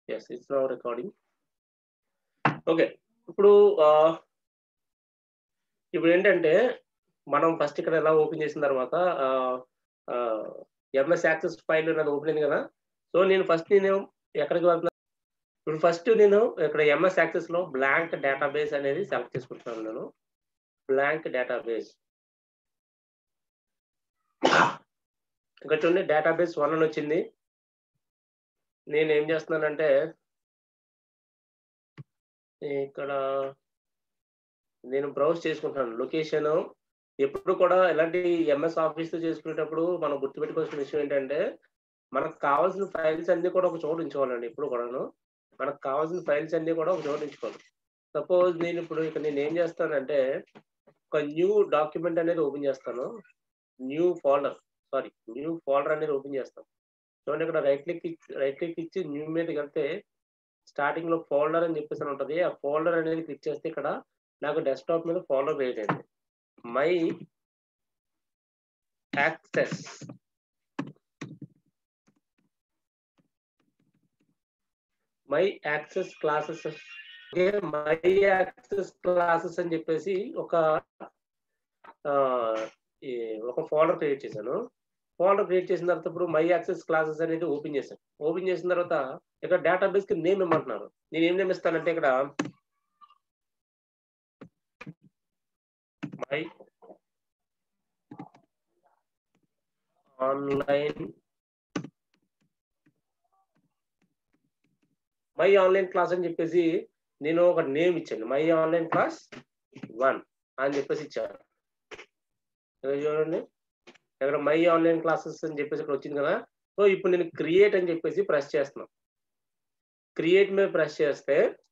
Yes, it's now recording. Okay. ఇప్పుడు ఇప్పుడు ఏంటంటే మనం ఫస్ట్ ఇక్కడ ఎలా ఓపెన్ చేసిన తర్వాత ఎంఎస్ యాక్సెస్ ఫైల్ అనేది ఓపెన్ అయింది కదా. సో నేను ఎక్కడికి వెళ్తున్నా, ఇప్పుడు ఫస్ట్ నేను ఇక్కడ ఎంఎస్ యాక్సెస్ లో బ్లాంక్ డేటాబేస్ అనేది సెలెక్ట్ చేసుకుంటున్నాను. నేను బ్లాంక్ డేటాబేస్ ఇక్కడ చూడండి, డేటాబేస్ 1 అని వచ్చింది. నేను ఏం చేస్తున్నానంటే ఇక్కడ నేను బ్రౌజ్ చేసుకుంటున్నాను. లొకేషన్ ఎప్పుడు కూడా ఇలాంటి ఎంఎస్ ఆఫీస్ తో చేసుకునేటప్పుడు మనం గుర్తుపెట్టుకోవాల్సిన విషయం ఏంటంటే, మనకు కావాల్సిన ఫైల్స్ అన్ని కూడా ఒక చోట ఉంచుకోవాలండి. ఎప్పుడు కూడాను మనకు కావాల్సిన ఫైల్స్ అన్ని కూడా ఒక చోట ఉంచుకోవాలి. సపోజ్ నేను ఇప్పుడు ఇక్కడ నేను ఏం చేస్తానంటే ఒక న్యూ డాక్యుమెంట్ అనేది ఓపెన్ చేస్తాను. న్యూ ఫోల్డర్ అనేది ఓపెన్ చేస్తాను. చూడండి, ఇక్కడ రైట్ క్లిక్ ఇచ్చి న్యూ మీదకి వెళ్తే స్టార్టింగ్ లో ఫోల్డర్ అని చెప్పేసి ఉంటుంది. ఆ ఫోల్డర్ అనేది క్లిక్ చేస్తే ఇక్కడ నాకు డెస్క్టాప్ మీద ఫోల్డర్ క్రియేట్ అయింది. మై యాక్సెస్ క్లాసెస్ అని చెప్పేసి ఒక ఫోల్డర్ క్రియేట్ చేశాను. ఫోల్డర్ క్రియేట్ చేసిన తర్వాత ఇప్పుడు మై యాక్సెస్ క్లాసెస్ అనేది ఓపెన్ చేశాను. ఓపెన్ చేసిన తర్వాత ఇక్కడ డేటాబేస్ కి నేమ్ ఇమ్మంటున్నారు. నేను ఏం నేమ్ ఇస్తానంటే ఇక్కడ మై ఆన్లైన్ క్లాస్ అని చెప్పేసి నేను ఒక నేమ్ ఇచ్చాను. మై ఆన్లైన్ క్లాస్ 1 అని చెప్పేసి ఇచ్చాను. చూడండి, ఇక్కడ మై ఆన్లైన్ క్లాసెస్ అని చెప్పేసి ఇక్కడ వచ్చింది కదా. సో ఇప్పుడు నేను క్రియేట్ అని చెప్పేసి ప్రెస్ చేస్తున్నాను. క్రియేట్ మీద ప్రెస్ చేస్తే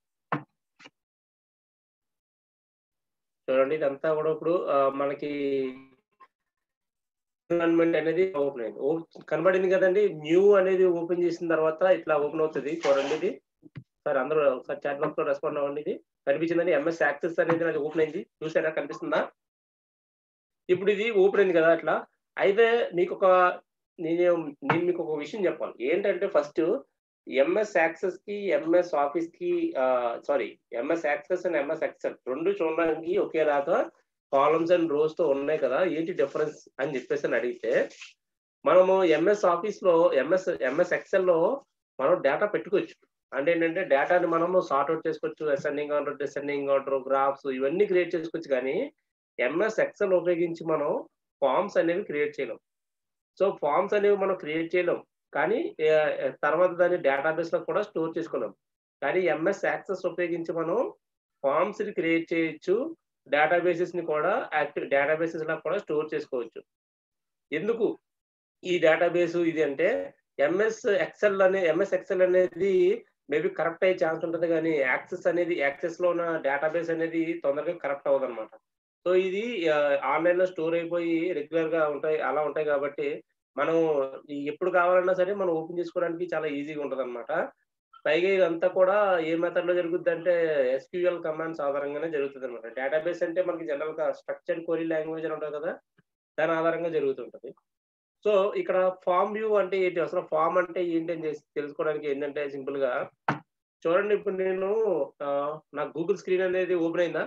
చూడండి, ఇదంతా కూడా ఇప్పుడు మనకి ఎన్విరాన్మెంట్ అనేది ఓపెన్ అయింది. కనబడింది కదండి. న్యూ అనేది ఓపెన్ చేసిన తర్వాత ఇట్లా ఓపెన్ అవుతుంది. చూడండి, ఇది సార్ అందరూ ఒకసారి చాట్ బాక్స్ లో రెస్పాండ్ అవ్వండి. ఇది కనిపించిందండి. ఎంఎస్ యాక్సెస్ అనేది నాకు ఓపెన్ అయింది. చూసారా, కనిపిస్తుందా? ఇప్పుడు ఇది ఓపెన్ అయింది కదా. అట్లా అయితే నేను మీకు ఒక విషయం చెప్పాలి. ఏంటంటే ఫస్ట్ ఎంఎస్ యాక్సెస్ కి ఎంఎస్ ఆఫీస్ కి MS access and MS excel రెండు చూడడానికి ఒకేలాగా కాలమ్స్ అండ్ రోస్ తో ఉన్నాయి కదా. ఏంటి డిఫరెన్స్ అని చెప్పేసి అడిగితే, మనము ఎంఎస్ ఆఫీస్ లో ఎంఎస్ ఎక్సెల్ లో మనం డేటా పెట్టుకోవచ్చు. అంటే ఏంటంటే డేటాని మనము సార్ట్అవుట్ చేసుకోవచ్చు. Ascending order, descending order, graphs ఇవన్నీ క్రియేట్ చేసుకోవచ్చు. కానీ ఎంఎస్ ఎక్సెల్ ఉపయోగించి మనం ఫార్మ్స్ అనేవి క్రియేట్ చేయలేం. సో ఫార్మ్స్ అనేవి మనం క్రియేట్ చేయలేం, కానీ తర్వాత దాన్ని డేటాబేస్ లో కూడా స్టోర్ చేసుకోలేం. కానీ ఎంఎస్ యాక్సెస్ ఉపయోగించి మనం ఫార్మ్స్ ని క్రియేట్ చేయొచ్చు. డేటాబేసెస్ ని కూడా డేటాబేసెస్ లా కూడా స్టోర్ చేసుకోవచ్చు. ఎందుకు ఈ డేటాబేస్ ఇది అంటే, ఎంఎస్ ఎక్సెల్ అనేది మేబీ కరెక్ట్ అయ్యే ఛాన్స్ ఉంటుంది. కానీ యాక్సెస్ లో ఉన్న డేటాబేస్ అనేది తొందరగా కరెక్ట్ అవ్వదు అనమాట. సో ఇది ఆన్లైన్ లో స్టోర్ అయిపోయి రెగ్యులర్ గా అలా ఉంటాయి. కాబట్టి మనం ఎప్పుడు కావాలన్నా సరే మనం ఓపెన్ చేసుకోవడానికి చాలా ఈజీగా ఉంటుంది అనమాట. పైగా ఇదంతా కూడా ఏ మెథడ్ లో జరుగుతుంది అంటే ఎస్క్యూఎల్ కమాండ్స్ ఆధారంగానే జరుగుతుంది అనమాట. డేటాబేస్ అంటే మనకి జనరల్ గా స్ట్రక్చర్డ్ క్వరీ లాంగ్వేజ్ అని ఉంటుంది కదా, దాని ఆధారంగా జరుగుతుంటది. సో ఇక్కడ ఫామ్ వ్యూ అంటే ఏంటి, అసలు ఫామ్ అంటే ఏంటి అని తెలుసుకోవడానికి ఏంటంటే సింపుల్ గా చూడండి. ఇప్పుడు నేను నా గూగుల్ స్క్రీన్ అనేది ఓపెన్ అయిందా?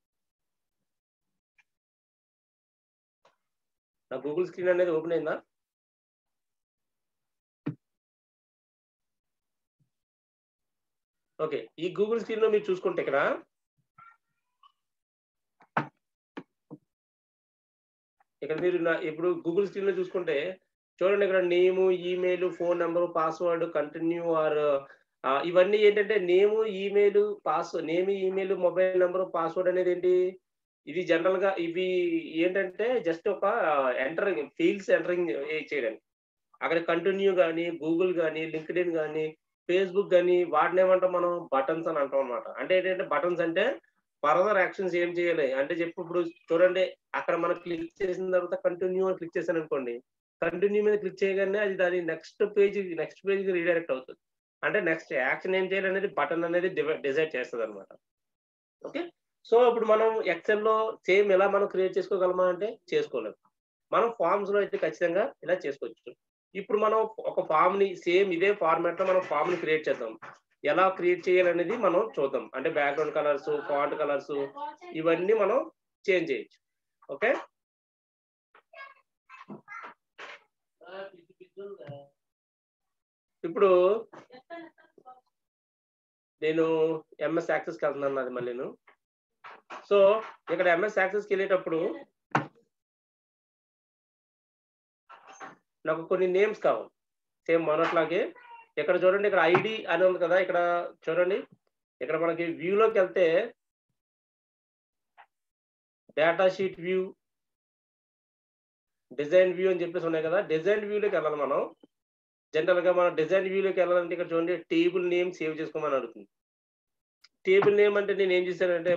నా గూగుల్ స్క్రీన్ అనేది ఓపెన్ అయిందా? ఓకే, ఈ గూగుల్ స్క్రీన్ లో మీరు చూసుకుంటే ఇక్కడ మీరు ఇప్పుడు గూగుల్ స్క్రీన్ లో చూసుకుంటే చూడండి, ఇక్కడ name, email, phone number, password, continue or ఇవన్నీ ఏంటంటే name, email, mobile number, password అనేది ఏంటి, ఇది జనరల్ గా ఇవి ఏంటంటే జస్ట్ ఒక ఫీల్డ్స్ ఎంటరింగ్ చేయడానికి. అక్కడ కంటిన్యూ కానీ, గూగుల్ కానీ, లింక్డ్ఇన్ కానీ, ఫేస్బుక్ కానీ వాటిని ఏమంటాం మనం బటన్స్ అని అంటాం అనమాట. అంటే ఏంటంటే బటన్స్ అంటే ఫర్దర్ యాక్షన్స్ ఏం చేయాలి అంటే ఇప్పుడు చూడండి, అక్కడ మనం క్లిక్ చేసిన తర్వాత కంటిన్యూ అని క్లిక్ చేశాను అనుకోండి. కంటిన్యూ మీద క్లిక్ చేయగానే అది దాని నెక్స్ట్ పేజ్ కి రీడైరెక్ట్ అవుతుంది. అంటే నెక్స్ట్ యాక్షన్ ఏం చేయాలి అనేది బటన్ అనేది డిసైడ్ చేస్తుంది అనమాట. ఓకే, సో ఇప్పుడు మనం ఎక్సెల్ లో సేమ్ ఎలా మనం క్రియేట్ చేసుకోగలమా అంటే చేసుకోలేము. మనం ఫార్మ్స్ లో అయితే ఖచ్చితంగా ఇలా చేసుకోవచ్చు. ఇప్పుడు మనం ఒక ఫామ్ ని సేమ్ ఇదే ఫార్మాట్ లో మనం ఫామ్ ని క్రియేట్ చేద్దాం. ఎలా క్రియేట్ చేయాలనేది మనం చూద్దాం. అంటే బ్యాక్గ్రౌండ్ కలర్స్, ఫాంట్ కలర్స్ ఇవన్నీ మనం చేంజ్ చేయొచ్చు. ఓకే. ఇప్పుడు నేను ఎంఎస్ యాక్సెస్కి వెళ్తున్నాను అది మళ్ళీ. సో ఇక్కడ ఎంఎస్ యాక్సెస్కి వెళ్ళేటప్పుడు నాకు కొన్ని నేమ్స్ కావాలి సేమ్ మొన్నట్లాగే. ఇక్కడ చూడండి, ఇక్కడ ఐడి అని ఉంది కదా, ఇక్కడ చూడండి, ఇక్కడ మనకి వ్యూలోకి వెళ్తే data sheet view, design view అని చెప్పేసి ఉన్నాయి కదా. డిజైన్ వ్యూలోకి వెళ్ళాలి మనం. జనరల్ గా మనం డిజైన్ వ్యూలోకి వెళ్ళాలంటే ఇక్కడ చూడండి టేబుల్ నేమ్ సేవ్ చేసుకోమని అడుగుతుంది. టేబుల్ నేమ్ అంటే నేను ఏం చేశానంటే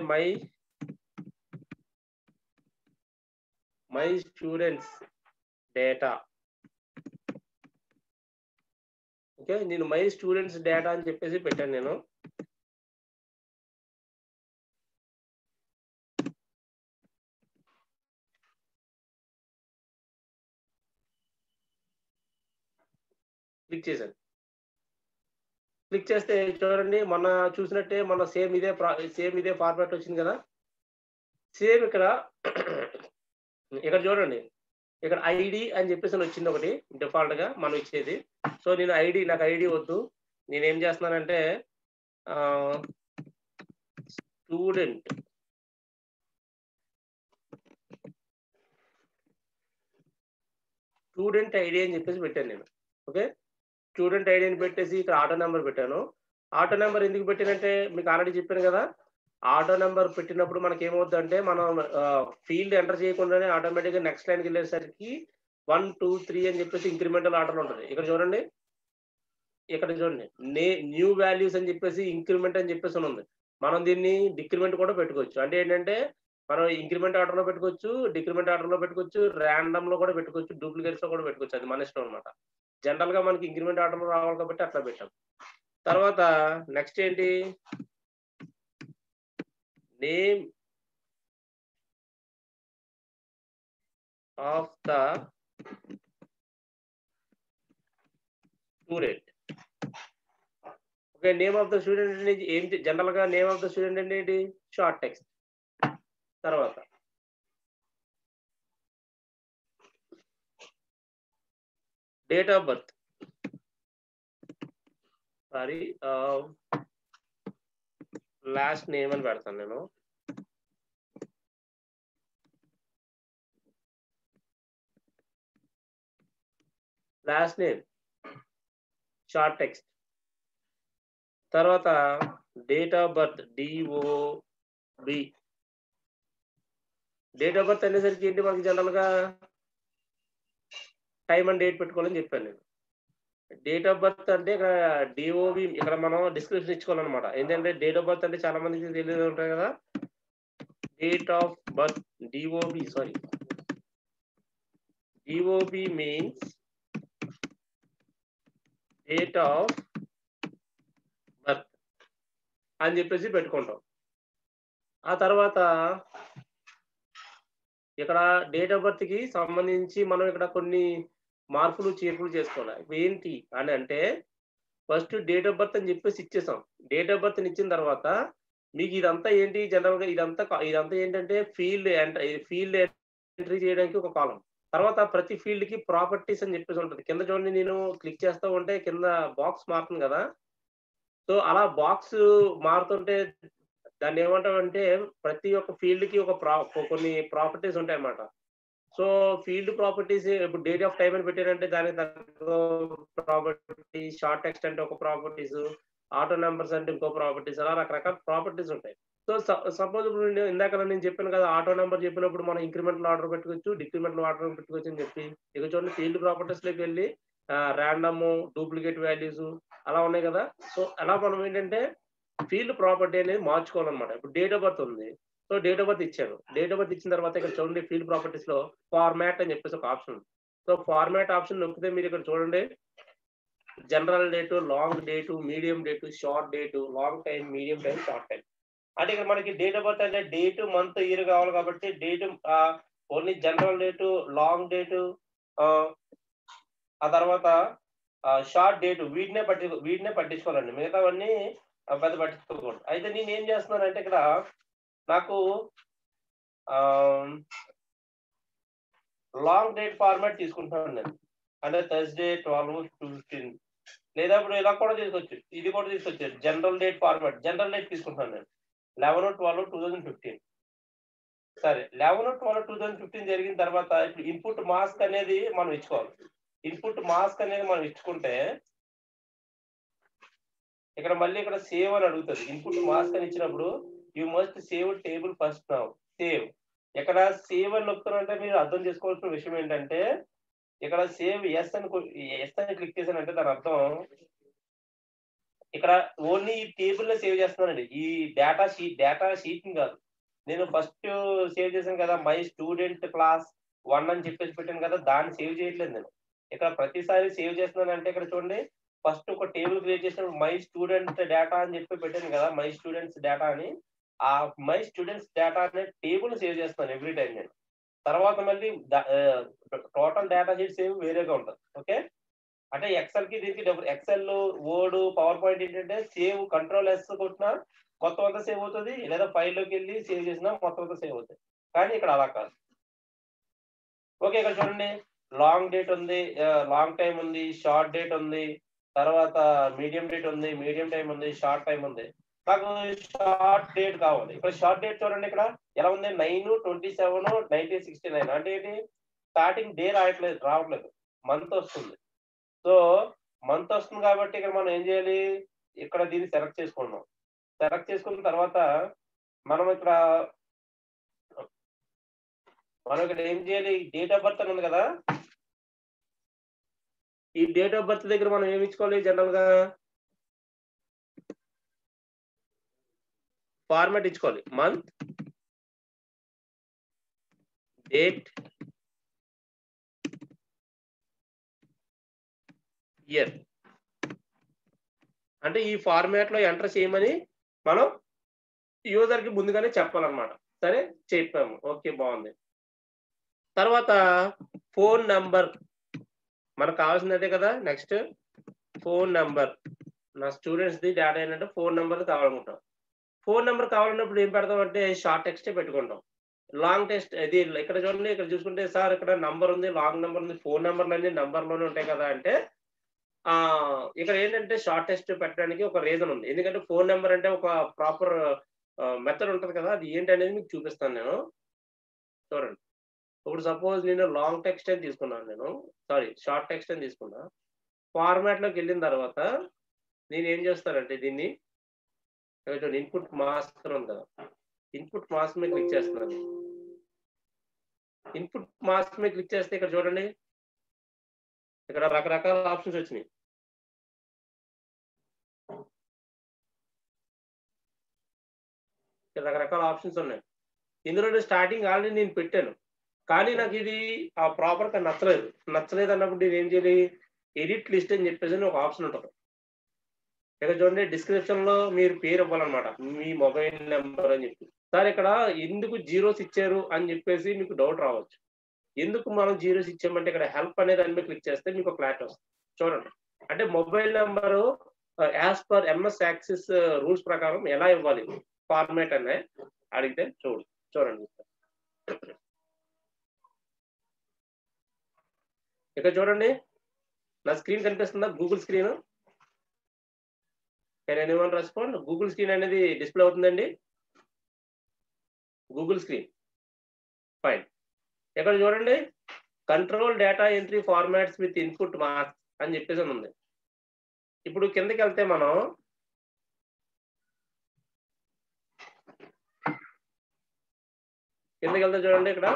మై స్టూడెంట్స్ డేటా. ఓకే, నేను మై స్టూడెంట్స్ డేటా అని చెప్పేసి పెట్టాను నేను. క్లిక్ చేశాను. క్లిక్ చేస్తే చూడండి మొన్న చూసినట్టే మొన్న సేమ్ ఇదే ఫార్మాట్ వచ్చింది కదా. సేమ్ ఇక్కడ ఇక్కడ చూడండి, ఇక్కడ ఐడి అని చెప్పేసి వచ్చింది ఒకటి డిఫాల్ట్ గా మనం ఇచ్చేది. సో నేను నాకు ఐడి వద్దు. నేనేం చేస్తున్నానంటే స్టూడెంట్ ఐడి అని చెప్పేసి పెట్టాను నేను. ఓకే, స్టూడెంట్ ఐడి అని పెట్టేసి ఇక్కడ ఆటో నెంబర్ పెట్టాను. ఆటో నెంబర్ ఎందుకు పెట్టానంటే మీకు ఆల్రెడీ చెప్పాను కదా, ఆటో నెంబర్ పెట్టినప్పుడు మనకి ఏమవుద్ది అంటే మనం ఫీల్డ్ ఎంటర్ చేయకుండానే ఆటోమేటిక్గా నెక్స్ట్ లైన్కి వెళ్ళేసరికి 1 2 3 అని చెప్పేసి ఇంక్రిమెంటల్ ఆర్డర్ ఉంటుంది. ఇక్కడ చూడండి, న్యూ వాల్యూస్ అని చెప్పేసి ఇంక్రిమెంట్ అని చెప్పేసి ఉంది. మనం దీన్ని డిక్రిమెంట్ కూడా పెట్టుకోవచ్చు. అంటే ఏంటంటే మనం ఇంక్రిమెంట్ ఆర్డర్ లో పెట్టుకోవచ్చు, డిక్రిమెంట్ ఆర్డర్ లో పెట్టుకోవచ్చు, ర్యాండమ్ లో కూడా పెట్టుకోవచ్చు, డూప్లికేట్స్ లో కూడా పెట్టుకోవచ్చు. అది మన ఇష్టం అనమాట. జనరల్ గా మనకి ఇంక్రిమెంట్ ఆర్డర్ లో రావాలి కాబట్టి అట్లా పెట్టాం. తర్వాత నెక్స్ట్ ఏంటి, name of the student. Okay, name of the student అనేది ఏం జనరల్ గా నేమ్ ఆఫ్ ద స్టూడెంట్ అంటే ఏంటి, షార్ట్ టెక్స్ట్. తర్వాత date of birth, last name అని పెడతాను నేను. Last name short text. తర్వాత date of birth DOB. Date of birth అనేసరికి ఏంటి మనకి జనరల్ గా టైం అండ్ డేట్ పెట్టుకోవాలని చెప్పాను నేను. డేట్ ఆఫ్ బర్త్ అంటే ఇక్కడ DOB, ఇక్కడ మనం డిస్క్రిప్షన్ ఇచ్చుకోవాలన్నమాట. ఏంటంటే డేట్ ఆఫ్ బర్త్ అంటే చాలా మందికి తెలియదు ఉంటాయి కదా. Date of birth DOB means date of birth అని చెప్పేసి పెట్టుకుంటాం. ఆ తర్వాత ఇక్కడ డేట్ ఆఫ్ బర్త్ కి సంబంధించి మనం ఇక్కడ కొన్ని మార్పులు చేర్పులు చేసుకోవాలి. ఏంటి అని అంటే ఫస్ట్ డేట్ ఆఫ్ బర్త్ అని చెప్పేసి ఇచ్చేసాం. డేట్ ఆఫ్ బర్త్ ఇచ్చిన తర్వాత మీకు ఇదంతా ఏంటి, జనరల్ గా ఇదంతా ఏంటంటే ఫీల్డ్ ఎంట్రీ చేయడానికి ఒక కాలం. తర్వాత ప్రతి ఫీల్డ్ కి ప్రాపర్టీస్ అని చెప్పేసి ఉంటుంది. కింద చూడండి, నేను క్లిక్ చేస్తూ ఉంటే కింద బాక్స్ మారుతుంది కదా. సో అలా బాక్స్ మారుతుంటే దాన్ని ఏమంటామంటే ప్రతి ఒక్క ఫీల్డ్ కి కొన్ని ప్రాపర్టీస్ ఉంటాయి అన్నమాట. సో ఫీల్డ్ ప్రాపర్టీస్ ఇప్పుడు డేట్ ఆఫ్ టైం అని పెట్టారంటే దానికి తగ్గ ప్రాపర్టీ, షార్ట్ టెక్స్ట్ అంటే ఒక ప్రాపర్టీస్, ఆటో నెంబర్స్ అంటే ఇంకో ప్రాపర్టీస్, అలా రకరకాల ప్రాపర్టీస్ ఉంటాయి. సో సపోజ్ ఇప్పుడు ఇందాక నేను చెప్పాను కదా, ఆటో నెంబర్ చెప్పినప్పుడు మనం ఇంక్రిమెంటల్ ఆర్డర్ పెట్టుకోవచ్చు, డిక్రిమెంటల్ ఆర్డర్ పెట్టుకోవచ్చు అని చెప్పి. ఇక చూడండి ఫీల్డ్ ప్రాపర్టీస్ లోకి వెళ్ళి ర్యాండమ్, డూప్లికేట్ వాల్యూస్ అలా ఉన్నాయి కదా. సో అలా మనం ఏంటంటే ఫీల్డ్ ప్రాపర్టీ అనేది మార్చుకోవాలన్నమాట. ఇప్పుడు డేట్ ఆఫ్ బర్త్ ఉంది, సో డేట్ ఆఫ్ బర్త్ ఇచ్చాను. డేట్ ఆఫ్ బర్త్ ఇచ్చిన తర్వాత ఇక్కడ చూడండి ఫీల్డ్ ప్రాపర్టీస్ లో ఫార్మాట్ అని చెప్పేసి ఒక ఆప్షన్ ఉంది. సో ఫార్మాట్ ఆప్షన్ నొక్కితే మీరు ఇక్కడ చూడండి general date, long date, medium date, short date, long time, medium time, short time. అంటే ఇక్కడ మనకి డేట్ ఆఫ్ బర్త్ అంటే డేటు, మంత్, ఇయర్ కావాలి కాబట్టి date only general date, long date, ఆ తర్వాత షార్ట్ డేట్ వీటినే పట్టించుకోవాలండి. మిగతావన్నీ పెద్ద పట్టించుకోకూడదు. అయితే నేను ఏం చేస్తున్నానంటే ఇక్కడ నాకు లాంగ్ డేట్ ఫార్మాట్ తీసుకుంటున్నాను నేను. అంటే థర్స్‌డే 12-15 లేదా ఇప్పుడు ఇలా కూడా తీసుకోవచ్చు. ఇది కూడా తీసుకోవచ్చు. General date format. General date తీసుకుంటున్నాను నేను. 11/12/2015 సరే 11/12/2015 జరిగిన తర్వాత ఇప్పుడు ఇన్పుట్ మాస్క్ అనేది మనం ఇచ్చుకోవాలి. ఇన్పుట్ మాస్క్ అనేది మనం ఇచ్చుకుంటే ఇక్కడ మళ్ళీ ఇక్కడ సేవ్ అని అడుగుతది. ఇన్పుట్ మాస్క్ అని ఇచ్చినప్పుడు you must save table first now. Save. ఇక్కడ సేవ్ అని నొక్కుతానంటే మీరు అర్థం చేసుకోవాల్సిన విషయం ఏంటంటే ఇక్కడ సేవ్ ఎస్ అని క్లిక్ చేశానంటే దాని అర్థం ఇక్కడ ఓన్లీ ఈ టేబుల్ సేవ్ చేస్తున్నానండి. ఈ డేటా షీట్ ని కాదు. నేను ఫస్ట్ సేవ్ చేశాను కదా మై స్టూడెంట్ క్లాస్ 1 అని చెప్పేసి పెట్టాను కదా దాన్ని సేవ్ చేయట్లేదు నేను. ఇక్కడ ప్రతిసారి సేవ్ చేస్తున్నానంటే ఇక్కడ చూడండి ఫస్ట్ ఒక టేబుల్ క్రియేట్ చేసినప్పుడు మై స్టూడెంట్ డేటా అని చెప్పి పెట్టాను కదా మై స్టూడెంట్స్ డేటా అని. ఆ మై స్టూడెంట్స్ డేటా అనే టేబుల్ సేవ్ చేస్తున్నాను ఎవ్రీ టైం నేను. తర్వాత మళ్ళీ టోటల్ డేటా షీట్ సేవ్ వేరేగా ఉంటుంది. ఓకే అంటే ఎక్సెల్ కి దీనికి ఎక్సెల్ వర్డ్ పవర్ పాయింట్ ఏంటంటే సేవ్ కంట్రోల్-S కొట్టినా మొత్తం అంతా సేవ్ అవుతుంది లేదా ఫైల్లోకి వెళ్ళి సేవ్ చేసినా మొత్తం అంతా సేవ్ అవుతుంది. కానీ ఇక్కడ అలా కాదు. ఓకే ఇక్కడ చూడండి లాంగ్ డేట్ ఉంది, లాంగ్ టైం ఉంది, షార్ట్ డేట్ ఉంది, తర్వాత మీడియం డేట్ ఉంది, మీడియం టైం ఉంది, షార్ట్ టైం ఉంది. నాకు షార్ట్ డేట్ కావాలి. ఇక్కడ షార్ట్ డేట్ చూడండి ఇక్కడ ఎలా ఉంది 9/27/1969 అంటే ఏంటి స్టార్టింగ్ డే రావట్లేదు మంత్ వస్తుంది. సో మంత్ వస్తుంది కాబట్టి ఇక్కడ మనం ఏం చేయాలి ఇక్కడ దీన్ని సెలెక్ట్ చేసుకున్నాం. సెలెక్ట్ చేసుకున్న తర్వాత మనం ఇక్కడ ఏం చేయాలి డేట్ ఆఫ్ బర్త్ అని ఉంది కదా ఈ డేట్ ఆఫ్ బర్త్ దగ్గర మనం ఏమి ఇచ్చుకోవాలి జనరల్ గా ఫార్మాట్ ఇచ్చుకోవాలి మంత్ డేట్ ఇయర్ అంటే ఈ ఫార్మాట్ లో ఎంటర్ చేయమని మనం యూజర్ కి ముందుగానే చెప్పాలన్నమాట. సరే చెప్పాము ఓకే బాగుంది. తర్వాత ఫోన్ నంబర్ మనకు కావాల్సిందే కదా నెక్స్ట్ ఫోన్ నంబర్ నా స్టూడెంట్స్ ది డేటా ఏంటంటే ఫోన్ నెంబర్ కావాలనుకుంటాం. ఫోన్ నెంబర్ కావాలన్నప్పుడు ఏం పెడతాం అంటే షార్ట్ టెక్స్ట్ పెట్టుకుంటాం. లాంగ్ టెక్స్ట్ ఇది ఇక్కడ చూడండి ఇక్కడ చూసుకుంటే సార్ ఇక్కడ నంబర్ ఉంది లాంగ్ నెంబర్ ఉంది ఫోన్ నెంబర్లు అన్ని నంబర్లోనే ఉంటాయి కదా అంటే ఇక్కడ ఏంటంటే షార్ట్ టెక్స్ట్ పెట్టడానికి ఒక రీజన్ ఉంది. ఎందుకంటే ఫోన్ నెంబర్ అంటే ఒక ప్రాపర్ మెథడ్ ఉంటుంది కదా అది ఏంటి అనేది మీకు చూపిస్తాను నేను చూడండి. ఇప్పుడు సపోజ్ నేను లాంగ్ టెక్స్ట్ అని తీసుకున్నాను నేను షార్ట్ టెక్స్ట్ అని తీసుకున్నా. ఫార్మాట్ లోకి వెళ్ళిన తర్వాత నేను ఏం చేస్తానంటే దీన్ని ఇన్పుట్ మాస్క్ ఉంది కదా ఇన్పుట్ మాస్క్ మీద క్లిక్ చేస్తున్నాను. ఇన్పుట్ మాస్క్ మీద క్లిక్ చేస్తే ఇక్కడ చూడండి ఇక్కడ రకరకాల ఆప్షన్స్ వచ్చినాయి. రకరకాల ఆప్షన్స్ ఉన్నాయి. ఇందులో స్టార్టింగ్ ఆల్రెడీ నేను పెట్టాను కానీ నాకు ఇది ఆ ప్రాపర్ గా నచ్చలేదు అన్నప్పుడు నేను ఏం చేయాలి ఎడిట్ లిస్ట్ అని చెప్పేసి ఒక ఆప్షన్ ఉంటుంది. ఇక్కడ చూడండి డిస్క్రిప్షన్ లో మీరు పేరు ఇవ్వాలన్నమాట మీ మొబైల్ నెంబర్ అని చెప్పి. సార్ ఇక్కడ ఎందుకు జీరోస్ ఇచ్చారు అని చెప్పేసి మీకు డౌట్ రావచ్చు. ఎందుకు మనం జీరోస్ ఇచ్చామంటే ఇక్కడ హెల్ప్ అనే దాని మీద క్లిక్ చేస్తే మీకు క్లారిటీ వస్తుంది. చూడండి అంటే mobile number as per MS access rules ప్రకారం ఎలా ఇవ్వాలి ఫార్మాట్ అనే అడిగితే చూడండి ఇక్కడ చూడండి నా స్క్రీన్ కనిపిస్తుందా Google screen. Can anyone respond? Google screen అనేది డిస్ప్లే అవుతుందండి గూగుల్ స్క్రీన్. ఫైన్ ఇక్కడ చూడండి control data entry formats with input marks అని చెప్పేసి ఉంది. ఇప్పుడు కిందకి వెళ్తే మనం చూడండి ఇక్కడ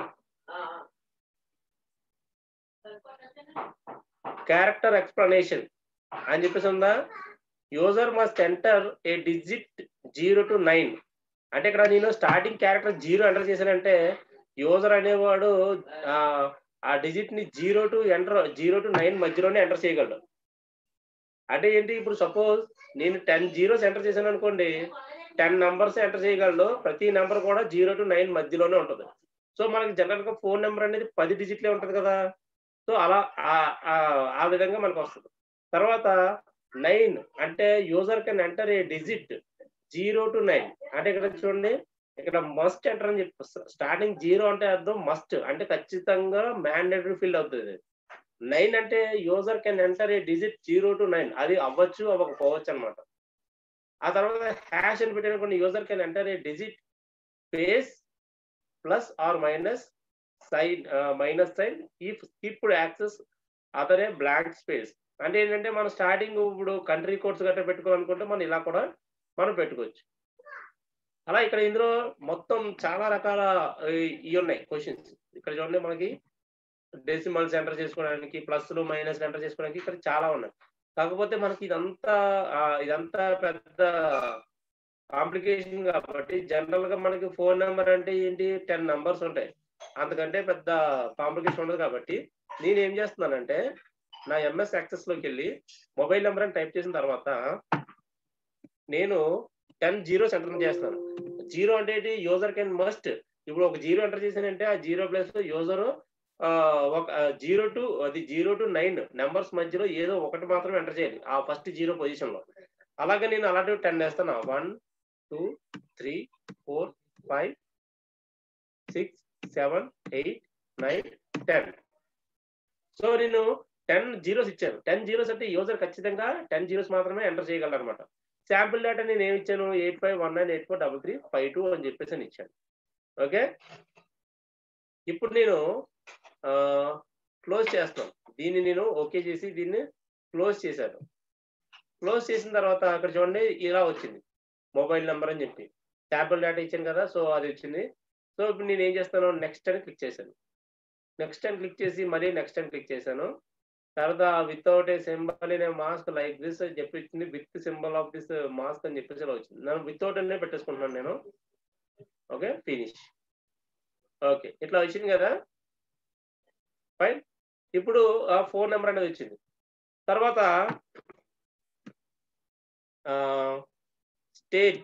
క్యారెక్టర్ ఎక్స్ప్లెనేషన్ అని చెప్పేసి ఉందా. User must enter a digit 0 to 9 అంటే ఇక్కడ నేను స్టార్టింగ్ క్యారెక్టర్ 0 ఎంటర్ చేశానంటే యూజర్ అనేవాడు ఆ డిజిట్ ని 0 to 9 మధ్యలోనే ఎంటర్ చేయగలడు. అంటే ఏంటి ఇప్పుడు సపోజ్ నేను 10 zeros ఎంటర్ చేశాను అనుకోండి 10 నంబర్స్ ఎంటర్ చేయగలడు. ప్రతి నెంబర్ కూడా 0 to 9 మధ్యలోనే ఉంటుంది. సో మనకి జనరల్ గా ఫోన్ నెంబర్ అనేది 10 డిజిట్లే ఉంటుంది కదా. సో అలా ఆ విధంగా మనకు వస్తుంది. తర్వాత 9 అంటే user can enter a digit 0 to 9 అంటే ఇక్కడ చూడండి, ఇక్కడ మస్ట్ ఎంటర్ అని చెప్పి స్టార్టింగ్ 0 అంటే అర్థం మస్ట్ అంటే ఖచ్చితంగా మ్యాండేటరీ ఫీల్డ్ అవుతుంది. 9 అంటే user can enter a digit 0 to 9 అది అవ్వచ్చు అవ్వకపోవచ్చు అనమాట. ఆ తర్వాత హ్యాష్ అని పెట్టినప్పుడు user can enter a digit space plus or minus sign if skipped access other a blank space అంటే ఏంటంటే మనం స్టార్టింగ్ ఇప్పుడు కంట్రీ కోడ్స్ గట్రా పెట్టుకోవాలనుకుంటే మనం ఇలా కూడా మనం పెట్టుకోవచ్చు. అలా ఇక్కడ ఇందులో మొత్తం చాలా రకాల ఇవి ఉన్నాయి క్వశ్చన్స్. ఇక్కడ చూడండి మనకి డెసిమల్స్ ఎంటర్ చేసుకోవడానికి, ప్లస్లు మైనస్ ఎంటర్ చేసుకోవడానికి ఇక్కడ చాలా ఉన్నాయి. కాకపోతే మనకి ఇదంతా పెద్ద కాంప్లికేషన్ కాబట్టి జనరల్ గా మనకి ఫోన్ నెంబర్ అంటే ఏంటి 10 నంబర్స్ ఉంటాయి, అంతకంటే పెద్ద కాంప్లికేషన్ ఉండదు. కాబట్టి నేను ఏం చేస్తున్నానంటే నా ఎంఎస్ యాక్సెస్ లోకి వెళ్ళి మొబైల్ నెంబర్ అని టైప్ చేసిన తర్వాత నేను 10 జీరోస్ ఎంటర్ చేస్తున్నాను. 0 అంటే ఏంటి, యూజర్ కెన్ మస్ట్ ఇప్పుడు ఒక 0 ఎంటర్ చేశానంటే ఆ 0 ప్లస్ యూజర్ ఒక 0 to 9 నెంబర్స్ మధ్యలో ఏదో ఒకటి మాత్రం ఎంటర్ చేయాలి ఆ ఫస్ట్ 0 పొజిషన్ లో. అలాగే నేను అలాంటివి 10 వేస్తాను. 1 2 3 4 5 6 7 8 9 10. సో నేను 10 జీరోస్ ఇచ్చాను. 10 జీరోస్ అంటే యూజర్ ఖచ్చితంగా 10 జీరోస్ మాత్రమే ఎంటర్ చేయగలరు అనమాట. శాంపుల్ డేటా నేను ఏమి ఇచ్చాను, 8519843352 అని చెప్పేసి అని ఇచ్చాను. ఓకే, ఇప్పుడు నేను క్లోజ్ చేస్తాను. దీన్ని నేను ఓకే చేసి దీన్ని క్లోజ్ చేశాను. క్లోజ్ చేసిన తర్వాత అక్కడ చూడండి ఇలా వచ్చింది మొబైల్ నెంబర్ అని చెప్పి శాంపుల్ డేటా ఇచ్చాను కదా, సో అది వచ్చింది. సో ఇప్పుడు నేను ఏం చేస్తాను, నెక్స్ట్ అని క్లిక్ చేశాను. నెక్స్ట్ అని క్లిక్ చేసి మళ్ళీ నెక్స్ట్ అని క్లిక్ చేశాను. తర్వాత without a symbol in a mask like this అని చెప్పించింది, with symbol of this mask అని చెప్పేసి ఇలా వచ్చింది. నేను వితౌట్ అనే పెట్టేసుకుంటున్నాను నేను. Okay, finish. ఓకే, ఇట్లా వచ్చింది కదా, ఫైన్. ఇప్పుడు ఆ ఫోన్ నెంబర్ అనేది వచ్చింది. తర్వాత స్టేట్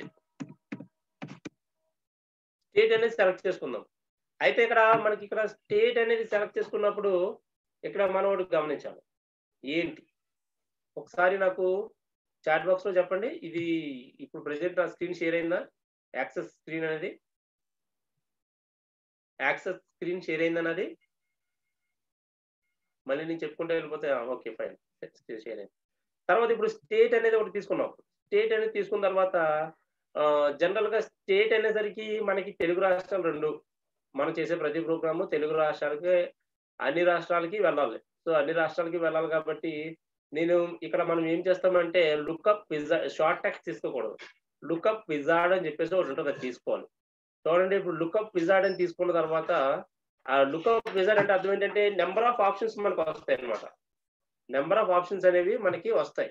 అనేది సెలెక్ట్ చేసుకుందాం. అయితే ఇక్కడ మనకి ఇక్కడ స్టేట్ అనేది సెలెక్ట్ చేసుకున్నప్పుడు ఇక్కడ మనం ఒకటి గమనించాలి. ఏంటి ఒకసారి నాకు చాట్ బాక్స్ లో చెప్పండి. ఇది ఇప్పుడు ప్రెసెంట్ నా స్క్రీన్ షేర్ అయిందా? యాక్సెస్ స్క్రీన్ అనేది షేర్ అయిందన్నది మళ్ళీ నేను చెప్పుకుంటే వెళ్ళిపోతే ఓకే ఫైన్, షేర్ అయింది. తర్వాత ఇప్పుడు స్టేట్ అనేది ఒకటి తీసుకున్నాం. స్టేట్ అనేది తీసుకున్న తర్వాత జనరల్ గా స్టేట్ అనేసరికి మనకి తెలుగు రాష్ట్రాలు 2 మనం చేసే ప్రతి ప్రోగ్రాము తెలుగు రాష్ట్రాలకి అన్ని రాష్ట్రాలకి వెళ్ళాలి. సో అన్ని రాష్ట్రాలకి వెళ్ళాలి కాబట్టి నేను ఇక్కడ మనం ఏం చేస్తామంటే లుక్అప్ విజార్డ్ షార్ట్ టెక్స్ట్ తీసుకోకూడదు. లుక్అప్ విజార్డ్ అని చెప్పేసి ఒకటి ఉంటుంది, అది తీసుకోవాలి. చూడండి ఇప్పుడు లుక్అప్ విజార్డ్ అని తీసుకున్న తర్వాత ఆ లుక్అప్ విజార్డ్ అంటే అర్థం ఏంటంటే నెంబర్ ఆఫ్ ఆప్షన్స్ మనకు వస్తాయి అన్నమాట. నెంబర్ ఆఫ్ ఆప్షన్స్ అనేవి మనకి వస్తాయి.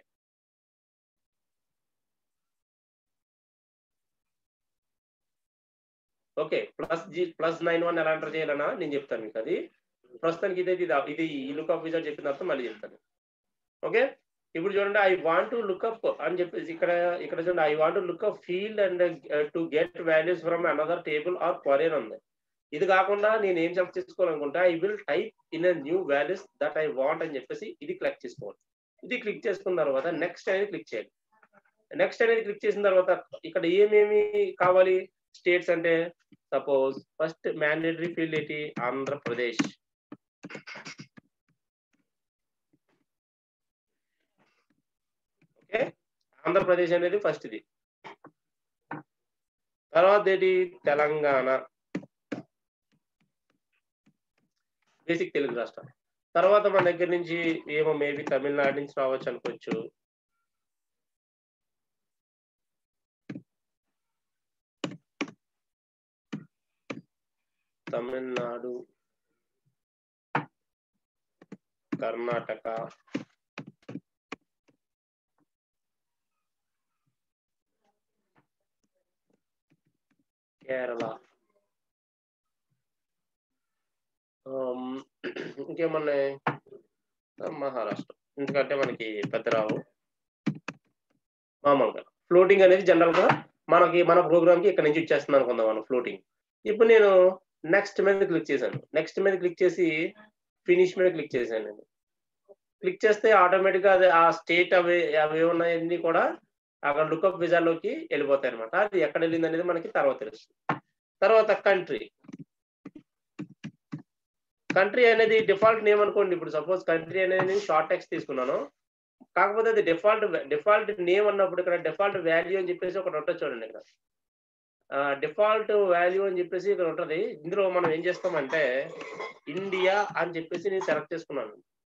ఓకే, ప్లస్ 91 ఎలా ఎంటర్ చేయాలన్నా నేను చెప్తాను మీకు. అది ప్రస్తుతానికి ఇది ఈ లుక్అప్ విజార్డ్ చెప్పిన తర్వాత మళ్ళీ చెప్తాను. ఓకే, ఇప్పుడు చూడండి ఐ వాంట్ టు లుక్అప్ అని చెప్పేసి ఇక్కడ చూడండి I want to lookup field and to get values from another table or query ఉంది. ఇది కాకుండా నేను ఏం సెలెక్ట్ చేసుకోవాలనుకుంటే I will type in a new values that I want అని చెప్పేసి ఇది క్లిక్ చేసుకోవాలి. ఇది క్లిక్ చేసుకున్న తర్వాత నెక్స్ట్ అనేది క్లిక్ చేయాలి. నెక్స్ట్ అనేది క్లిక్ చేసిన తర్వాత ఇక్కడ ఏమేమి కావాలి స్టేట్స్ అంటే సపోజ్ ఫస్ట్ మ్యాండేటరీ ఫీల్డ్ ఏంటి, ఆంధ్రప్రదేశ్. ఓకే, ఆంధ్రప్రదేశ్ అనేది ఫస్ట్ ఇది. తర్వాత ఏంటి, తెలంగాణ, బేసిక్ తెలుగు రాష్ట్రం. తర్వాత మన దగ్గర నుంచి ఏమో మేబీ తమిళనాడు నుంచి రావచ్చు అనుకోవచ్చు. తమిళనాడు, కర్ణాటక, కేరళ, ఇంకేమన్నా మహారాష్ట్ర. ఎందుకంటే మనకి పెద్ద రావు మామూలుగా. ఫ్లోటింగ్ అనేది జనరల్ గా మనకి మన ప్రోగ్రామ్ కి ఇక్కడ నుంచి ఇచ్చేస్తుంది అనుకుందాం మనం ఫ్లోటింగ్. ఇప్పుడు నేను నెక్స్ట్ మీద క్లిక్ చేశాను. నెక్స్ట్ మీద క్లిక్ చేసి ఫినిష్ మీద క్లిక్ చేశాను నేను. క్లిక్ చేస్తే ఆటోమేటిక్ గా అది ఆ స్టేట్ అవి ఉన్నాయన్నీ కూడా అక్కడ లుకప్ విజాలోకి వెళ్ళిపోతాయి అనమాట. అది ఎక్కడ వెళ్ళింది అనేది మనకి తర్వాత తెలుస్తుంది. తర్వాత కంట్రీ అనేది డిఫాల్ట్ నేమ్ అనుకోండి. ఇప్పుడు సపోజ్ కంట్రీ అనేది షార్ట్ టెక్స్ట్ తీసుకున్నాను. కాకపోతే అది డిఫాల్ట్ నేమ్ అన్నప్పుడు ఇక్కడ డిఫాల్ట్ వాల్యూ అని చెప్పేసి ఒకటి ఉంటుంది చూడండి. ఇక్కడ డిఫాల్ట్ వాల్యూ అని చెప్పేసి ఇక్కడ ఉంటది. ఇందులో మనం ఏం చేస్తామంటే ఇండియా అని చెప్పేసి నేను సెలెక్ట్ చేసుకున్నాను.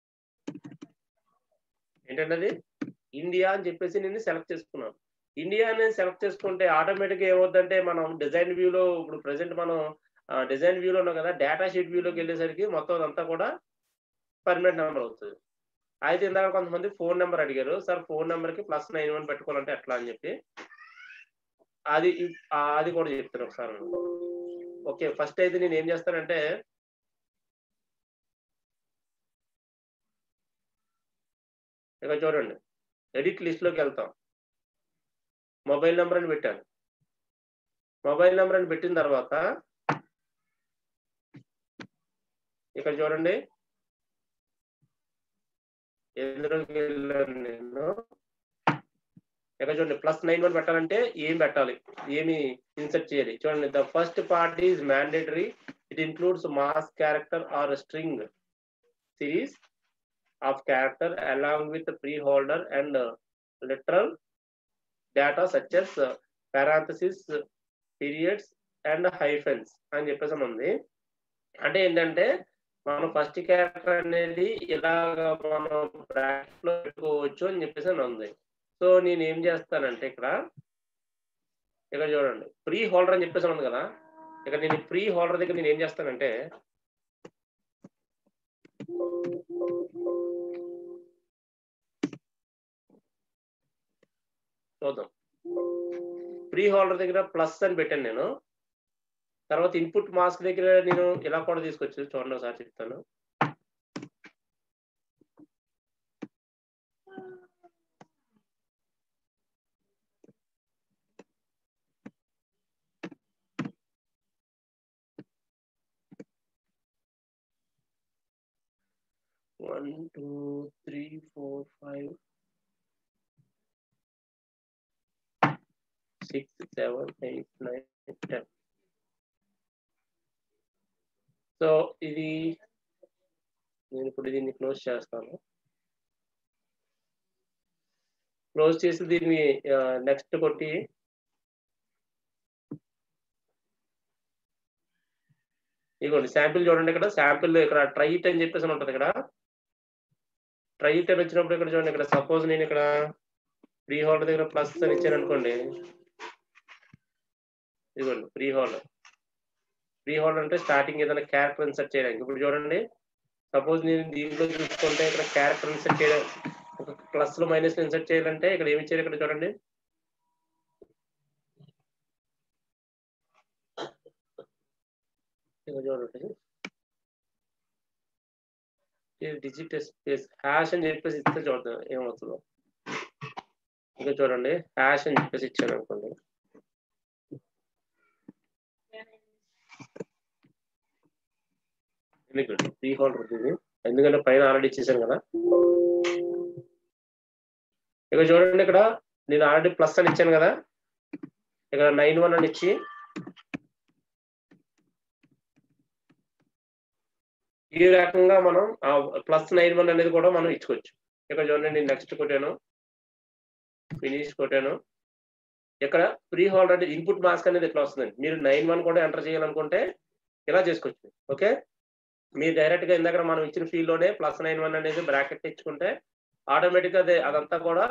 ఏంటంటే అది ఇండియా అని చెప్పేసి నేను సెలెక్ట్ చేసుకున్నాను. ఇండియా అనేది సెలెక్ట్ చేసుకుంటే ఆటోమేటిక్ గా ఏమవుతుందంటే మనం డిజైన్ వ్యూలో ఇప్పుడు ప్రెసెంట్ మనం డిజైన్ వ్యూలో ఉన్నాం కదా, డేటా షీట్ వ్యూలోకి వెళ్ళేసరికి మొత్తం అంతా కూడా పర్మనెంట్ నెంబర్ అవుతుంది. అయితే ఇందాక కొంతమంది ఫోన్ నెంబర్ అడిగారు, సార్ ఫోన్ నెంబర్ కి +91 పెట్టుకోవాలంటే ఎట్లా అని చెప్పి అది కూడా చెప్తాను ఒకసారి. ఓకే, ఫస్ట్ అయితే నేను ఏం చేస్తానంటే ఇక్కడ చూడండి, ఎడిట్ లిస్ట్ లోకి వెళ్తాం. మొబైల్ నెంబర్ అని పెట్టాను. మొబైల్ నెంబర్ అని పెట్టిన తర్వాత ఇక్కడ చూడండి, ఎందులోకి వెళ్ళాను నేను, ఇక్కడ చూడండి +91 పెట్టాలంటే ఏం పెట్టాలి, ఏమి ఇన్సర్ట్ చేయాలి చూడండి. The first part is mandatory, it includes mass character or string series of character along with pre-holder and literal data such as parentheses, periods and hyphens అని చెప్పేసి ఉంది. అంటే ఏంటంటే మనం ఫస్ట్ క్యారెక్టర్ అనేది ఇలాగ మనం బ్రాకెట్ లో పెట్టుకోవచ్చు అని చెప్పేసి ఉంది. సో నేను ఏం చేస్తానంటే ఇక్కడ చూడండి ప్రీ హోల్డర్ అని చెప్పేసి ఉంది కదా, ఇక్కడ నేను ప్రీ హోల్డర్ దగ్గర నేను ఏం చేస్తానంటే చూద్దాం. ప్రీ హోల్డర్ దగ్గర ప్లస్ అని పెట్టాను నేను. తర్వాత ఇన్పుట్ మాస్క్ దగ్గర నేను ఇలా కూడా తీసుకొచ్చు చూడండి, ఒకసారి చెప్తాను. One, two, three, four, 5, 6, 7, 8, 9, 10. So ఇది నేను ఇప్పుడు దీన్ని క్లోజ్ చేస్తాను. క్లోజ్ చేసి దీన్ని నెక్స్ట్ కొట్టి ఇదిగోండి శాంపిల్ చూడండి. ఇక్కడ శాంపిల్ ఇక్కడ ట్రై ఇట్ అని చెప్పేసి ఉంటుంది. ఇక్కడ ట్రై ఇట్ అని వచ్చినప్పుడు ఇక్కడ చూడండి, ఇక్కడ సపోజ్ నేను ఇక్కడ ప్రీ హోల్డర్ దగ్గర ప్లస్ అని ఇచ్చాను అనుకోండి. ఇదిగోండి ప్రీ హోల్డర్ అంటే స్టార్టింగ్ ఏదైనా క్యారెక్టర్ ఇన్సర్ట్ చేయడానికి. ఇప్పుడు చూడండి సపోజ్ నేను దీంట్లో చూసుకుంటే ఇక్కడ క్యారెక్టర్ ఇన్సర్ట్ చేయడం, ఒక ప్లస్ లో మైనస్ ఇన్సర్ట్ చేయాలంటే ఇక్కడ ఏమి ఇచ్చారు, ఇక్కడ చూడండి డిజిట్ స్పేస్ హ్యాష్ అని చెప్పేసి ఇస్తే చూద్దాం ఏమవుతుందో. ఇంకా చూడండి హ్యాష్ అని చెప్పేసి ఇచ్చాను అనుకోండి. ప్రీ హోల్డర్ ఇది ఎందుకంటే పైన ఆల్రెడీ ఇచ్చేసాను కదా. ఇక్కడ చూడండి, ఇక్కడ నేను ఆల్రెడీ ప్లస్ అని ఇచ్చాను కదా, ఇక్కడ 91 అని ఇచ్చి ఈ రకంగా మనం +91 అనేది కూడా మనం ఇచ్చుకోవచ్చు. ఇక్కడ చూడండి నేను నెక్స్ట్ కొట్టాను, ఫినిష్ కొట్టాను. ఇక్కడ ప్రీ హోల్డర్ అంటే ఇన్పుట్ మాస్క్ అనేది ఇట్లా వస్తుందండి. మీరు 91 కూడా ఎంటర్ చేయాలనుకుంటే ఇలా చేసుకోవచ్చు. ఓకే, మీరు డైరెక్ట్ గా ఇందాక మనం ఇచ్చిన ఫీల్డ్ లోనే +91 అనేది బ్రాకెట్ ఇచ్చుకుంటే ఆటోమేటిక్ గా అదంతా కూడా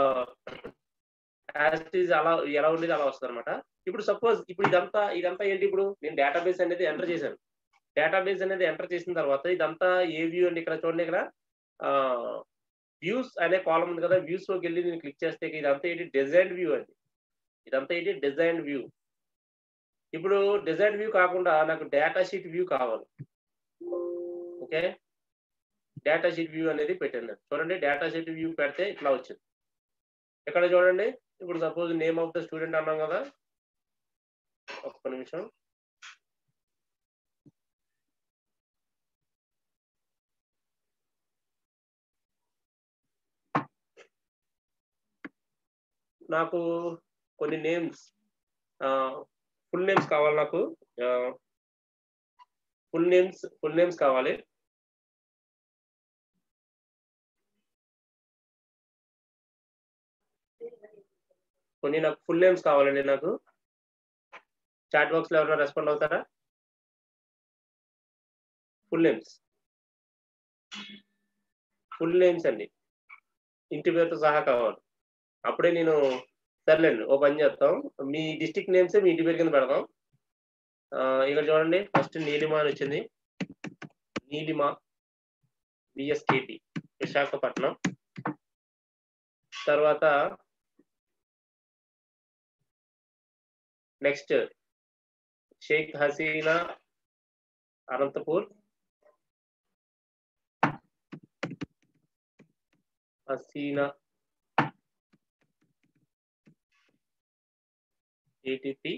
అలా ఎలా ఉండేది అలా వస్తుంది అనమాట. ఇప్పుడు సపోజ్ ఇప్పుడు ఇదంతా ఏంటి, ఇప్పుడు నేను డేటాబేస్ అనేది ఎంటర్ చేశాను. డేటాబేస్ అనేది ఎంటర్ చేసిన తర్వాత ఇదంతా ఏ వ్యూ అండి, ఇక్కడ చూడండి ఇక్కడ వ్యూస్ అనే కాలం ఉంది కదా, వ్యూస్ లోకి వెళ్ళి నేను క్లిక్ చేస్తే ఇదంతా ఏంటి డిజైన్ వ్యూ అండి. ఇదంతా ఏంటి డిజైన్ వ్యూ. ఇప్పుడు డిజైన్ వ్యూ కాకుండా నాకు డేటా షీట్ వ్యూ కావాలి. ఓకే, డేటా షీట్ వ్యూ అనేది పెట్టాను. చూడండి డేటా షీట్ వ్యూ పెడితే ఇట్లా వచ్చింది. ఇక్కడ చూడండి ఇప్పుడు suppose name of the student అన్నాం కదా, ఒక్క నిమిషం. నాకు కొన్ని నేమ్స్ ఫుల్ నేమ్స్ కావాలి నాకు. ఫుల్ నేమ్స్ కావాలి. కొన్ని నాకు ఫుల్ నేమ్స్ కావాలండి నాకు. చాట్ బాక్స్ లో ఎవరైనా రెస్పాండ్ అవుతారా? ఫుల్ నేమ్స్ అండి, ఇంటి పేరుతో సహా కావాలి. అప్పుడే నేను సర్లేండి ఓ పని చేస్తాం, మీ డిస్ట్రిక్ట్ నేమ్స్ మీ ఇంటి పేరు కింద పెడదాం. ఇక్కడ చూడండి, ఫస్ట్ నీలిమ అని వచ్చింది. నీలిమ విఎస్కేటి విశాఖపట్నం. తర్వాత నెక్స్ట్ షేక్ హసీనా అనంతపూర్. హసీనా ఏటీపీ.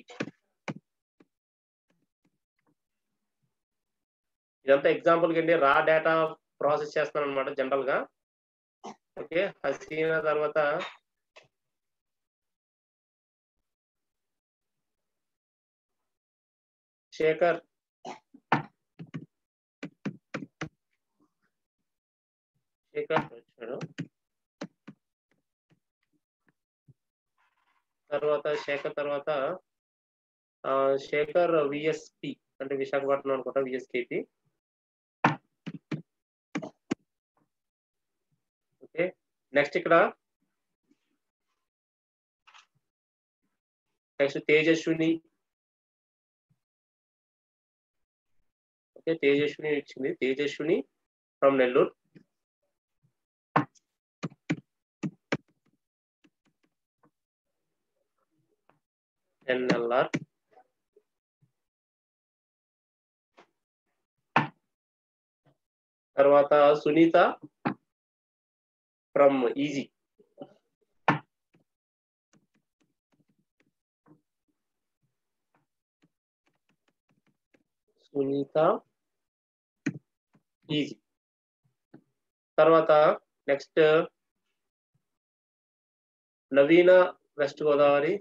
ఇదంతా ఎగ్జాంపుల్ కండి, రా డేటా ప్రాసెస్ చేస్తాను అనమాట జనరల్ గా. ఓకే, హసీనా తర్వాత శేఖర్. వచ్చాడు. తర్వాత శేఖర్ తర్వాత శేఖర్ విఎస్పి అంటే విశాఖపట్నం అనుకుంటా, విఎస్కేపి. ఓకే, నెక్స్ట్ ఇక్కడ తేజస్విని. ఓకే, తేజస్విని ఇచ్చింది, తేజస్విని ఫ్రమ్ నెల్లూరు. NLR. తర్వాత Sunitha from E G. Sunitha E G. తర్వాత next Naveena west Godavari.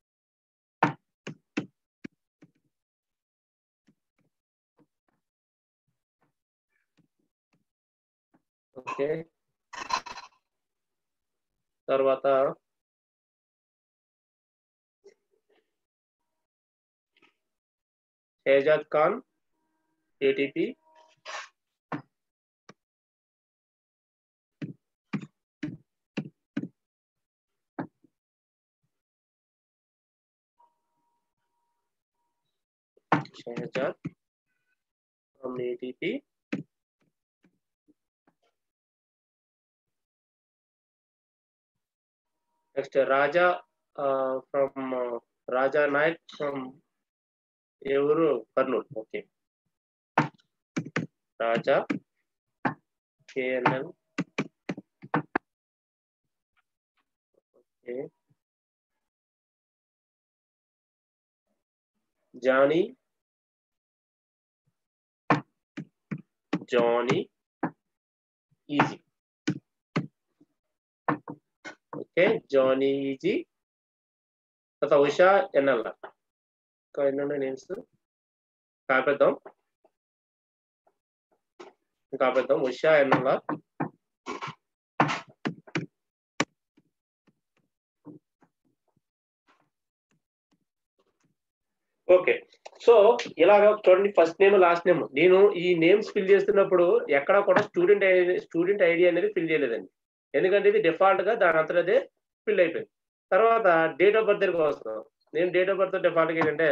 Okay, తర్వాత Shehzad Khan ATP. Shehzad from ATP. Next Raja from Raja Nayak from ఎవరు Kurnool. Okay, Raja KNL. Okay, Johnny E G. Okay, Johnny E G. తర్వాత ఉషా NLR. ఇంకా ఎన్ని నేమ్స్ కాపేద్దాం. ఉషా NLR. ఓకే, సో ఇలాగ చూడండి, ఫస్ట్ నేమ్ లాస్ట్ నేమ్. నేను ఈ నేమ్స్ ఫిల్ చేస్తున్నప్పుడు ఎక్కడ కూడా స్టూడెంట్ ఐడి అనేది ఫిల్ చేయలేదండి, ఎందుకంటే ఇది డిఫాల్ట్ గా దాని అంతటా ఫిల్ అయిపోయింది. తర్వాత డేట్ ఆఫ్ బర్త్ దగ్గరికి వస్తాం. నేను డేట్ ఆఫ్ బర్త్ డిఫాల్ట్ ఏంటంటే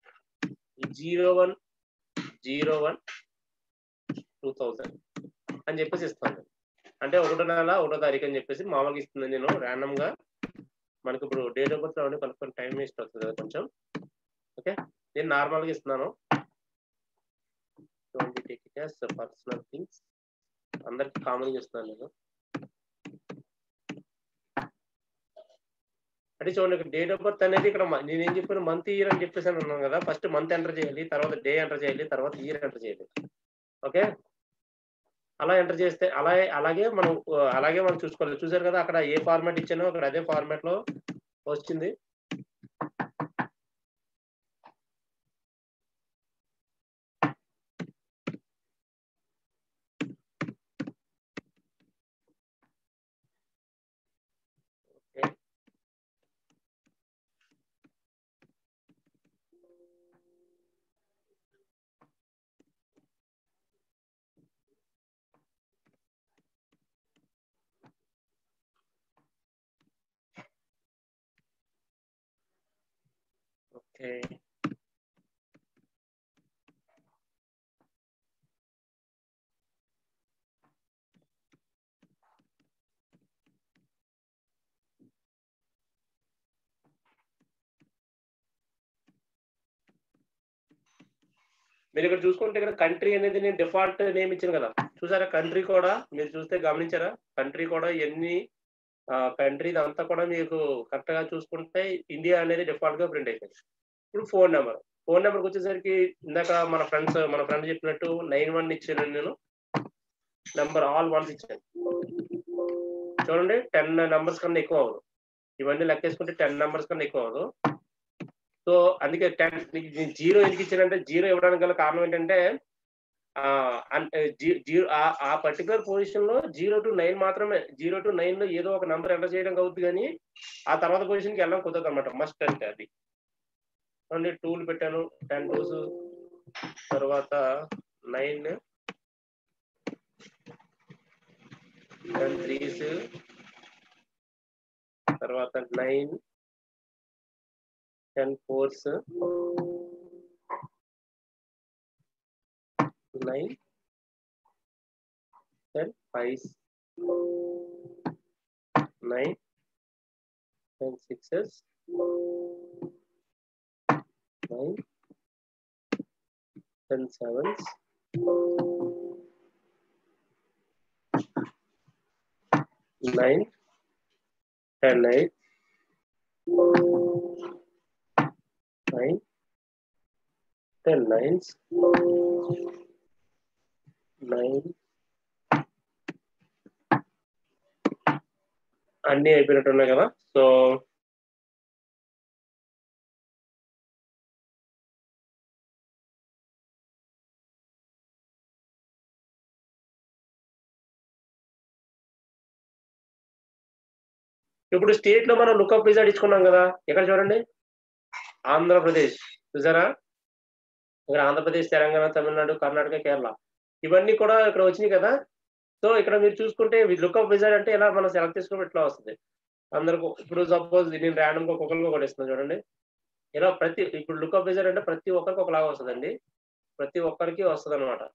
01/01/2000 అని చెప్పేసి ఇస్తాను. అంటే 1వ నెల 1వ తారీఖు అని చెప్పేసి మామూలుగా ఇస్తుంది. నేను ర్యాండమ్ గా, మనకి ఇప్పుడు డేట్ ఆఫ్ బర్త్ అవన్నీ కనుక్కొని టైం వేస్ట్ అవుతుంది కదా కొంచెం. ఓకే, నేను నార్మల్గా ఇస్తున్నాను. పర్సనల్ థింగ్స్ అందరికి కామన్గా ఇస్తున్నాను నేను. అంటే చూడండి, డేట్ ఆఫ్ బర్త్ అనేది ఇక్కడ నేను ఏం చెప్పాను, మంత్ ఇయర్ అని చెప్పేసి అన్నాను కదా. ఫస్ట్ మంత్ ఎంటర్ చేయాలి, తర్వాత డే ఎంటర్ చేయాలి, తర్వాత ఇయర్ ఎంటర్ చేయాలి. ఓకే, అలా ఎంటర్ చేస్తే అలాగే మనం చూసుకోవాలి. చూసారు కదా, అక్కడ ఏ ఫార్మాట్ ఇచ్చానో అక్కడ అదే ఫార్మాట్ లో వచ్చింది. ఓకే, మీరు ఇక్కడ చూసుకుంటే ఇక్కడ కంట్రీ అనేది నేను డిఫాల్ట్ నేమ్ ఇచ్చాను కదా, చూసారా? కంట్రీ కూడా మీరు చూస్తే గమనించారా? కంట్రీ కూడా ఎన్ని కంట్రీ అంతా కూడా మీకు కరెక్ట్ గా చూసుకుంటే ఇండియా అనేది డిఫాల్ట్ గా ప్రింట్ అయిపోయింది. ఇప్పుడు ఫోన్ నెంబర్కి వచ్చేసరికి ఇందాక మన ఫ్రెండ్ చెప్పినట్టు 91 ఇచ్చాను నేను, నెంబర్ ఆల్ వన్స్ ఇచ్చాను. చూడండి 10 నెంబర్స్ కన్నా ఎక్కువ అవ్వదు, ఇవన్నీ లెక్కేసుకుంటే 10 నెంబర్స్ కన్నా ఎక్కువ అవ్వదు. సో అందుకే 10 జీరో ఎందుకు ఇచ్చానంటే, జీరో ఇవ్వడానికి గల కారణం ఏంటంటే ఆ పర్టికులర్ పొజిషన్ లో 0 to 9 మాత్రమే, 0 to 9 లో ఏదో ఒక నెంబర్ ఎంటర్ చేయడానికి అవుతుంది, కానీ ఆ తర్వాత పొజిషన్కి వెళ్ళడం కుదరదు అనమాట. మస్ట్ అంటే అది 2 పెట్టాను, 10 2s, తర్వాత 9, 10 3s, తర్వాత 9, 10 4s, 9, 10 5s, 9, 10 6s, 9, 10 7s, 9, 10 8, 9, 10 9s, 9 అన్ని అయిపోయినట్టు ఉన్నాయి కదా. సో ఇప్పుడు స్టేట్ లో మనం లుక్అప్ విజార్డ్ ఇచ్చుకున్నాం కదా, ఇక్కడ చూడండి ఆంధ్రప్రదేశ్, చూసారా? ఇక్కడ ఆంధ్రప్రదేశ్, తెలంగాణ, తమిళనాడు, కర్ణాటక, కేరళ ఇవన్నీ కూడా ఇక్కడ వచ్చినాయి కదా. సో ఇక్కడ మీరు చూసుకుంటే లుక్అప్ విజార్డ్ అంటే ఇలా మనం సెలెక్ట్ చేసుకున్నప్పుడు ఇట్లా వస్తుంది అందరికి. ఇప్పుడు సపోజ్ నేను ర్యాండమ్ గా ఒక్కొక్కరికి ఒకటి ఇస్తున్నాను చూడండి, ఇలా ఇప్పుడు లుక్అప్ విజార్డ్ అంటే ప్రతి ఒక్కరికి ఒకలాగా వస్తుందండి, ప్రతి ఒక్కరికి వస్తుంది అనమాట.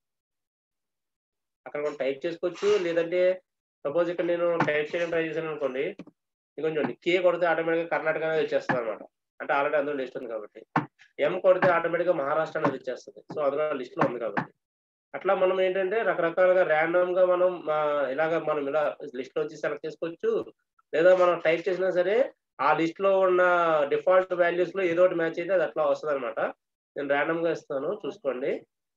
అక్కడ మనం టైప్ చేసుకోవచ్చు, లేదంటే సపోజ్ ఇక్కడ నేను టైప్ చేయడం ట్రై చేశాను అనుకోండి, ఇంకొంచెం కే కొడితే ఆటోమేటిక్గా కర్ణాటక అనేది వచ్చేస్తుంది అనమాట, అంటే ఆల్రెడీ అందులో లిస్ట్ ఉంది కాబట్టి. ఎం కొడితే ఆటోమేటిక్గా మహారాష్ట్ర అనేది వచ్చేస్తుంది, సో అందులో లిస్ట్ లో ఉంది కాబట్టి. అట్లా మనం ఏంటంటే రకరకాలుగా ర్యాండమ్ గా మనం మనం ఇలా లిస్ట్ లో వచ్చి సెలెక్ట్ చేసుకోవచ్చు, లేదా మనం టైప్ చేసినా సరే ఆ లిస్ట్ లో ఉన్న డిఫాల్ట్ వాల్యూస్ లో ఏదో ఒకటి మ్యాచ్ అయితే అది అట్లా వస్తుంది అనమాట. నేను ర్యాండమ్ గా ఇస్తాను, చూసుకోండి.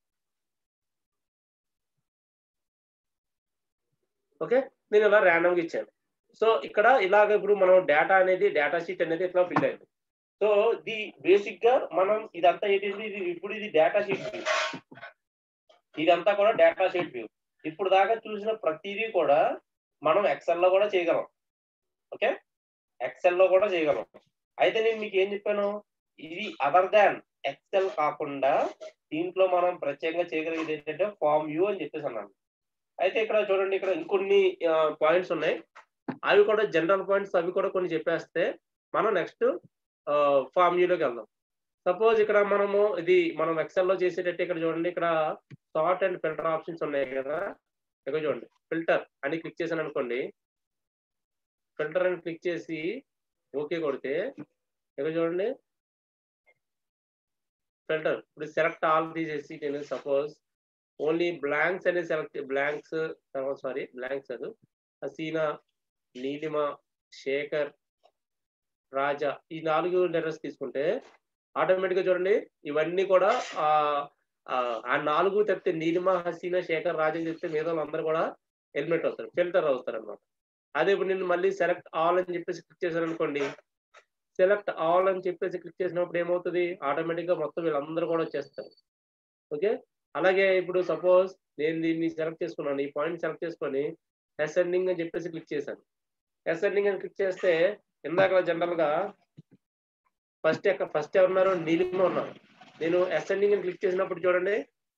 ఓకే, నేను ఇలా ర్యాండమ్ గా ఇచ్చాను. సో ఇక్కడ ఇలాగ ఇప్పుడు మనం డేటా షీట్ అనేది ఇట్లా ఫిల్ అయింది. సో ఇది బేసిక్ గా మనం ఇదంతా ఏంటి, ఇప్పుడు ఇది డేటా షీట్ వ్యూ, ఇదంతా కూడా డేటా షీట్ వ్యూ. ఇప్పుడు దాకా చూసిన ప్రతిదీ కూడా మనం ఎక్సెల్ లో కూడా చేయగలం. ఓకే, ఎక్సెల్ లో కూడా చేయగలం. అయితే నేను మీకు ఏం చెప్పాను, ఇది అదర్ దాన్ ఎక్సెల్ కాకుండా దీంట్లో మనం ప్రత్యేకంగా చేయగలిగేది ఏంటంటే ఫామ్ వ్యూ అని చెప్పేసి అన్నాను. అయితే ఇక్కడ చూడండి, ఇక్కడ ఇంకొన్ని పాయింట్స్ ఉన్నాయి, అవి కూడా జనరల్ పాయింట్స్, అవి కూడా కొన్ని చెప్పేస్తే మనం నెక్స్ట్ ఫామ్ వ్యూలోకి వెళ్దాం. సపోజ్ ఇక్కడ మనం ఎక్సెల్ లో చేసేటట్టు ఇక్కడ చూడండి, ఇక్కడ సార్ట్ అండ్ ఫిల్టర్ ఆప్షన్స్ ఉన్నాయి కదా. ఇక్కడ చూడండి ఫిల్టర్ అని క్లిక్ చేశాను అనుకోండి, ఫిల్టర్ అని క్లిక్ చేసి ఓకే కొడితే ఇక్కడ చూడండి ఫిల్టర్. ఇప్పుడు సెలెక్ట్ ఆల్ తీసేసి నేను సపోజ్ ఓన్లీ బ్లాంక్స్ అనేది బ్లాంక్స్ అది హసీనా, నీలిమ, శేఖర్, రాజా, ఈ 4 లెటర్స్ తీసుకుంటే ఆటోమేటిక్గా చూడండి ఇవన్నీ కూడా ఆ 4 చెప్తే నీలిమ, హసీనా, శేఖర్, రాజా చెప్తే మిగతా అందరూ కూడా ఎలిమినేట్ అవుతారు, ఫిల్టర్ అవుతారు అనమాట. అదే ఇప్పుడు నేను మళ్ళీ సెలెక్ట్ ఆల్ అని చెప్పేసి క్లిక్ చేశాను అనుకోండి, సెలెక్ట్ ఆల్ అని చెప్పేసి క్లిక్ చేసినప్పుడు ఏమవుతుంది, ఆటోమేటిక్ గా మొత్తం వీళ్ళందరూ కూడా వచ్చేస్తారు. ఓకే, అలాగే ఇప్పుడు సపోజ్ నేను దీన్ని సెలెక్ట్ చేసుకున్నాను, ఈ పాయింట్ సెలెక్ట్ చేసుకొని అసెండింగ్ అని చెప్పేసి క్లిక్ చేశాను. అసెండింగ్ అని క్లిక్ చేస్తే ఇందాక జనరల్ గా ఫస్ట్ ఎవరున్నారు, నీలిమ ఉన్నారు. నేను అసెండింగ్ అని క్లిక్ చేసినప్పుడు చూడండి,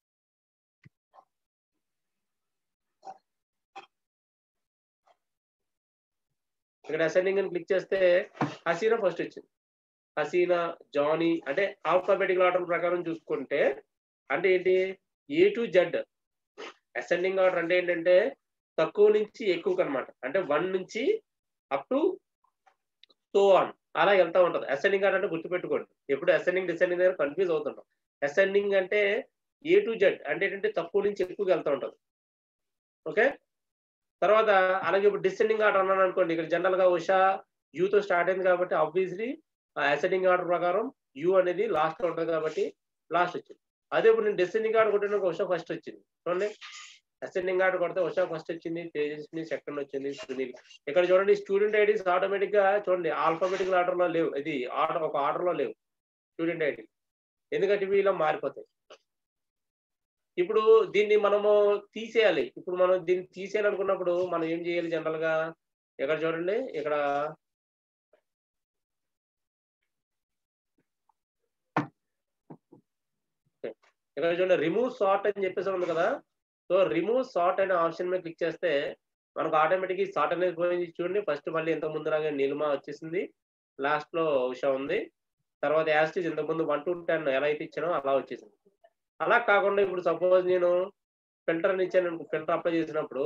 ఇక్కడ అసెండింగ్ అని క్లిక్ చేస్తే హసీనా ఫస్ట్ వచ్చింది. హసీనా, జానీ అంటే ఆల్ఫాబెటికల్ ఆర్డర్ ప్రకారం చూసుకుంటే అంటే ఏంటి, A to Z. Ascending order అంటే ఏంటంటే తక్కువ నుంచి ఎక్కువ అనమాట. అంటే 1 నుంచి అప్ టు సో ఆన్ అలా వెళ్తా ఉంటది. అసెండింగ్ ఆర్డర్ అంటే గుర్తుపెట్టుకోండి, ఎప్పుడు అసెండింగ్ డిసెండింగ్ దగ్గర కన్ఫ్యూజ్ అవుతుంటాం. అసెండింగ్ అంటే ఏ టు జెడ్ అంటే ఏంటంటే తక్కువ నుంచి ఎక్కువగా వెళ్తూ ఉంటది. ఓకే, తర్వాత అలాగే ఇప్పుడు డిసెండింగ్ ఆర్డర్ అన్నాను అనుకోండి, ఇక్కడ జనరల్ గా ఉషా యూతో స్టార్ట్ అయింది కాబట్టి ఆబ్వియస్లీ అసెండింగ్ ఆర్డర్ ప్రకారం యూ అనేది లాస్ట్ లో ఉంటుంది కాబట్టి లాస్ట్ వచ్చింది. అదే ఇప్పుడు నేను డిసెండింగ్ ఆర్డర్ కొట్టిన ఉషా ఫస్ట్ వచ్చింది. చూడండి, అసెండింగ్ ఆర్డర్ కొడితే ఉషా ఫస్ట్ వచ్చింది, తేజస్వి సెకండ్ వచ్చింది, సునీల్. ఇక్కడ చూడండి స్టూడెంట్ ఐడీస్ ఆటోమేటిక్ గా చూడండి ఆల్ఫాబెటికల్ ఆర్డర్ లో లేవు, ఇది ఆర్డర్ ఒక ఆర్డర్ లో లేవు స్టూడెంట్ ఐడి, ఎందుకంటే ఇవి ఇలా మారిపోతాయి. ఇప్పుడు దీన్ని మనము తీసేయాలి. ఇప్పుడు మనం దీన్ని తీసేయాలనుకున్నప్పుడు మనం ఏం చేయాలి జనరల్ గా, ఇక్కడ చూడండి ఇక్కడ చూడండి రిమూవ్ సార్ట్ అని చెప్పేసి ఉంది కదా. సో రిమూవ్ సార్ట్ అనే ఆప్షన్ మీద క్లిక్ చేస్తే మనకు ఆటోమేటిక్ సార్ట్ అనేది పోయింది. చూడండి ఫస్ట్ మళ్ళీ ఇంత ముందులాగే నీలిమ వచ్చేసింది, లాస్ట్ లో ఉషా ఉంది, తర్వాత యాస్టిజ్ ఇంతకు ముందు 1 to 10 ఎలా అయితే ఇచ్చానో అలా వచ్చేసింది. అలా కాకుండా ఇప్పుడు సపోజ్ నేను ఫిల్టర్ అని ఇచ్చాను, ఫిల్టర్ అప్లై చేసినప్పుడు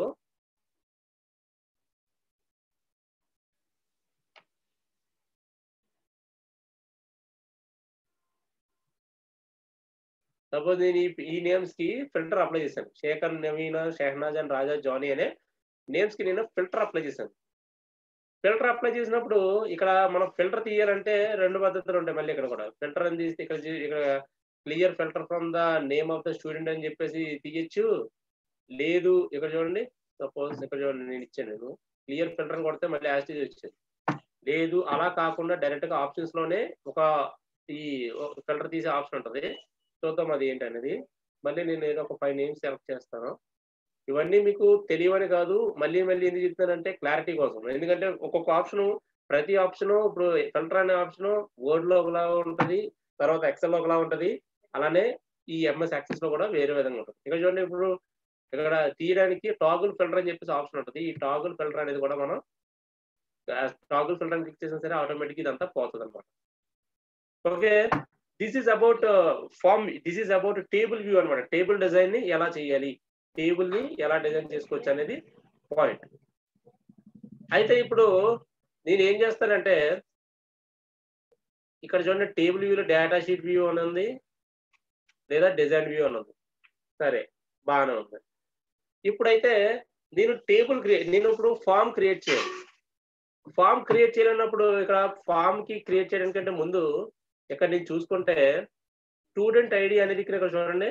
సపోజ్ నేను ఈ నేమ్స్ కి ఫిల్టర్ అప్లై చేశాను, శేఖర్, నవీన, షెహనాజ్ అండ్ రాజా, జానీ అనే నేమ్స్ కి నేను ఫిల్టర్ అప్లై చేశాను. ఫిల్టర్ అప్లై చేసినప్పుడు ఇక్కడ మనం ఫిల్టర్ తీయాలంటే 2 పద్ధతులు ఉంటాయి. మళ్ళీ ఇక్కడ కూడా ఫిల్టర్ అని తీస్తే ఇక్కడ clear filter from the name of the student అని చెప్పేసి తీయచ్చు. లేదు ఇక్కడ చూడండి, సపోజ్ ఇక్కడ చూడండి నేను ఇచ్చాను, క్లియర్ ఫిల్టర్ అని కొడితే మళ్ళీ యాస్టీజ్ వచ్చేది. లేదు అలా కాకుండా డైరెక్ట్ గా ఆప్షన్స్ లోనే ఒక ఈ ఫిల్టర్ తీసే ఆప్షన్ ఉంటుంది, చూద్దాం అది ఏంటి అనేది. మళ్ళీ నేను ఏదో ఒక 5 నేమ్స్ సెలెక్ట్ చేస్తాను. ఇవన్నీ మీకు తెలియవని కాదు, మళ్ళీ ఎందుకు చెప్తానంటే క్లారిటీ కోసం. ఎందుకంటే ఒక్కొక్క ఆప్షన్, ప్రతి ఆప్షన్ ఇప్పుడు ఫిల్టర్ అనే ఆప్షన్ వర్డ్ లో ఒకలా ఉంటది, తర్వాత ఎక్సెల్ లో ఒకలా ఉంటది, అలానే ఈ ఎంఎస్ యాక్సెస్ లో కూడా వేరే విధంగా ఉంటుంది. ఇక్కడ చూడండి ఇప్పుడు ఇక్కడ తీయడానికి టాగుల్ ఫిల్టర్ అని చెప్పేసి ఆప్షన్ ఉంటుంది. ఈ టాగుల్ ఫిల్టర్ అనేది కూడా మనం టాగుల్ ఫిల్టర్ క్లిక్ చేసినా సరే ఆటోమేటిక్ ఇదంతా పోతుంది అనమాట. Okay, this is about form, this is about table view అనమాట. టేబుల్ డిజైన్ ని ఎలా చేయాలి, టేబుల్ ని ఎలా డిజైన్ చేసుకోవచ్చు అనేది పాయింట్. అయితే ఇప్పుడు నేను ఏం చేస్తానంటే ఇక్కడ చూడండి టేబుల్ వ్యూలో డేటా షీట్ వ్యూ అని ఉంది, లేదా డిజైన్ వ్యూ అని ఉంది. సరే బాగానే ఉంది. ఇప్పుడైతే నేను ఇప్పుడు ఫామ్ క్రియేట్ చేయాలి. ఫామ్ క్రియేట్ చేయాలన్నప్పుడు ఇక్కడ ఫామ్ కి క్రియేట్ చేయడానికంటే ముందు ఇక్కడ నేను చూసుకుంటే స్టూడెంట్ ఐడి అనేది ఇక్కడ చూడండి,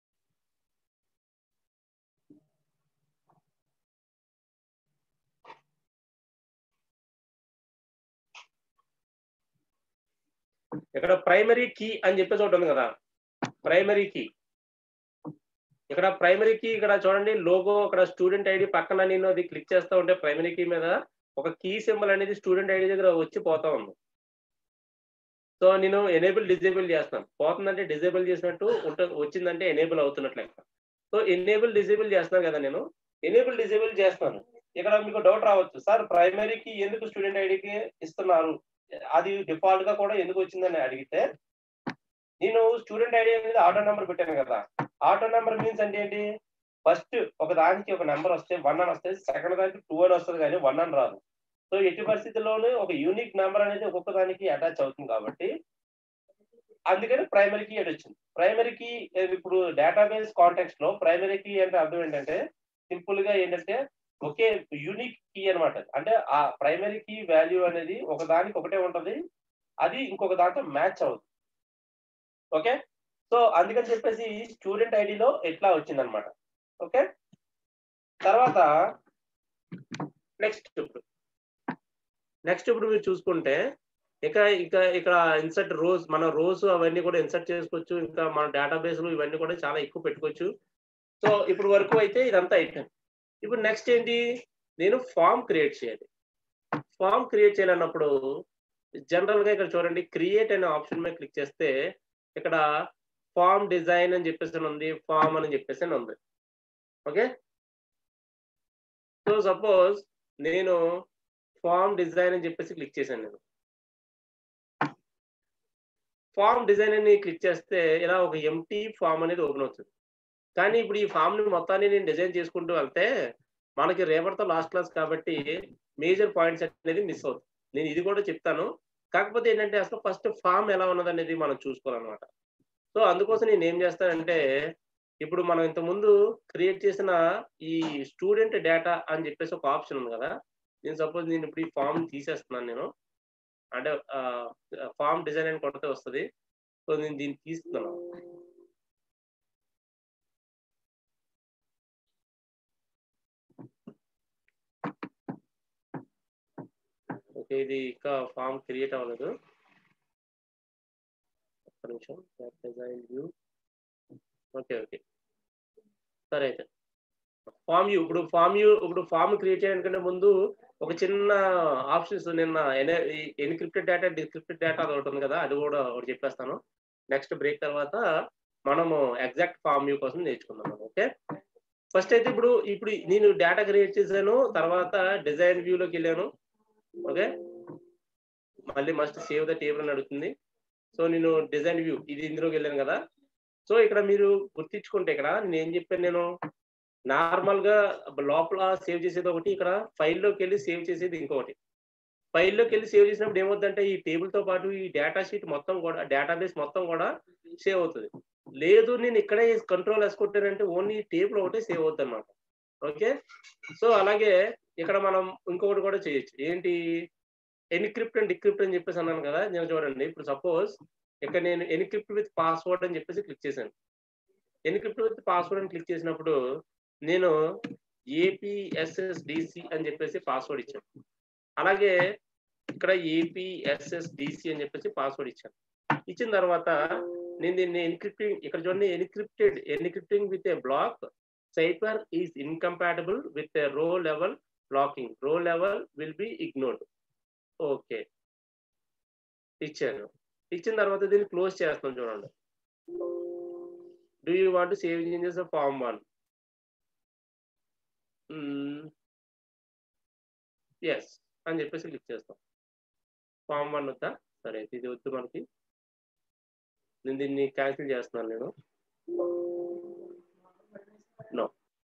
ఇక్కడ ప్రైమరీ కీ అని చెప్పేసి ఒకటి ఉంది కదా, ప్రైమరీ కీ. ఇక్కడ ప్రైమరీ కీ ఇక్కడ చూడండి లోగో, ఇక్కడ స్టూడెంట్ ఐడి పక్కన నేను అది క్లిక్ చేస్తా ఉంటే ప్రైమరీ కీ మీద ఒక కీ సింబల్ అనేది స్టూడెంట్ ఐడి దగ్గర వచ్చి పోతా ఉంది. సో నేను ఎనేబుల్ డిజేబుల్ చేస్తాను, పోతుందంటే డిజేబుల్ చేసినట్టు వచ్చిందంటే ఎనేబుల్ అవుతున్నట్లు లెక్క. సో ఎనేబుల్ డిజేబుల్ చేస్తాను కదా, నేను ఎనేబుల్ డిజేబుల్ చేస్తాను. ఇక్కడ మీకు డౌట్ రావచ్చు, సార్ ప్రైమరీకి ఎందుకు స్టూడెంట్ ఐడికి ఇస్తున్నారు, అది డిఫాల్ట్ గా కూడా ఎందుకు వచ్చిందని అడిగితే, నేను స్టూడెంట్ ఐడి అనేది ఆటో నెంబర్ పెట్టాను కదా. ఆటో నెంబర్ మీన్స్ అంటే ఏంటి, ఫస్ట్ ఒక దానికి ఒక నెంబర్ వస్తే 1 అని వస్తుంది, సెకండ్ దానికి 2 అని వస్తుంది, కానీ 1 అని రాదు. సో ఎట్టి పరిస్థితుల్లోనూ ఒక యూనిక్ నెంబర్ అనేది ఒక్కొక్క దానికి అటాచ్ అవుతుంది కాబట్టి అందుకని ప్రైమరీ కీ అని వచ్చింది. ప్రైమరీ కీ ఇప్పుడు డేటాబేస్ కాంటెక్స్ట్ లో ప్రైమరీ కీ అంటే అర్థం ఏంటంటే సింపుల్ గా ఏంటంటే ఒకే యూనిక్ కీ అనమాట. అంటే ఆ ప్రైమరీ కీ వాల్యూ అనేది ఒక దానికి ఒకటే ఉంటది, అది ఇంకొక దాంతో మ్యాచ్ అవుతుంది. ఓకే, సో అందుకని చెప్పేసి స్టూడెంట్ ఐడిలో ఎట్లా వచ్చింది అనమాట. ఓకే, తర్వాత నెక్స్ట్ ఇప్పుడు మీరు చూసుకుంటే ఇక్కడ ఇన్సర్ట్ రోస్, మన రోస్ అవన్నీ కూడా ఇన్సర్ట్ చేసుకోవచ్చు. ఇంకా మన డేటాబేస్‌లు ఇవన్నీ కూడా చాలా ఎక్కువ పెట్టుకోవచ్చు. సో ఇప్పుడు వరకు అయితే ఇదంతా అయిపోయింది. ఇప్పుడు నెక్స్ట్ ఏంటి? నేను ఫార్మ్ క్రియేట్ చేయాలి. ఫార్మ్ క్రియేట్ చేయాలన్నప్పుడు జనరల్‌గా ఇక్కడ చూడండి, క్రియేట్ అనే ఆప్షన్ మీద క్లిక్ చేస్తే ఇక్కడ ఫార్మ్ డిజైన్ అని చెప్పేసి ఉంది. ఫార్మ్ అని చెప్పేసి ఉంది. ఓకే. సో సపోజ్ నేను ఫార్మ్ డిజైన్ అని చెప్పేసి క్లిక్ చేశాను నేను. ఫార్మ్ డిజైన్ అని క్లిక్ చేస్తే ఇలా ఒక ఎంప్టీ ఫార్మ్ అనేది ఓపెన్ అవుతుంది. కానీ ఇప్పుడు ఈ ఫార్మ్‌ని మొత్తాన్ని నేను డిజైన్ చేసుకుంటూ వెళ్తే మనకి రేపటితో లాస్ట్ క్లాస్ కాబట్టి మేజర్ పాయింట్స్ అనేది మిస్ అవుతాయి. నేను ఇది కూడా చెప్తాను. కాకపోతే ఏంటంటే అసలు ఫస్ట్ ఫార్మ్ ఎలా ఉన్నదనేది మనం చూసుకోవాలన్నమాట. సో అందుకోసం నేనేం చేస్తానంటే, ఇప్పుడు మనం ఇంతకుముందు క్రియేట్ చేసిన ఈ స్టూడెంట్ డేటా అని చెప్పేసి ఒక ఆప్షన్ ఉంది కదా! నేను ఇప్పుడు ఈ ఫార్మ్‌ని తీసేస్తున్నాను నేను. అంటే ఫార్మ్ డిజైన్ అని కొడితే వస్తది. సో నేను దీన్ని తీస్తున్నాను. ఓకే. ఇది ఇంకా ఫార్మ్ క్రియేట్ అవ్వలేదు. ఒక్క నిమిషం. Design view. ఓకే. సరే అయితే. ఇప్పుడు ఫార్మ్ క్రియేట్ చేయడానికంటే ముందు ఒక చిన్న ఆప్షన్స్ నిన్న ఎన్‌క్రిప్టెడ్ డేటా, డిక్రిప్టెడ్ డేటా అదొకటి ఉంది కదా! అది కూడా ఒకటి చెప్పేస్తాను. నెక్స్ట్ బ్రేక్ తర్వాత మనము ఎగ్జాక్ట్ ఫార్మ్ వ్యూ కోసం నేర్చుకుందాం. ఓకే. ఫస్ట్ అయితే ఇప్పుడు నేను డేటా క్రియేట్ చేశాను. తర్వాత డిజైన్ వ్యూలోకెళ్ళాను. ఓకే. మళ్ళీ మస్ట్ సేవ్ ద టేబుల్ అని అడుగుతుంది. సో నేను డిజైన్ వ్యూ ఇందులోకెళ్ళాను కదా! సో ఇక్కడ మీరు గుర్తించుకుంటే ఇక్కడ నేనేం చెప్పాను, నార్మల్‌గా లోపల సేవ్ చేసేది ఒకటి, ఇక్కడ ఫైల్‌లోకెళ్ళి సేవ్ చేసేది ఇంకొకటి. ఫైల్‌లోకెళ్ళి సేవ్ చేసినప్పుడు ఏమవుద్దంటే ఈ టేబుల్‌తో పాటు ఈ డేటా షీట్ మొత్తం కూడా, డేటాబేస్ మొత్తం కూడా సేవ్ అవుతది. లేదు నేను ఇక్కడే కంట్రోల్ ఎస్ కొట్టానంటే ఓన్లీ టేబుల్ ఒకటే సేవ్ అవుద్దన్నమాట. ఓకే. సో అలాగే ఇక్కడ మనం ఇంకొకటి కూడా చేయొచ్చు. ఏంటి? ఎన్‌క్రిప్ట్ అండ్ డిక్రిప్ట్ అని చెప్పేసి అన్నాను కదా! నేను చూడండి, ఇప్పుడు సపోజ్ ఇక్కడ నేను ఎన్‌క్రిప్ట్ విత్ పాస్వర్డ్ అని చెప్పేసి క్లిక్ చేశాను. ఎన్‌క్రిప్ట్ విత్ పాస్వర్డ్ అని క్లిక్ చేసినప్పుడు నేను ఏపీఎస్ఎస్‌డిసి అని చెప్పేసి పాస్వర్డ్ ఇచ్చాను. అలాగే ఇక్కడ ఏపీఎస్ఎస్‌డిసి అని చెప్పేసి పాస్వర్డ్ ఇచ్చాను. ఇచ్చిన తర్వాత నేను దీన్ని ఇక్కడ చూడండి, encrypting with a block cipher is incompatible with a row level blocking. Row level will be ignored. Okay. ఇచ్చాను. ఇచ్చిన తర్వాత దీన్ని క్లోజ్ చేస్తాను చూడండి. Do you want to save changes of form 1? Yes అని చెప్పేసి క్లిక్ చేస్తాం. ఫార్మ్ 1 వద్దా? సరే అయితే ఇది వద్దు మనకి. నేను దీన్ని క్యాన్సిల్ చేస్తున్నాను నేను. నో.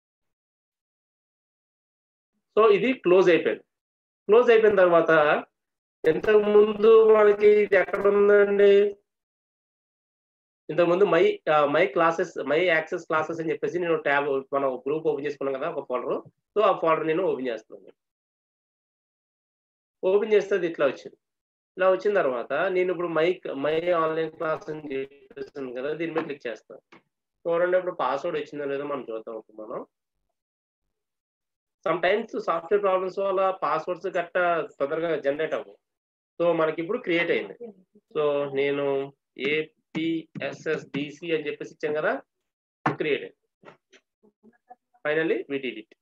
సో ఇది క్లోజ్ అయిపోయింది. క్లోజ్ అయిపోయిన తర్వాత ఇంతకు ముందు మనకి ఇది ఎక్కడ ఉందండి? ఇంతకుముందు my classes, my access classes అని చెప్పేసి నేను ట్యాబ్, మనం గ్రూప్ ఓపెన్ చేసుకున్నాం కదా ఒక ఫోల్డర్. సో ఆ ఫోల్డర్ నేను ఓపెన్ చేస్తున్నాను. ఓపెన్ చేస్తే అది ఇట్లా వచ్చింది. ఇలా వచ్చిన తర్వాత నేను ఇప్పుడు మై ఆన్లైన్ క్లాస్ అని చెప్పేసి ఉంది కదా! దీని మీద క్లిక్ చేస్తాను. చూడండి ఇప్పుడు పాస్వర్డ్ వచ్చిందో లేదో మనం చూద్దాం ఇప్పుడు మనం. సమ్ టైమ్స్ సాఫ్ట్‌వేర్ ప్రాబ్లమ్స్ వల్ల పాస్వర్డ్స్ గట్టా తొందరగా జనరేట్ అవ్వవు. సో మనకి ఇప్పుడు క్రియేట్ అయింది. సో నేను ఏపీఎస్ఎస్‌డిసి అని చెప్పేసి ఇచ్చాను కదా! క్రియేట్ అయింది. Finally we did it.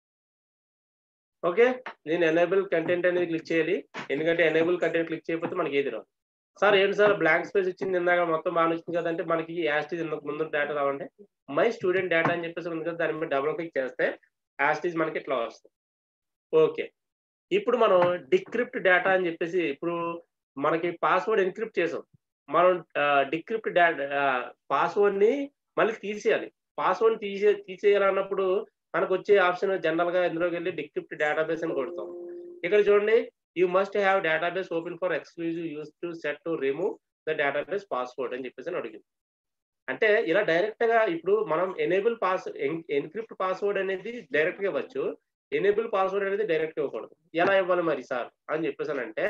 Okay. నేను ఎనేబుల్ కంటెంట్ అనేది క్లిక్ చేయాలి. ఎందుకంటే ఎనేబుల్ కంటెంట్ క్లిక్ చేయకపోతే మనకి ఏది రాదు. సార్ ఏంటి సార్ బ్లాంక్ స్పేస్ ఇచ్చింది, ఇందాక మొత్తం బాగానే వచ్చింది కదంటే మనకి యాజ్ ఇట్ ఈజ్ ఇంతకు ముందు డేటా రావండి. మై స్టూడెంట్ డేటా అని చెప్పేసి ఉంది కదా! దాని మీద డబుల్ క్లిక్ చేస్తే యాజ్ ఇట్ ఈజ్ మనకి ఇట్లా వస్తుంది. ఓకే. ఇప్పుడు మనం డిక్రిప్ట్ డేటా అని చెప్పేసి, ఇప్పుడు మనకి పాస్వర్డ్ ఎన్క్రిప్ట్ చేసాం. మనం డిక్రిప్ట్ పాస్వర్డ్‌ని మళ్ళీ తీసేయాలి. పాస్వర్డ్‌ని తీసేయాలన్నప్పుడు మనకొచ్చే ఆప్షన్ జనరల్‌గా ఇందులోకెళ్ళి డిక్రిప్ట్ డేటాబేస్ అని కొడతాం. ఇక్కడ చూడండి, you must have database open for exclusive use to set to remove the database password అని చెప్పేసి అడిగింది. అంటే ఇలా డైరెక్ట్‌గా ఇప్పుడు మనం ఎన్క్రిప్ట్ పాస్వర్డ్ అనేది డైరెక్ట్‌గా ఇవ్వచ్చు. ఎనేబుల్ పాస్వర్డ్ అనేది డైరెక్ట్‌గా ఇవ్వకూడదు. ఎలా ఇవ్వాలి మరి సార్ అని చెప్పేసనంటే,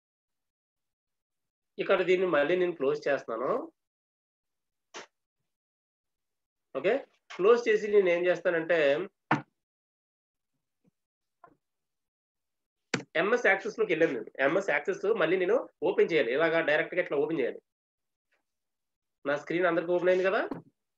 ఇక్కడ దీన్ని మళ్ళీ నేను క్లోజ్ చేస్తున్నాను. ఓకే. క్లోజ్ చేసి నేనేం చేస్తానంటే, ఎంఎస్ యాక్సెస్ లోకి వెళ్ళాను నేను. ఎంఎస్ యాక్సెస్ మళ్ళీ నేను ఓపెన్ చేయాలి. ఇలాగా డైరెక్ట్ గా ఇట్లా ఓపెన్ చేయాలి. నా స్క్రీన్ అందరికి ఓపెన్ అయింది కదా?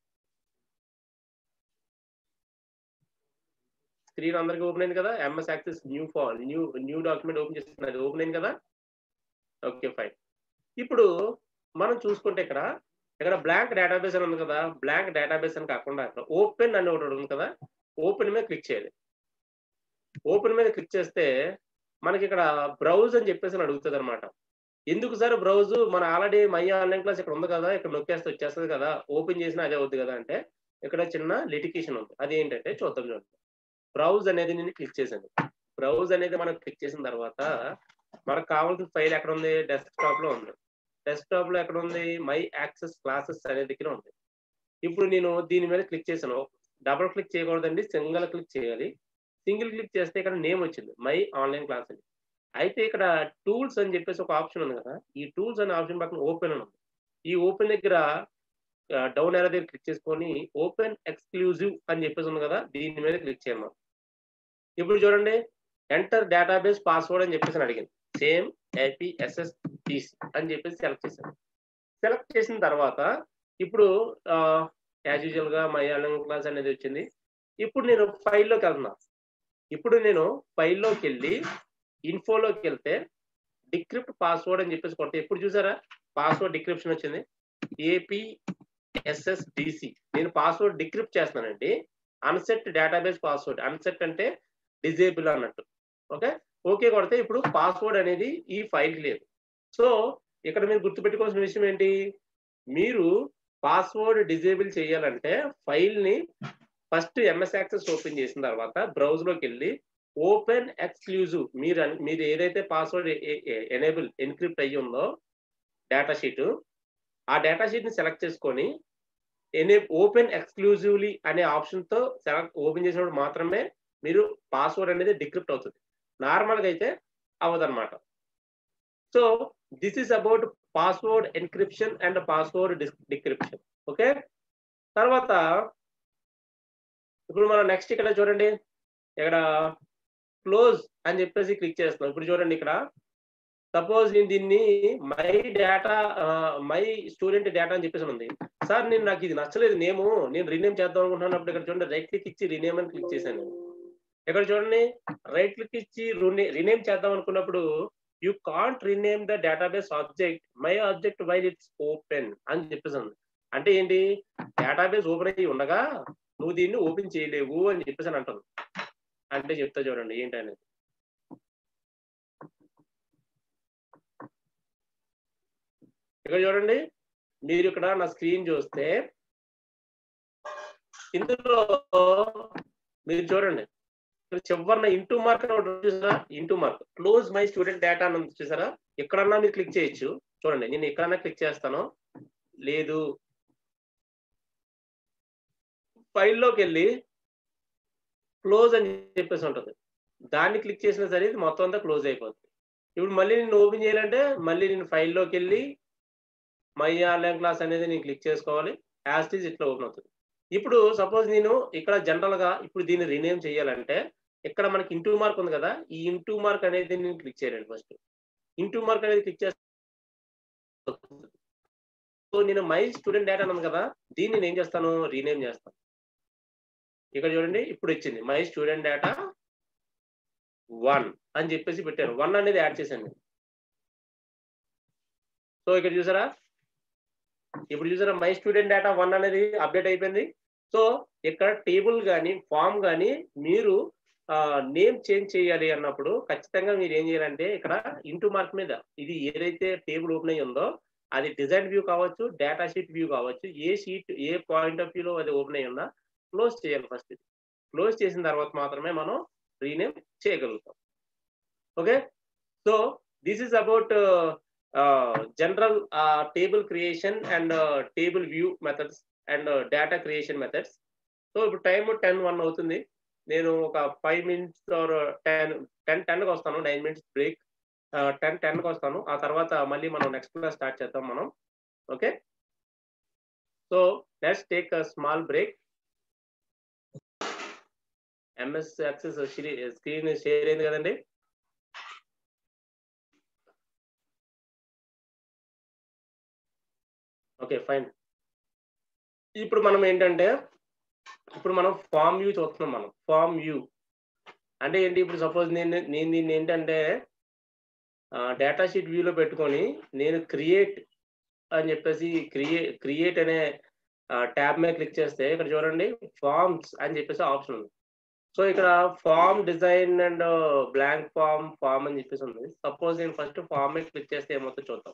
స్క్రీన్ అందరికి ఓపెన్ అయింది కదా? MS access new document open చేస్తున్నది ఓపెన్ అయింది కదా? Okay fine. ఇప్పుడు మనం చూసుకుంటే ఇక్కడ బ్లాంక్ డేటాబేస్ అని ఉంది కదా? బ్లాంక్ డేటాబేస్ అని కాకుండా ఓపెన్ అని ఒకటి ఉంది కదా? ఓపెన్ మీద క్లిక్ చేయాలి. ఓపెన్ మీద క్లిక్ చేస్తే మనకి ఇక్కడ బ్రౌజ్ అని చెప్పేసి అడుగుతుంది అనమాట. ఎందుకు సార్ బ్రౌజ్? మన ఆల్రెడీ మై ఆన్లైన్ క్లాస్ ఇక్కడ ఉంది కదా, ఇక్కడ నొక్కేస్తే వచ్చేస్తుంది కదా, ఓపెన్ చేసినా అదే అవుద్ది కదా అంటే ఇక్కడ చిన్న లిటికేషన్ ఉంది. అది ఏంటంటే చూద్దాం చూడండి. బ్రౌజ్ అనేది నేను క్లిక్ చేశాను. బ్రౌజ్ అనేది మనం క్లిక్ చేసిన తర్వాత మనకు కావాల్సిన ఫైల్ ఎక్కడ ఉంది? డెస్క్టాప్ లో ఉంది. డెస్క్టాప్ లో ఎక్కడ ఉంది? మై యాక్సెస్ క్లాసెస్ అనే దగ్గర ఉంది. ఇప్పుడు నేను దీని మీద క్లిక్ చేశాను. డబుల్ క్లిక్ చేయకూడదండి, సింగిల్ క్లిక్ చేయాలి. సింగిల్ క్లిక్ చేస్తే ఇక్కడ నేమ్ వచ్చింది, మై ఆన్లైన్ క్లాస్ అని. అయితే ఇక్కడ టూల్స్ అని చెప్పేసి ఒక ఆప్షన్ ఉంది కదా, ఈ టూల్స్ అనే ఆప్షన్ పక్కన ఓపెన్ అని ఉంది. ఈ ఓపెన్ దగ్గర డౌన్ ఏరో దగ్గర క్లిక్ చేసుకొని ఓపెన్ ఎక్స్క్లూజివ్ అని చెప్పేసి ఉంది కదా, దీని మీద క్లిక్ చేయాలి మనం. ఇప్పుడు చూడండి, ఎంటర్ డేటాబేస్ పాస్వర్డ్ అని చెప్పేసి అడిగింది. సేమ్ APSSTC అని చెప్పేసి సెలెక్ట్ చేశాను. సెలెక్ట్ చేసిన తర్వాత ఇప్పుడు యాజ్ యూజువల్ గా మై ఆన్లైన్ క్లాస్ అనేది వచ్చింది. ఇప్పుడు నేను ఫైల్లోకి వెళ్తున్నా. ఇప్పుడు నేను ఫైల్లోకి వెళ్ళి ఇన్ఫోలోకి వెళ్తే డిక్రిప్ట్ పాస్వర్డ్ అని చెప్పేసి కొడితే ఇప్పుడు చూసారా పాస్వర్డ్ డిక్రిప్షన్ వచ్చింది, APSSDC. నేను పాస్వర్డ్ డిక్రిప్ట్ చేస్తున్నానండి. అన్సెట్ డేటాబేస్ పాస్వర్డ్, అన్సెట్ అంటే డిజేబుల్ అన్నట్టు. ఓకే కొడితే ఇప్పుడు పాస్వర్డ్ అనేది ఈ ఫైల్ లేదు. సో ఇక్కడ మీరు గుర్తుపెట్టుకోవాల్సిన విషయం ఏంటి? మీరు పాస్వర్డ్ డిజేబుల్ చేయాలంటే ఫైల్ ని ఫస్ట్ ఎంఎస్ యాక్సెస్ ఓపెన్ చేసిన తర్వాత బ్రౌజ్ లోకి వెళ్ళి ఓపెన్ ఎక్స్క్లూజివ్, మీరు ఏదైతే పాస్వర్డ్ ఎనేబుల్ ఎన్క్రిప్ట్ అయ్యి ఉందో డేటా షీట్, ఆ డేటా షీట్ ని సెలెక్ట్ చేసుకొని ఓపెన్ ఎక్స్క్లూజివ్లీ అనే ఆప్షన్ తో ఓపెన్ చేసినప్పుడు మాత్రమే మీరు పాస్వర్డ్ అనేది డిక్రిప్ట్ అవుతుంది. నార్మల్గా అయితే అవ్వదన్నమాట. So this is about password encryption and password decryption. Okay, తర్వాత ఇప్పుడు మనం నెక్స్ట్ ఇక్కడ చూడండి, ఇక్కడ క్లోజ్ అని చెప్పేసి క్లిక్ చేస్తున్నాం. ఇప్పుడు చూడండి, ఇక్కడ సపోజ్ నేను దీన్ని మై స్టూడెంట్ డేటా అని చెప్పేసి ఉంది. సార్ నాకు ఇది నచ్చలేదు, నేను రీనేమ్ చేద్దాం అనుకుంటున్నప్పుడు ఇక్కడ చూడండి రైట్ క్లిక్ ఇచ్చి రీనేమ్ అని క్లిక్ చేశాను. ఇక్కడ చూడండి రైట్ క్లిక్ ఇచ్చి రీనేమ్ చేద్దాం అనుకున్నప్పుడు you can't rename the database object my object while it's open అని చెప్పేసి ఉంది. అంటే ఏంటి? డేటాబేస్ ఓపెన్ అయ్యి ఉండగా నువ్వు దీన్ని ఓపెన్ చేయలేవు అని చెప్పేసి అని అంటాను. అంటే చెప్తా చూడండి ఏంటనేది. ఇక్కడ చూడండి, మీరు ఇక్కడ నా స్క్రీన్ చూస్తే ఇందులో మీరు చూడండి చివరిన ఇంటూ మార్క్ చూసారా? Into mark close my student data అని చూసారా? ఎక్కడన్నా మీరు క్లిక్ చేయొచ్చు. చూడండి, నేను ఎక్కడన్నా క్లిక్ చేస్తాను, లేదు ఫైల్లోకి వెళ్ళి క్లోజ్ అని చెప్పేసి ఉంటుంది, దాన్ని క్లిక్ చేసినా సరే ఇది మొత్తం అంతా క్లోజ్ అయిపోతుంది. ఇప్పుడు మళ్ళీ నేను ఓపెన్ చేయాలంటే మళ్ళీ నేను ఫైల్లోకి వెళ్ళి మై ఆన్లైన్ క్లాస్ అనేది నేను క్లిక్ చేసుకోవాలి. యాజ్ ఇట్ ఈజ్ ఇట్లా ఓపెన్ అవుతుంది. ఇప్పుడు సపోజ్ నేను ఇక్కడ జనరల్ గా ఇప్పుడు దీన్ని రీనేమ్ చేయాలంటే ఇక్కడ మనకి ఇంటూ మార్క్ ఉంది కదా, ఈ ఇంటూ మార్క్ అనేది నేను క్లిక్ చేయాలండి. ఫస్ట్ ఇంటూ మార్క్ అనేది క్లిక్ చేస్తే నేను మై స్టూడెంట్ డేటా ఉంది కదా, దీన్ని నేను ఏం చేస్తాను? రీనేమ్ చేస్తాను. ఇక్కడ చూడండి ఇప్పుడు వచ్చింది మై స్టూడెంట్ డేటా 1 అని చెప్పేసి పెట్టాను. 1 అనేది యాడ్ చేశాను. సో ఇక్కడ చూసారా, ఇప్పుడు చూసారా మై స్టూడెంట్ డేటా 1 అనేది అప్డేట్ అయిపోయింది. సో ఇక్కడ టేబుల్ కానీ ఫామ్ కానీ మీరు నేమ్ చేంజ్ చేయాలి అన్నప్పుడు ఖచ్చితంగా మీరు ఏం చేయాలంటే ఇక్కడ ఇంటూ మార్క్ మీద ఇది ఏదైతే టేబుల్ ఓపెన్ అయ్యి ఉందో అది డిజైన్ వ్యూ కావచ్చు, డేటా షీట్ వ్యూ కావచ్చు, ఏ పాయింట్ ఆఫ్ వ్యూలో అది ఓపెన్ అయ్యి ఉందా క్లోజ్ చేయాలి. ఫస్ట్ క్లోజ్ చేసిన తర్వాత మాత్రమే మనం రీనేమ్ చేయగలుగుతాం. Okay, so this is about general table creation and table view methods and data creation methods. So ఇప్పుడు టైం 10:01 అవుతుంది. నేను ఒక 5 minutes ఆర్ 10:10కి వస్తాను. 9 minutes బ్రేక్, 10:10కి వస్తాను. ఆ తర్వాత మళ్ళీ మనం నెక్స్ట్ క్లాస్ స్టార్ట్ చేద్దాం మనం. Okay, so let's take a small break. MS access screen share అయింది కదండి. Okay, fine. ఇప్పుడు మనం ఏంటంటే ఇప్పుడు మనం ఫార్మ్ వ్యూ చూస్తున్నాం. మనం ఫార్మ్ వ్యూ అంటే ఏంటి? ఇప్పుడు సపోజ్ నేను దీన్ని ఏంటంటే డేటా షీట్ వ్యూలో పెట్టుకొని నేను క్రియేట్ అని చెప్పేసి క్రియేట్ అనే ట్యాబ్ మీద క్లిక్ చేస్తే ఇక్కడ చూడండి ఫార్మ్స్ అని చెప్పేసి ఆప్షన్ ఉంది. సో ఇక్కడ form design and blank form అని చెప్పేసి ఉంది. సపోజ్ నేను ఫస్ట్ ఫార్మ్ మీద క్లిక్ చేస్తే ఏమవుతుందో చూద్దాం.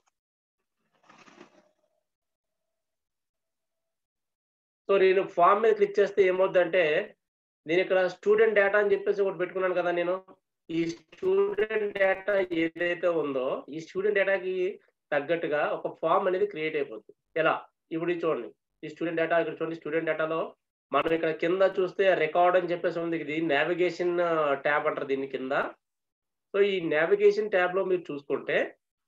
సో నేను ఫార్మ్ మీద క్లిక్ చేస్తే ఏమవుద్దంటే నేను ఇక్కడ స్టూడెంట్ డేటా అని చెప్పేసి ఒకటి పెట్టుకున్నాను కదా నేను. ఈ స్టూడెంట్ డేటా ఏదైతే ఉందో ఈ స్టూడెంట్ డేటాకి తగ్గట్టుగా ఒక ఫార్మ్ అనేది క్రియేట్ అయిపోతుంది. ఎలా? ఇప్పుడు ఇది చూడండి. ఈ స్టూడెంట్ డేటా ఇక్కడ చూడండి. స్టూడెంట్ డేటాలో మనం ఇక్కడ కింద చూస్తే రికార్డ్ అని చెప్పేసి ఉంది. ఇది నావిగేషన్ ట్యాబ్ అంటారు దీని కింద. సో ఈ నావిగేషన్ ట్యాబ్ లో మీరు చూసుకుంటే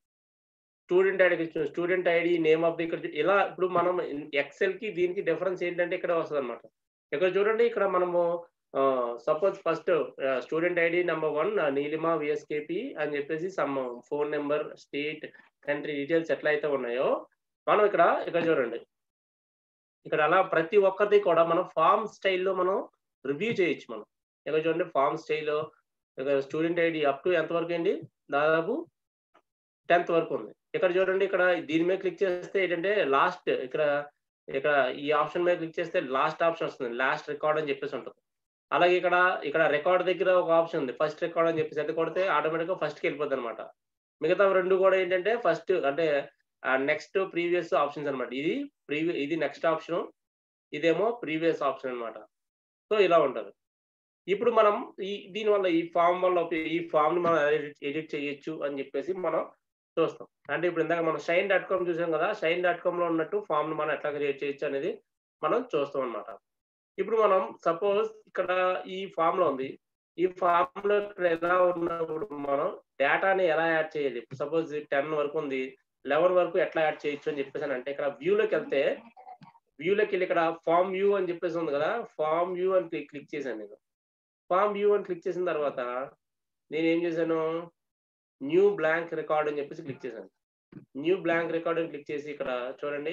student ID name of the ఇక్కడ ఇలా ఇప్పుడు మనం ఎక్సెల్ కి దీనికి డిఫరెన్స్ ఏంటంటే ఇక్కడ వస్తుంది అనమాట. ఇక్కడ చూడండి ఇక్కడ మనము suppose first student ID number 1 Neelima VSKP అని చెప్పేసి some phone number, state, country details ఎట్లా అయితే ఉన్నాయో మనం ఇక్కడ చూడండి. ఇక్కడ అలా ప్రతి ఒక్కరిది కూడా మనం ఫార్మ్ స్టైల్లో మనం రివ్యూ చేయొచ్చు. మనం ఇక్కడ చూడండి ఫార్మ్ స్టైల్ ఇక్కడ స్టూడెంట్ ఐడి అప్ టు ఎంత వరకు అండి? దాదాపు 10th వరకు ఉంది. ఇక్కడ చూడండి ఇక్కడ దీని మీద క్లిక్ చేస్తే ఏంటంటే లాస్ట్ ఇక్కడ ఈ ఆప్షన్ మీద క్లిక్ చేస్తే లాస్ట్ ఆప్షన్ వస్తుంది. లాస్ట్ రికార్డ్ అని చెప్పేసి ఉంటుంది. అలాగే ఇక్కడ రికార్డ్ దగ్గర ఒక ఆప్షన్ ఉంది. ఫస్ట్ రికార్డ్ అని చెప్పేసి అది కొడితే ఆటోమేటిక్గా ఫస్ట్కి వెళ్ళిపోద్ది అనమాట. మిగతా 2 కూడా ఏంటంటే ఫస్ట్ అంటే నెక్స్ట్ ప్రీవియస్ ఆప్షన్స్ అనమాట. ఇది నెక్స్ట్ ఆప్షన్, ఇదేమో ప్రీవియస్ ఆప్షన్ అనమాట. సో ఇలా ఉంటుంది. ఇప్పుడు మనం దీనివల్ల ఈ ఫామ్ ని మనం ఎడిట్ చేయొచ్చు అని చెప్పేసి మనం చూస్తాం. అంటే ఇప్పుడు ఇందాక మనం shine.com చూసాం కదా. shine.com లో ఉన్నట్టు ఫామ్ ని మనం ఎట్లా క్రియేట్ చేయొచ్చు అనేది మనం చూస్తాం అనమాట. ఇప్పుడు మనం సపోజ్ ఇక్కడ ఈ ఫామ్ లో ఉంది. ఈ ఫామ్ లో ఇక్కడ ఎలా ఉన్నప్పుడు మనం డేటాని ఎలా యాడ్ చేయాలి? సపోజ్ 10 వరకు ఉంది, 11 వరకు ఎట్లా యాడ్ చేయొచ్చు అని చెప్పేసి అంటే ఇక్కడ వ్యూలోకి వెళ్తే వ్యూలోకి వెళ్ళి ఇక్కడ ఫామ్ వ్యూ అని చెప్పేసి ఉంది కదా. ఫామ్ వ్యూ అని క్లిక్ చేశాను నేను. ఫామ్ వ్యూ అని క్లిక్ చేసిన తర్వాత నేను ఏం చేశాను? న్యూ బ్లాంక్ రికార్డ్ అని చెప్పేసి క్లిక్ చేశాను. న్యూ బ్లాంక్ రికార్డ్ అని క్లిక్ చేసి ఇక్కడ చూడండి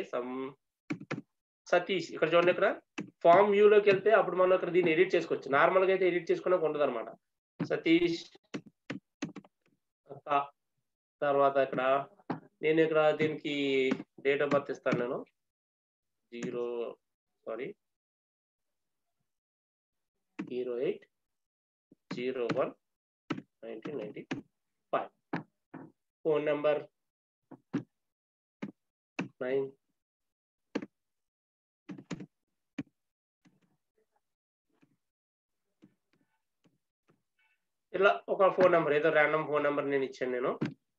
సతీష్ ఇక్కడ చూడండి. ఇక్కడ ఫామ్ వ్యూలోకి వెళ్తే అప్పుడు మనం ఇక్కడ దీన్ని ఎడిట్ చేసుకోవచ్చు. నార్మల్గా అయితే ఎడిట్ చేసుకునే ఉండదు అనమాట. సతీష్ తర్వాత నేను దీనికి డేట్ ఆఫ్ బర్త్ ఇస్తాను నేను 08/01/1995. ఫోన్ నెంబర్ 9 ఇలా ఒక ఫోన్ నెంబర్ ఏదో ర్యాండమ్ ఫోన్ నెంబర్ నేను ఇచ్చాను నేను.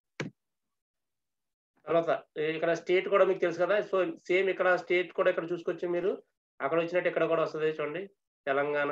తర్వాత ఇక్కడ స్టేట్ కూడా మీకు తెలుసు కదా. సో సేమ్ ఇక్కడ స్టేట్ కూడా ఇక్కడ చూసుకోవచ్చు మీరు. అక్కడ వచ్చినట్టు ఇక్కడ కూడా వస్తుంది చూడండి. తెలంగాణ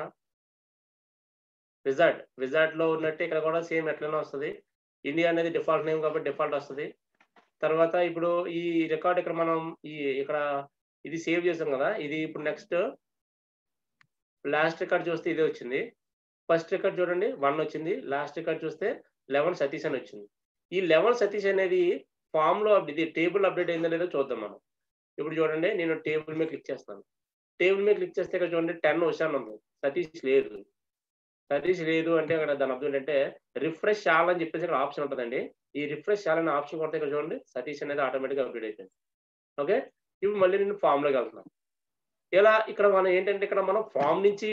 రిజార్ట్ లో ఉన్నట్టు ఇక్కడ కూడా సేమ్ ఎట్లనే వస్తుంది. ఇండియా అనేది డిఫాల్ట్ నేమ్ కాబట్టి డిఫాల్ట్ వస్తుంది. తర్వాత ఇప్పుడు ఈ రికార్డ్ ఇక్కడ మనం ఇది సేవ్ చేసాం కదా. ఇది ఇప్పుడు నెక్స్ట్ లాస్ట్ రికార్డ్ చూస్తే ఇదే వచ్చింది. ఫస్ట్ రికార్డ్ చూడండి 1 వచ్చింది. లాస్ట్ రికార్డ్ చూస్తే 11 సతీష్ అని వచ్చింది. ఈ 11 సతీష్ అనేది ఫామ్ లో ఇది టేబుల్ అప్డేట్ అయిందో లేదో చూద్దాం మనం. ఇప్పుడు చూడండి నేను టేబుల్ మీద క్లిక్ చేస్తాను. టేబుల్ మీద క్లిక్ చేస్తే ఇక్కడ చూడండి 10 వచ్చాను ఉంది. సతీష్ లేదు అంటే అక్కడ దాని అర్థం ఏంటంటే రిఫ్రెష్ ఆల్ అని చెప్పేసి ఇక్కడ ఆప్షన్ ఉంటుందండి. ఈ రిఫ్రెష్ ఆల్ అనే ఆప్షన్ కొడితే ఇక్కడ చూడండి సతీష్ అనేది ఆటోమేటిక్గా అప్డేట్ అయిపోయింది. ఓకే, ఇప్పుడు మళ్ళీ నేను ఫామ్ లోకి వెళ్తున్నాను. ఇలా ఇక్కడ మనం ఏంటంటే ఇక్కడ మనం ఫామ్ నుంచి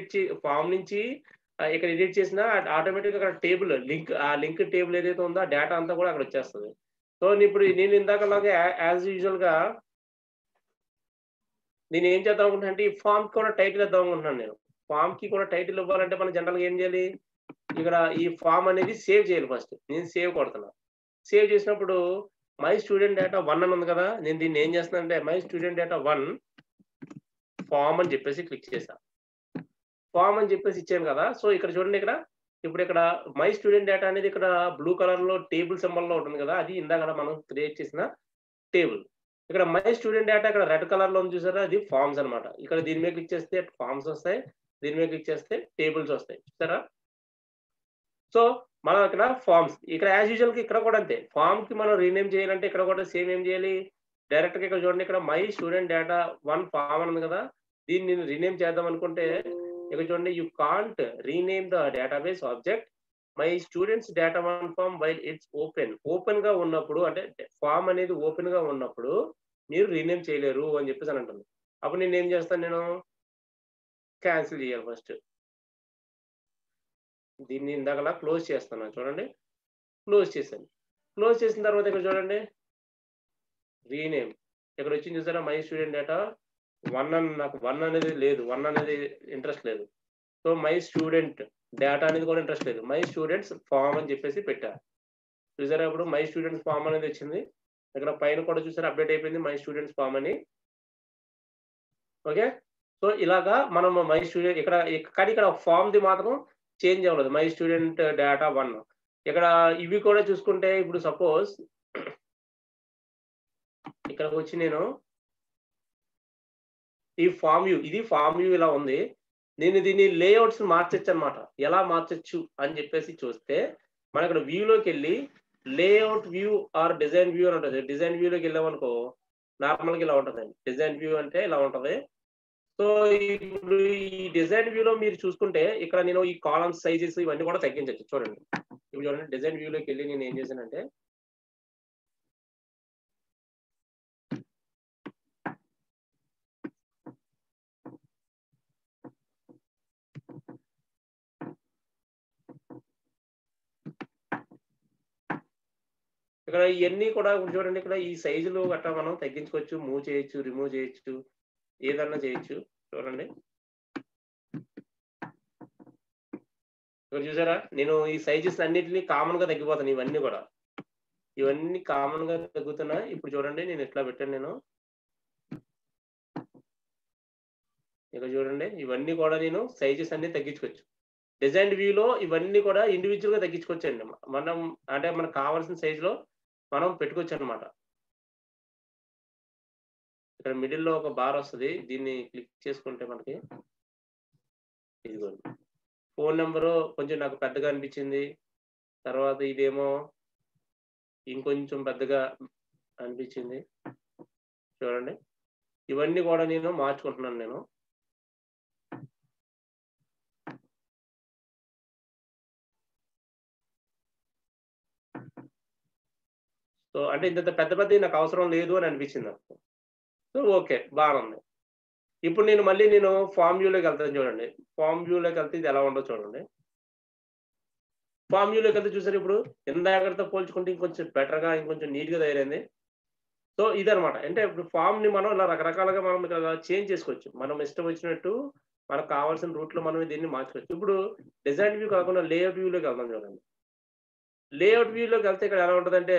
ఇక్కడ ఎడిట్ చేసినా ఆటోమేటిక్గా అక్కడ టేబుల్ లింక్ టేబుల్ ఏదైతే ఉందో ఆ డేటా అంతా కూడా అక్కడ వచ్చేస్తుంది. సో ఇప్పుడు నేను ఇందాకలాగే యాజ్ యూజువల్ గా నేను ఏం చేద్దాం అనుకుంటున్నా అంటే ఈ ఫామ్ కి కూడా టైటిల్ ఇద్దాం అనుకుంటున్నాను. నేను ఫామ్ కి కూడా టైటిల్ ఇవ్వాలంటే మనం జనరల్ గా ఏం చేయాలి? ఇక్కడ ఈ ఫామ్ అనేది సేవ్ చేయాలి. ఫస్ట్ నేను సేవ్ కొడుతున్నా. సేవ్ చేసినప్పుడు మై స్టూడెంట్ డేటా 1 అని ఉంది కదా. నేను దీన్ని ఏం చేస్తున్నా అంటే మై స్టూడెంట్ డేటా 1 ఫామ్ అని చెప్పేసి క్లిక్ చేశాను. ఫామ్ అని చెప్పేసి ఇచ్చాను కదా. సో ఇక్కడ చూడండి ఇక్కడ మై స్టూడెంట్ డేటా అనేది ఇక్కడ బ్లూ కలర్ లో టేబుల్ సింబల్ లో ఉంటుంది కదా. అది ఇందాక మనం క్రియేట్ చేసిన టేబుల్. ఇక్కడ మై స్టూడెంట్ డేటా ఇక్కడ రెడ్ కలర్ లో ఉంది చూసారా, అది ఫార్మ్స్ అనమాట. ఇక్కడ దీని మీద క్లిక్ చేస్తే ఫార్మ్స్ వస్తాయి, దీని మీద క్లిక్ చేస్తే టేబుల్స్ వస్తాయి చూసారా. సో మనం ఇక్కడ ఫార్మ్స్ ఇక్కడ యాజ్ యూజువల్ కి ఇక్కడ కూడా అంతే. ఫామ్ కి మనం రీనేమ్ చేయాలంటే ఇక్కడ కూడా సేమ్ ఏం చేయాలి? డైరెక్ట్ గా ఇక్కడ చూడండి, ఇక్కడ మై స్టూడెంట్ డేటా 1 ఫామ్ ఉంది కదా, దీన్ని నేను రీనేమ్ చేద్దాం అనుకుంటే ఇక్కడ చూడండి, you can't rename the database object my students data 1 form while it's open గా ఉన్నప్పుడు, అంటే ఫామ్ అనేది ఓపెన్ గా ఉన్నప్పుడు మీరు రీనేమ్ చేయలేరు అని చెప్పేసి అని అంటుంది. అప్పుడు నేను ఏం చేస్తాను, నేను క్యాన్సిల్ చేయాలి ఫస్ట్. దీన్ని ఇందాకలా క్లోజ్ చేస్తాను చూడండి, క్లోజ్ చేశాను. క్లోజ్ చేసిన తర్వాత ఇక్కడ చూడండి రీనేమ్ ఇక్కడ వచ్చింది చూసారా, మై స్టూడెంట్ డేటా 1 అని, నాకు 1 అనేది లేదు, 1 అనేది ఇంట్రెస్ట్ లేదు. సో మై స్టూడెంట్ డేటా అనేది కూడా ఇంట్రెస్ట్ లేదు, మై స్టూడెంట్స్ ఫామ్ అని చెప్పేసి పెట్టా. చూసారా ఇప్పుడు మై స్టూడెంట్స్ ఫామ్ అనేది వచ్చింది. ఇక్కడ పైన కూడా చూసారా అప్డేట్ అయిపోయింది మై స్టూడెంట్స్ ఫామ్ అని. ఓకే, సో ఇలాగా మనం మై స్టూడెంట్ ఇక్కడ కానీ ఇక్కడ ఫామ్ ది మాత్రం చేంజ్ అవ్వలేదు, మై స్టూడెంట్ డేటా 1. ఇక్కడ ఇవి కూడా చూసుకుంటే ఇప్పుడు సపోజ్ ఇక్కడికి వచ్చి నేను ఈ ఫామ్ వ్యూ, ఇది ఫామ్ వ్యూ ఇలా ఉంది, నేను దీన్ని లేఅవుట్స్ మార్చచ్చు అనమాట. ఎలా మార్చచ్చు అని చెప్పేసి చూస్తే మన ఇక్కడ వ్యూలోకి వెళ్ళి layout view or design view అని ఉంటుంది. డిజైన్ వ్యూలోకి వెళ్ళామనుకో నార్మల్గా ఇలా ఉంటుంది. డిజైన్ వ్యూ అంటే ఇలా ఉంటుంది. సో ఇప్పుడు ఈ డిజైన్ వ్యూలో మీరు చూసుకుంటే ఇక్కడ నేను ఈ కాలమ్స్ సైజెస్ ఇవన్నీ కూడా తగ్గించచ్చు. చూడండి ఇప్పుడు చూడండి, డిజైన్ వ్యూలోకి వెళ్ళి నేను ఏం చేశానంటే ఇక్కడ ఇవన్నీ కూడా చూడండి, ఇక్కడ ఈ సైజులు గట్రా మనం తగ్గించుకోవచ్చు, మూవ్ చేయొచ్చు, రిమూవ్ చేయొచ్చు, ఏదన్నా చేయొచ్చు. చూడండి ఇక్కడ చూసారా, నేను ఈ సైజెస్ అన్నిటిని కామన్ గా తగ్గిపోతాను. ఇవన్నీ కామన్ గా తగ్గుతున్నాయి. ఇప్పుడు చూడండి నేను ఎట్లా పెట్టాను, నేను ఇక్కడ చూడండి ఇవన్నీ కూడా నేను సైజెస్ అన్ని తగ్గించుకోవచ్చు. డిజైన్ వ్యూలో ఇవన్నీ కూడా ఇండివిజువల్ గా తగ్గించుకోవచ్చు అండి. మనం అంటే మనకు కావాల్సిన సైజులో మనం పెట్టుకోవచ్చు అనమాట. ఇక్కడ మిడిల్ లో ఒక బార్ వస్తుంది, దీన్ని క్లిక్ చేసుకుంటే మనకి ఇదిగోండి ఫోన్ నెంబరు కొంచెం నాకు పెద్దగా అనిపించింది, తర్వాత ఇదేమో ఇంకొంచెం పెద్దగా అనిపించింది. చూడండి ఇవన్నీ కూడా నేను మార్చుకుంటున్నాను నేను. సో అంటే ఇంత పెద్ద పెద్ద నాకు అవసరం లేదు అని అనిపించింది నాకు. సో ఓకే, బాగుంది. ఇప్పుడు నేను మళ్ళీ ఫామ్ వ్యూలోకి వెళ్తాను. చూడండి ఫామ్ వ్యూలోకి వెళ్తే ఇది ఎలా ఉండో చూడండి. ఫామ్ వ్యూలోకి వెళ్తే చూసారు, ఇప్పుడు ఇందాకతో పోల్చుకుంటే ఇంకొంచెం బెటర్గా ఇంకొంచెం నీట్గా తయారైంది. సో ఇదనమాట. అంటే ఇప్పుడు ఫామ్ ని మనం ఇలా రకరకాలుగా మనం ఇక్కడ చేంజ్ చేసుకోవచ్చు. మనం ఇష్టం వచ్చినట్టు మనకు కావాల్సిన రూట్ లో మనం దీన్ని మార్చుకోవచ్చు. ఇప్పుడు డిజైన్ వ్యూ కాకుండా లేఅవుట్ వ్యూలోకి వెళ్దాం. చూడండి లేఅవుట్ వ్యూలోకి వెళ్తే ఇక్కడ ఎలా ఉంటుందంటే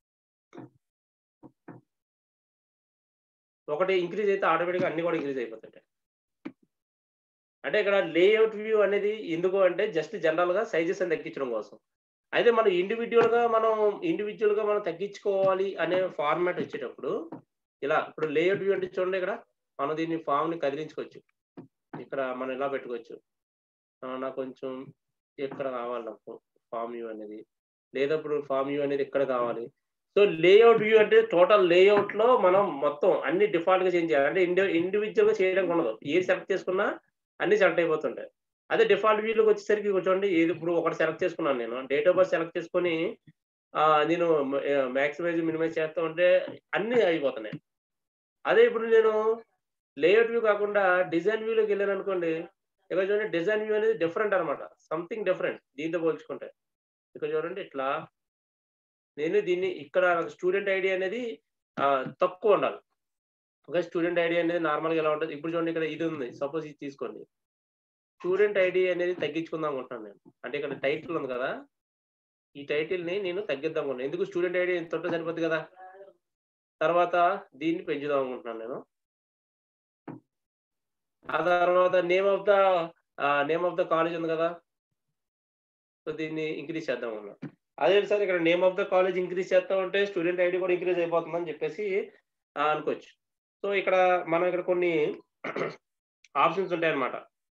ఒకటి ఇంక్రీజ్ అయితే ఆటోమేటిక్గా అన్ని కూడా ఇంక్రీజ్ అయిపోతాయి. అంటే ఇక్కడ లేఅవుట్ వ్యూ అనేది ఎందుకు అంటే జస్ట్ జనరల్ గా సైజెస్ అని తగ్గించడం కోసం. అయితే మనం ఇండివిజువల్ గా మనం తగ్గించుకోవాలి అనే ఫార్మాట్ వచ్చేటప్పుడు ఇలా ఇప్పుడు లేఅవుట్ వ్యూ అంటే చూడండి, ఇక్కడ మనం దీన్ని ఫామ్ ని కదిలించుకోవచ్చు. ఇక్కడ మనం ఇలా పెట్టుకోవచ్చు. నాకు కొంచెం ఎక్కడ కావాలి నాకు ఫామ్ వ్యూ అనేది, లేదా ఇప్పుడు ఫామ్ వ్యూ అనేది ఎక్కడ కావాలి. సో లేఅవుట్ వ్యూ అంటే టోటల్ లేఅవుట్ లో మనం మొత్తం అన్ని డిఫాల్ట్ గా చేంజ్ చేయాలి. అంటే ఇండివిజువల్ గా చేయడానికి ఉండదు, ఏది సెలెక్ట్ చేసుకున్నా అన్ని సెలెక్ట్ అయిపోతుంటాయి. అదే డిఫాల్ట్ వ్యూలోకి వచ్చేసరికి చూడండి, ఏది ఇప్పుడు ఒకటి సెలెక్ట్ చేసుకున్నాను నేను, డేట్ ఆఫ్ బర్త్ సెలెక్ట్ చేసుకొని నేను మ్యాక్సిమైజ్ మినిమైజ్ చేస్తా ఉంటే అన్ని అయిపోతున్నాయి. అదే ఇప్పుడు నేను లేఅవుట్ వ్యూ కాకుండా డిజైన్ వ్యూలోకి వెళ్ళాను అనుకోండి, ఇక్కడ చూడండి డిజైన్ వ్యూ అనేది డిఫరెంట్ అనమాట, సంథింగ్ డిఫరెంట్ దీంతో పోల్చుకుంటే. ఇక్కడ చూడండి ఇట్లా నేను దీన్ని ఇక్కడ స్టూడెంట్ ఐడి అనేది తక్కువ ఉండాలి. ఓకే, స్టూడెంట్ ఐడి అనేది నార్మల్గా ఎలా ఉంటుంది. ఇప్పుడు చూడండి ఇక్కడ ఇది ఉంది, సపోజ్ ఇది తీసుకోండి, స్టూడెంట్ ఐడి అనేది తగ్గించుకుందాం అనుకుంటున్నాను నేను. అంటే ఇక్కడ టైటిల్ ఉంది కదా, ఈ టైటిల్ ని నేను తగ్గిద్దాం అనుకుంటున్నాను. ఎందుకు స్టూడెంట్ ఐడి తొట్ట సరిపోద్ది కదా. తర్వాత దీన్ని పెంచుదాం అనుకుంటున్నాను నేను. ఆ తర్వాత నేమ్ ఆఫ్ ద కాలేజ్ ఉంది కదా, సో దీన్ని ఇంక్రీజ్ చేద్దాం అన్నా. అదే సార్ ఇక్కడ name of the college increase చేస్తా ఉంటే స్టూడెంట్ ఐడి కూడా ఇంక్రీజ్ అయిపోతుందని చెప్పేసి అనుకోవచ్చు. సో ఇక్కడ మనం ఇక్కడ కొన్ని ఆప్షన్స్ ఉంటాయి అన్నమాట.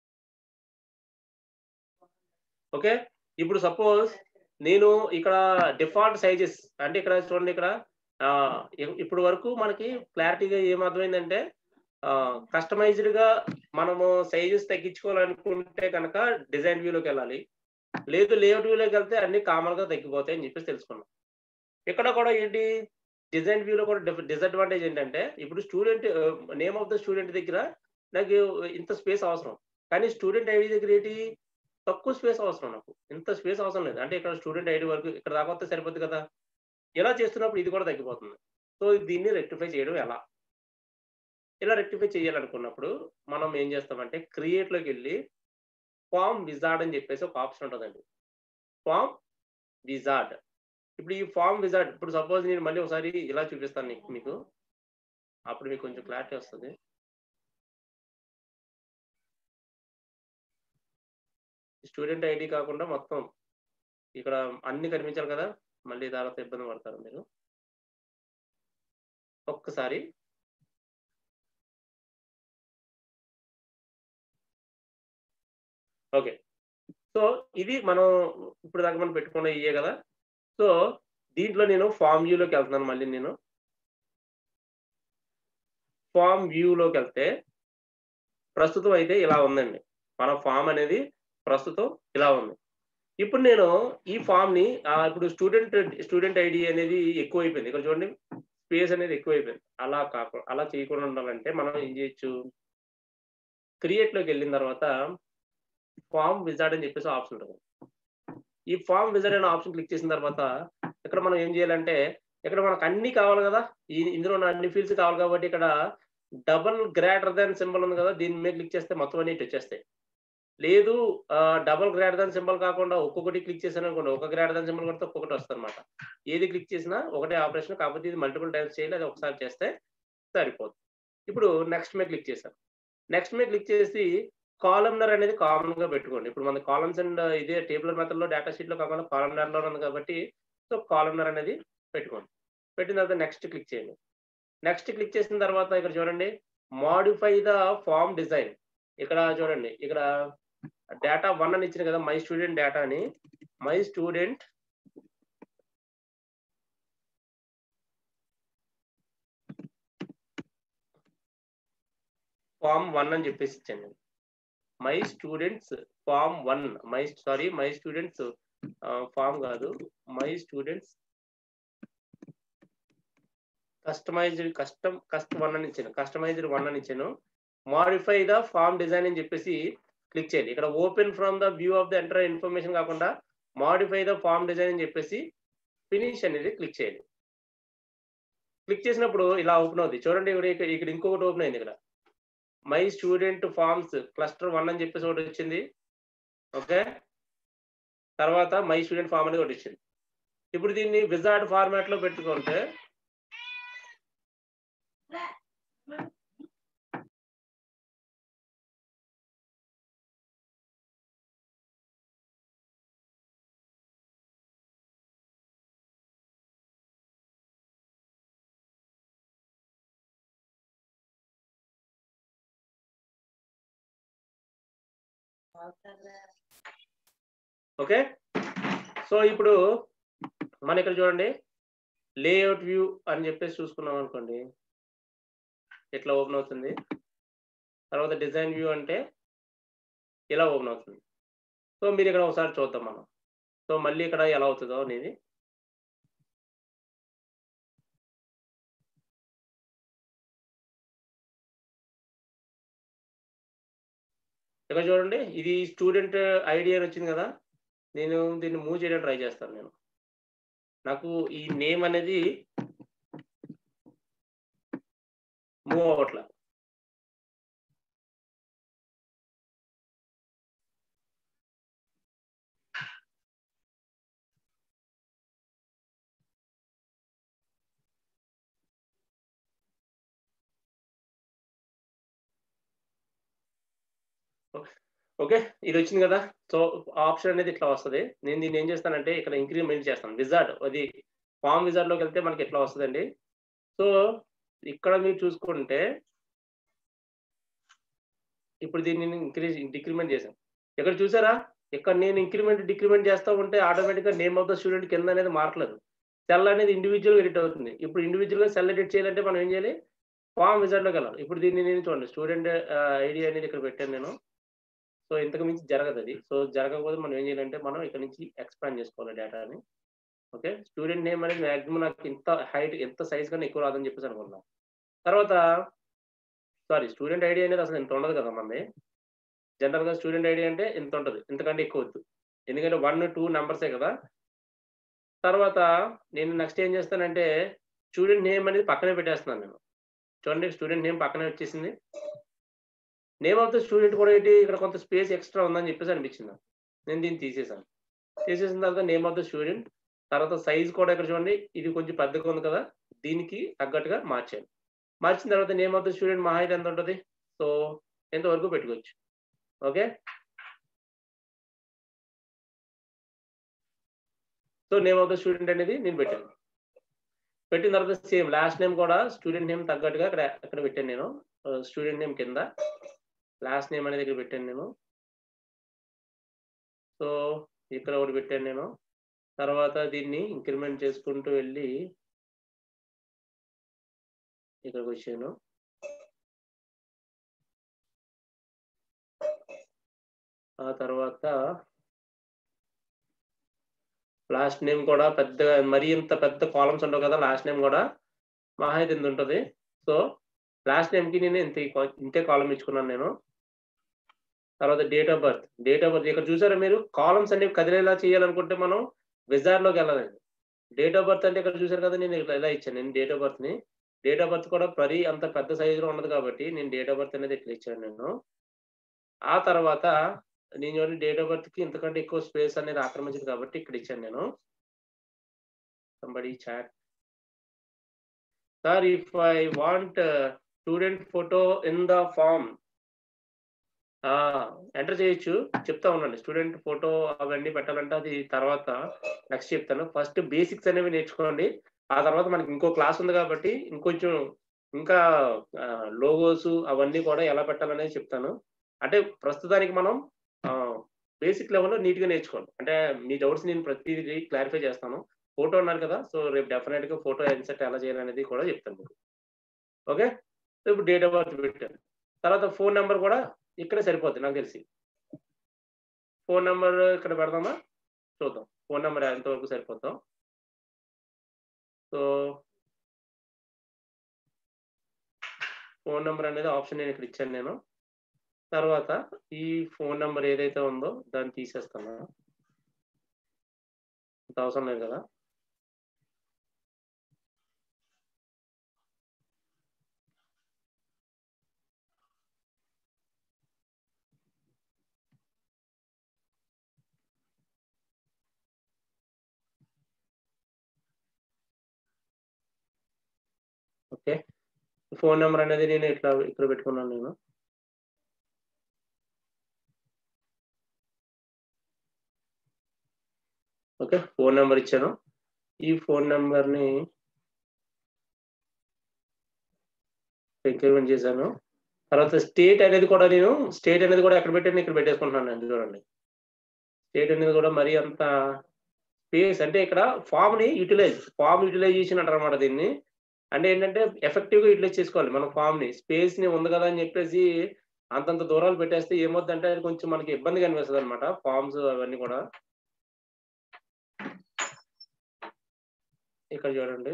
ఓకే, ఇప్పుడు సపోజ్ నేను ఇక్కడ డిఫాల్ట్ సైజెస్ అంటే ఇక్కడ చూడండి, ఇక్కడ ఇప్పుడు వరకు మనకి క్లారిటీగా ఏమర్థమైందంటే కస్టమైజ్డ్‌గా మనము సైజెస్ తగ్గించుకోవాలనుకుంటే కనుక డిజైన్ వ్యూలోకి వెళ్ళాలి. లేదు లేఅవుట్ వ్యూలోకి వెళ్తే అన్ని కామన్‌గా తగ్గిపోతాయి అని చెప్పేసి తెలుసుకున్నాం. ఇక్కడ కూడా ఏంటి డిజైన్ వ్యూలో కూడా డిసడ్వాంటేజ్ ఏంటంటే ఇప్పుడు student name of the student దగ్గర నాకు ఇంత స్పేస్ అవసరం. కానీ స్టూడెంట్ ఐడి దగ్గర ఏంటి తక్కువ స్పేస్ అవసరం నాకు. ఇంత స్పేస్ అవసరం లేదు. అంటే ఇక్కడ స్టూడెంట్ ఐడి వరకు ఇక్కడ దాకా వస్తే సరిపోద్ది కదా! ఇలా చేస్తున్నప్పుడు ఇది కూడా తగ్గిపోతుంది. సో దీన్ని రెక్టిఫై చేయడం ఎలా? ఇలా రెక్టిఫై చేయాలనుకున్నప్పుడు మనం ఏం చేస్తామంటే క్రియేట్‌లోకెళ్ళి ఫార్మ్ విజార్డ్ అని చెప్పేసి ఒక ఆప్షన్ ఉంటదండి. Form wizard. ఇప్పుడు ఈ ఫార్మ్ విజార్డ్ ఇప్పుడు సపోజ్ నేను మళ్ళీ ఒకసారి ఇలా చూపిస్తాను మీకు. అప్పుడు మీకు కొంచెం క్లారిటీ వస్తది. స్టూడెంట్ ఐడి కాకుండా మొత్తం ఇక్కడ అన్ని కనిపించాలి కదా! మళ్ళీ తర్వాత ఇబ్బంది పడతారు మీరు. ఒక్కసారి ఓకే. సో ఇది మనం ఇప్పుడు దాకా మనం పెట్టుకున్న ఇయే కదా! సో దీంట్లో నేను ఫార్మ్ వ్యూలోకి వెళ్తున్నాను మళ్ళీ నేను. ఫార్మ్ వ్యూలోకెళ్తే ప్రస్తుతం అయితే ఇలా ఉందండి. మన ఫార్మ్ అనేది ప్రస్తుతం ఇలా ఉంది. ఇప్పుడు నేను ఈ ఫార్మ్‌ని ఇప్పుడు స్టూడెంట్ ఐడి అనేది ఎక్కువైపోయింది. ఇక్కడ చూడండి స్పేస్ అనేది ఎక్కువైపోయింది. అలా చేయకుండా ఉండాలంటే మనం ఏం చేయొచ్చు? క్రియేట్‌లోకెళ్ళిన తర్వాత ఫార్మ్ విజార్డ్ అని చెప్పేసి ఆప్షన్ ఉంటది. ఈ ఫార్మ్ విజార్డ్ అనే ఆప్షన్ క్లిక్ చేసిన తర్వాత ఇక్కడ మనం ఏం చేయాలంటే ఇక్కడ మనకు అన్నీ కావాలి కదా! ఇందులో ఉన్న అన్ని ఫీల్డ్స్ కావాలి కాబట్టి ఇక్కడ డబుల్ గ్రేటర్ థాన్ సింబల్ ఉంది కదా! దీని మీద క్లిక్ చేస్తే మొత్తం అన్ని ఇటు వచ్చేస్తాయి. లేదు డబుల్ గ్రేటర్ థాన్ సింబల్ కాకుండా ఒక్కొక్కటి క్లిక్ చేశాననుకోండి. ఒక గ్రేటర్ థాన్ సింబల్ కొడితే ఒక్కొక్కటి వస్తదనమాట. ఏది క్లిక్ చేసినా ఒకటే ఆపరేషన్. కాకపోతే ఇది మల్టిపుల్ టైమ్స్ చేయాలి. అది ఒకసారి చేస్తే సరిపోద్ది. ఇప్పుడు నెక్స్ట్ మీద క్లిక్ చేశాను. నెక్స్ట్ మీద క్లిక్ చేసి కాలమ్నర్ అనేది కామన్‌గా పెట్టుకోండి. ఇప్పుడు మన కాలమ్స్ అండ్ ఇదే టేబులర్ మెథడ్‌లో డేటా షీట్‌లో కాకుండా కాలమ్నర్‌లో ఉంది కాబట్టి సో కాలమ్నర్ అనేది పెట్టుకోండి. పెట్టిన తర్వాత నెక్స్ట్ క్లిక్ చేయండి. నెక్స్ట్ క్లిక్ చేసిన తర్వాత ఇక్కడ చూడండి మోడిఫై ద ఫార్మ్ డిజైన్. ఇక్కడ చూడండి ఇక్కడ డేటా 1 అని ఇచ్చింది కదా! మై స్టూడెంట్ డేటా అని. మై స్టూడెంట్ ఫార్మ్ 1 అని చెప్పేసి ఇచ్చాను నేను. My students form 1 my students form కాదు. మై స్టూడెంట్స్ కస్ట్ 1 అని ఇచ్చాను. కస్టమైజ్డ్ 1 అని ఇచ్చాను. మోడిఫై ద ఫార్మ్ డిజైన్ అని చెప్పేసి క్లిక్ చేయండి. ఇక్కడ open from the view of the enter information కాకుండా మోడిఫై ద ఫార్మ్ డిజైన్ అని చెప్పేసి ఫినిష్ అనేది క్లిక్ చేయండి. క్లిక్ చేసినప్పుడు ఇలా ఓపెన్ అవుద్ది. చూడండి ఇక్కడ ఇంకొకటి ఓపెన్ అయింది ఇక్కడ. మై స్టూడెంట్ ఫార్మ్స్ క్లస్టర్ 1 అని చెప్పేసి ఒకటి వచ్చింది. ఓకే. తర్వాత మై స్టూడెంట్ ఫార్మ్ అనేది ఒకటి వచ్చింది. ఇప్పుడు దీన్ని విజార్డ్ ఫార్మాట్ లో పెట్టుకుంటే ఓకే. సో ఇప్పుడు మన ఇక్కడ చూడండి లేఅవుట్ వ్యూ అని చెప్పేసి చూసుకున్నాం అనుకోండి. ఇట్లా ఓపెన్ అవుతుంది. తర్వాత డిజైన్ వ్యూ అంటే ఇలా ఓపెన్ అవుతుంది. సో మీరు ఇక్కడ ఒకసారి చూద్దాం మనం. సో మళ్ళీ ఇక్కడ ఎలా అవుతుందో అనేది. ఇక్కడ చూడండి ఇది స్టూడెంట్ ఐడి అని వచ్చింది కదా! నేను దీన్ని మూవ్ చేయడానికి ట్రై చేస్తాను నేను. నాకు ఈ నేమ్ అనేది మూవ్ అవ్వట్ల. ఓకే. ఇది వచ్చింది కదా! సో ఆప్షన్ అనేది ఇట్లా వస్తది. నేను దీన్ని ఏం చేస్తానంటే ఇక్కడ ఇంక్రిమెంట్ చేస్తాను. విజార్డ్ అది ఫార్మ్ విజార్డ్‌లోకి వెళ్తే మనకి ఇట్లా వస్తదండి. సో ఇక్కడ మీరు చూసుకుంటే ఇప్పుడు దీన్ని నేను డిక్రిమెంట్ చేశాను. ఇక్కడ చూసారా? ఇక్కడ నేను ఇంక్రిమెంట్, డిక్రిమెంట్ చేస్తా ఉంటే ఆటోమేటిక్‌గా నేమ్ ఆఫ్ ద స్టూడెంట్ కింద అనేది మారట్లేదు. సెల్ అనేది ఇండివిజువల్ ఎడిట్ అవుతుంది. ఇప్పుడు ఇండివిజువల్‌గా సెల్ ఎడిట్ చేయాలంటే మనం ఏం చేయాలి? ఫార్మ్ విజార్డ్‌లోకి వెళ్ళాలి. ఇప్పుడు దీన్ని నేను చూడండి స్టూడెంట్ ఐడీ అనేది ఇక్కడ పెట్టాను నేను. సో ఇంతకు మించి జరగదది. సో జరగకపోతే మనం ఏం చేయాలంటే మనం ఇక్కడ నుంచి ఎక్స్‌పాండ్ చేసుకోవాలి డేటాని. ఓకే. స్టూడెంట్ నేమ్ అనేది మాక్సిమం నాకు ఇంత హైట్ ఎంత సైజ్ కన్నా ఎక్కువ రాదని చెప్పేసి అనుకున్నాం. తర్వాత స్టూడెంట్ ఐడీ అనేది అసలు ఇంత ఉండదు కదా మనది. జనరల్‌గా స్టూడెంట్ ఐడీ అంటే ఇంత ఉంటది. ఇంతకంటే ఎక్కువ వద్దు. ఎందుకంటే 1, 2 నంబర్సే కదా! తర్వాత నేను నెక్స్ట్ ఏం చేస్తానంటే స్టూడెంట్ నేమ్ అనేది పక్కనే పెట్టేస్తున్నాను నేను. చూడండి స్టూడెంట్ నేమ్ పక్కనే వచ్చేసింది. నేమ్ ఆఫ్ ద స్టూడెంట్ కూడా ఏంటి ఇక్కడ కొంత స్పేస్ ఎక్స్‌ట్రా ఉందని చెప్పేసి అనిపించింది నాకు. నేను దీన్ని తీసేసాను. తీసేసిన తర్వాత నేమ్ ఆఫ్ ద స్టూడెంట్ తర్వాత సైజ్ కూడా ఇక్కడ చూడండి ఇది కొంచెం పెద్దగా ఉంది కదా! దీనికి తగ్గట్టుగా మార్చాను. మార్చిన తర్వాత నేమ్ ఆఫ్ ద స్టూడెంట్ మహా అయితే ఎంత ఉంటది? సో ఎంతవరకు పెట్టుకోవచ్చు. Okay. So name of the student అనేది నేను పెట్టాను. పెట్టిన తర్వాత సేమ్ లాస్ట్ నేమ్ కూడా స్టూడెంట్ నేమ్ తగ్గట్టుగా ఇక్కడ పెట్టాను నేను. స్టూడెంట్ నేమ్ కింద లాస్ట్ నేమ్ అనేది ఇక్కడ పెట్టాను నేను. సో ఇక్కడ ఒకటి పెట్టాను నేను. తర్వాత దీన్ని ఇంక్రిమెంట్ చేసుకుంటూ వెళ్ళి ఇక్కడికొచ్చాను. ఆ తర్వాత లాస్ట్ నేమ్ కూడా పెద్దగా మరీ ఇంత పెద్ద కాలమ్స్ ఉండవు కదా! లాస్ట్ నేమ్ కూడా మహా అయితే ఇంతుంటది. సో లాస్ట్ నేమ్‌కి నేను ఇంతే కాలమ్ ఇచ్చుకున్నాను నేను. తర్వాత date of birth. Date of birth ఇక్కడ చూసారా మీరు కాలమ్స్ అనేవి కదిలేలా చేయాలనుకుంటే మనం విజార్డ్‌లోకెళ్ళాలండి. డేట్ ఆఫ్ బర్త్ అంటే ఇక్కడ చూసారు కదా! నేను ఇలా ఇచ్చాను నేను డేట్ ఆఫ్ బర్త్‌ని. డేట్ ఆఫ్ బర్త్ కూడా మరీ అంత పెద్ద సైజ్‌లో ఉండదు కాబట్టి నేను డేట్ ఆఫ్ బర్త్ అనేది ఇట్లా ఇచ్చాను నేను. ఆ తర్వాత నేను చూడండి డేట్ ఆఫ్ బర్త్‌కి ఇంతకంటే ఎక్కువ స్పేస్ అనేది ఆక్రమించింది కాబట్టి ఇక్కడ ఇచ్చాను నేను. Somebody chat. Sir if I want student photo in the form ఆ! ఎంటర్ చేయొచ్చు. చెప్తా ఉండండి. స్టూడెంట్ ఫోటో అవన్నీ పెట్టాలంటే అది తర్వాత నెక్స్ట్ చెప్తాను. ఫస్ట్ బేసిక్స్ అనేవి నేర్చుకోండి. ఆ తర్వాత మనకి ఇంకో క్లాస్ ఉంది కాబట్టి ఇంకొంచెం ఇంకా లోగోస్ అవన్నీ కూడా ఎలా పెట్టాలనేది చెప్తాను. అంటే ప్రస్తుతానికి మనం బేసిక్ లెవెల్‌లో నీట్‌గా నేర్చుకోండి. అంటే మీ డౌట్స్ నేను ప్రతీది క్లారిఫై చేస్తాను. ఫోటో అన్నారు కదా! సో రేపు డెఫినిట్‌గా ఫోటో ఇన్సర్ట్ ఎలా చేయాలనేది కూడా చెప్తాను మీకు. ఓకే. సో ఇప్పుడు డేట్ ఆఫ్ బర్త్ పెట్టాను. తర్వాత ఫోన్ నంబర్ కూడా ఇక్కడే సరిపోద్ది నాకు తెలిసి. ఫోన్ నంబర్ ఇక్కడ పెడదామా? చూద్దాం. ఫోన్ నంబర్ ఎంతవరకు సరిపోద్దో. సో, ఫోన్ నంబర్ అనేది ఆప్షన్ నేను ఇక్కడ ఇచ్చాను నేను. తర్వాత ఈ ఫోన్ నంబర్ ఏదైతే ఉందో దాన్ని తీసేస్తాను. అంత అవసరం లేదు కదా! ఓకే. ఫోన్ నంబర్ అనేది నేను ఇక్కడ పెట్టుకున్నాను నేను. ఓకే. ఫోన్ నంబర్ ఇచ్చాను. ఈ ఫోన్ నంబర్‌ని ఇంక్రిమెంట్ చేశాను. తర్వాత స్టేట్ అనేది కూడా ఎక్కడ పెట్టానో ఇక్కడ పెట్టేసుకుంటున్నానండి చూడండి. స్టేట్ అనేది కూడా మరీ అంత స్పేస్ అంటే ఇక్కడ ఫార్మ్ యుటిలైజేషన్ అంటారన్నమాట దీన్ని. అంటే ఏంటంటే ఎఫెక్టివ్‌గా యుటిలైజ్ చేసుకోవాలి మనం ఫార్మ్‌ని. స్పేస్‌ని ఉంది కదా అని చెప్పేసి అంతంత దూరాలు పెట్టేస్తే ఏమవుద్దంటే అది కొంచెం మనకి ఇబ్బందిగా అనిపిస్తదన్నమాట. ఫార్మ్స్ అవన్నీ కూడా. ఇక్కడ చూడండి.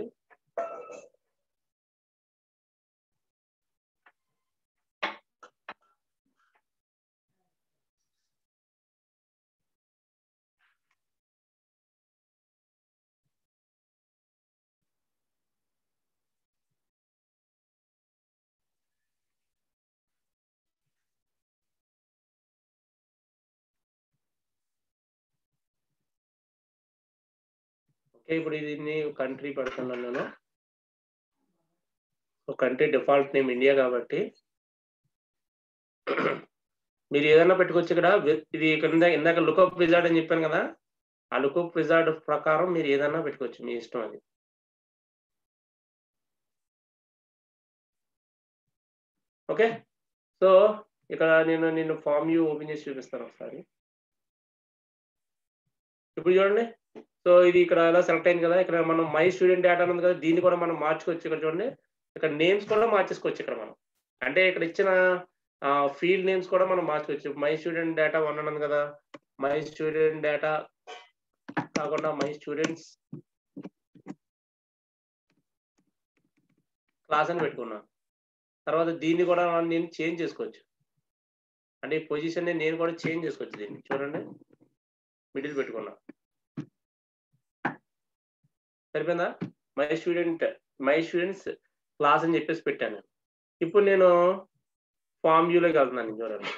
ఓకే. ఇప్పుడు దీన్ని కంట్రీ పెడుతున్నాను నేను. కంట్రీ డిఫాల్ట్ నేమ్ ఇండియా కాబట్టి మీరు ఏదైనా పెట్టుకోవచ్చు ఇక్కడ. ఇది కింద ఇందాక లుకప్ విజార్డ్ అని చెప్పాను కదా! ఆ లుకప్ విజార్డ్ ప్రకారం మీరు ఏదైనా పెట్టుకోవచ్చు. మీ ఇష్టం అది. ఓకే. సో, ఇక్కడ నేను ఫార్మ్ వ్యూ ఓపెన్ చేసి చూపిస్తాను ఒకసారి. ఇప్పుడు చూడండి. సో ఇది ఇక్కడ ఎలా సెలెక్ట్ అయింది కదా, ఇక్కడ మనం మై స్టూడెంట్ డేటా ఉంది కదా, దీన్ని కూడా మనం మార్చుకోవచ్చు. ఇక్కడ చూడండి, ఇక్కడ నేమ్స్ కూడా మార్చేసుకోవచ్చు ఇక్కడ మనం. అంటే ఇక్కడ ఇచ్చిన ఫీల్డ్ నేమ్స్ కూడా మనం మార్చుకోవచ్చు. మై స్టూడెంట్ డేటా 1 అన్నది కదా, మై స్టూడెంట్ డేటా కాకుండా మై స్టూడెంట్స్ క్లాస్ అని పెట్టుకున్నాను. తర్వాత దీన్ని కూడా నేను చేంజ్ చేసుకోవచ్చు. అంటే ఈ పొజిషన్ నేను కూడా చేంజ్ చేసుకోవచ్చు. దీన్ని చూడండి, మిడిల్ పెట్టుకున్నా, సరిపోయిందా? మై స్టూడెంట్స్ క్లాస్ అని చెప్పేసి పెట్టాను. ఇప్పుడు నేను ఫామ్ వ్యూలోకి వెళ్తున్నాను. చూడండి,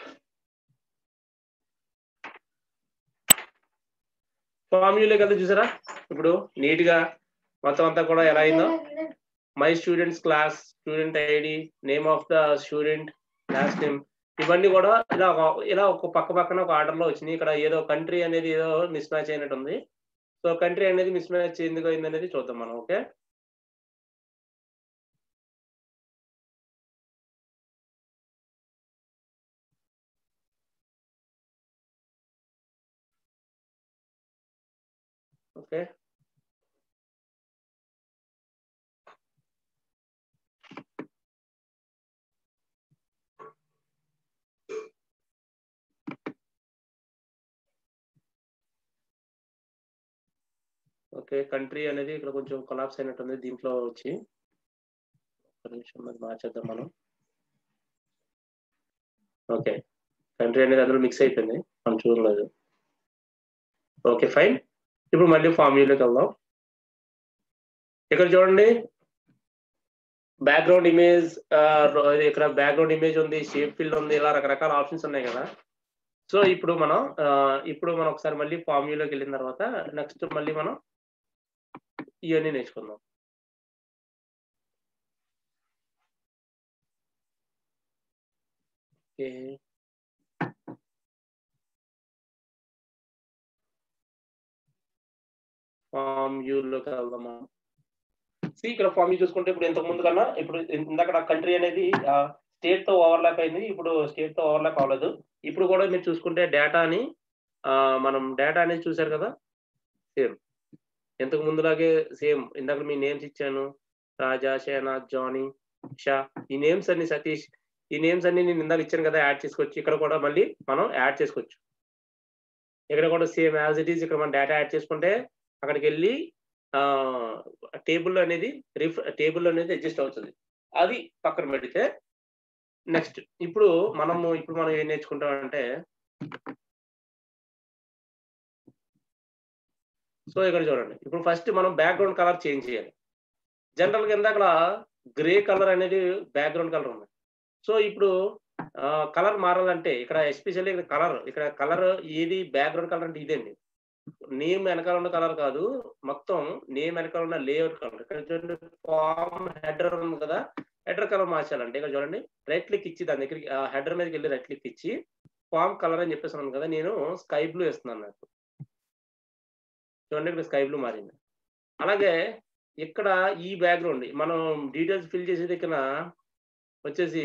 ఫామ్ వ్యూలోకి వెళ్తే చూసారా, ఇప్పుడు నీట్ గా మొత్తం అంతా కూడా ఎలా అయిందో. My students class, student ID, name of the student, last name, ఇవన్నీ కూడా ఇలా ఒక పక్కన ఒక ఆర్డర్ లో వచ్చినాయి. ఇక్కడ ఏదో కంట్రీ అనేది ఏదో మిస్ మ్యాచ్ అయినట్టు ఉంది. సో కంట్రీ అనేది మిస్ మ్యాచ్ ఎందుకు అయింది అనేది చూద్దాం మనం. Okay, okay, okay. కంట్రీ అనేది ఇక్కడ కొంచెం కొలాప్స్ అయినట్టుంది దీంట్లో వచ్చి. ఒక నిమిషం అది మార్చేద్దాం మనం. ఓకే, కంట్రీ అనేది అందులో మిక్స్ అయిపోయింది, మనం చూడలేదు. Okay, fine. ఇప్పుడు మళ్ళీ ఫామ్ వ్యూలోకి వెళ్దాం. ఇక్కడ చూడండి, బ్యాక్గ్రౌండ్ ఇమేజ్, ఇక్కడ బ్యాక్గ్రౌండ్ ఇమేజ్ ఉంది, షేప్ ఫిల్ ఉంది, ఇలా రకరకాల ఆప్షన్స్ ఉన్నాయి కదా. సో ఇప్పుడు మనం ఒకసారి మళ్ళీ ఫామ్ వ్యూలోకి వెళ్ళిన తర్వాత నెక్స్ట్ మళ్ళీ మనం ఇవన్నీ నేర్చుకుందాం. ఓకే, ఫామ్ వ్యూలోకి వెళ్దాం మనం. ఇక్కడ ఫామ్ వ్యూ చూసుకుంటే ఇప్పుడు ఇంతకు ముందు కన్నా ఇప్పుడు ఇందాక కంట్రీ అనేది స్టేట్ తో ఓవర్లాప్ అయింది. ఇప్పుడు స్టేట్ తో ఓవర్లాప్ అవ్వలేదు. ఇప్పుడు కూడా మీరు చూసుకుంటే డేటాని మనం డేటా అనేది చూసారు కదా, సేమ్ ఇంతకు ముందులాగే సేమ్. ఇందాక మీ నేమ్స్ ఇచ్చాను, రాజా, షేనాథ్, జానీ, షా, ఈ నేమ్స్ అన్ని, సతీష్, ఈ నేమ్స్ అన్ని నేను ఇందాక ఇచ్చాను కదా, యాడ్ చేసుకోవచ్చు. ఇక్కడ కూడా మళ్ళీ మనం యాడ్ చేసుకోవచ్చు. ఇక్కడ కూడా సేమ్ యాజ్ ఇట్ ఈస్. ఇక్కడ మనం డేటా యాడ్ చేసుకుంటే అక్కడికి వెళ్ళి టేబుల్ అనేది అడ్జస్ట్ అవుతుంది. అది పక్కన పెడితే నెక్స్ట్ ఇప్పుడు మనం ఏం నేర్చుకుంటామంటే, సో ఇక్కడ చూడండి, ఇప్పుడు ఫస్ట్ మనం బ్యాక్గ్రౌండ్ కలర్ చేంజ్ చేయాలి. జనరల్ గా ఇందాక గ్రే కలర్ అనేది బ్యాక్గ్రౌండ్ కలర్ ఉంది. సో ఇప్పుడు కలర్ మారాలంటే ఇక్కడ ఎస్పెషల్లీ ఇక్కడ కలర్ ఏది బ్యాక్గ్రౌండ్ కలర్ అంటే ఇదండి. నేమ్ వెనకాల ఉన్న కలర్ కాదు, మొత్తం నేమ్ వెనకాల ఉన్న లేఅవుట్ కలర్. ఇక్కడ చూడండి, ఫామ్ హెడర్ ఉంది కదా, హెడర్ కలర్ మార్చాలంటే ఇక్కడ చూడండి, రైట్ క్లిక్ ఇచ్చి దాని దగ్గరికి హెడర్ మీదకి వెళ్ళి రైట్ క్లిక్ ఇచ్చి ఫామ్ కలర్ అని చెప్పేస్తున్నాను కదా, నేను స్కై బ్లూ వేస్తున్నాను. నాకు చూడండి, ఇక్కడ స్కై బ్లూ మారింది. అలాగే ఇక్కడ ఈ బ్యాక్గ్రౌండ్ మనం డీటెయిల్స్ ఫిల్ చేసే దగ్గర వచ్చేసి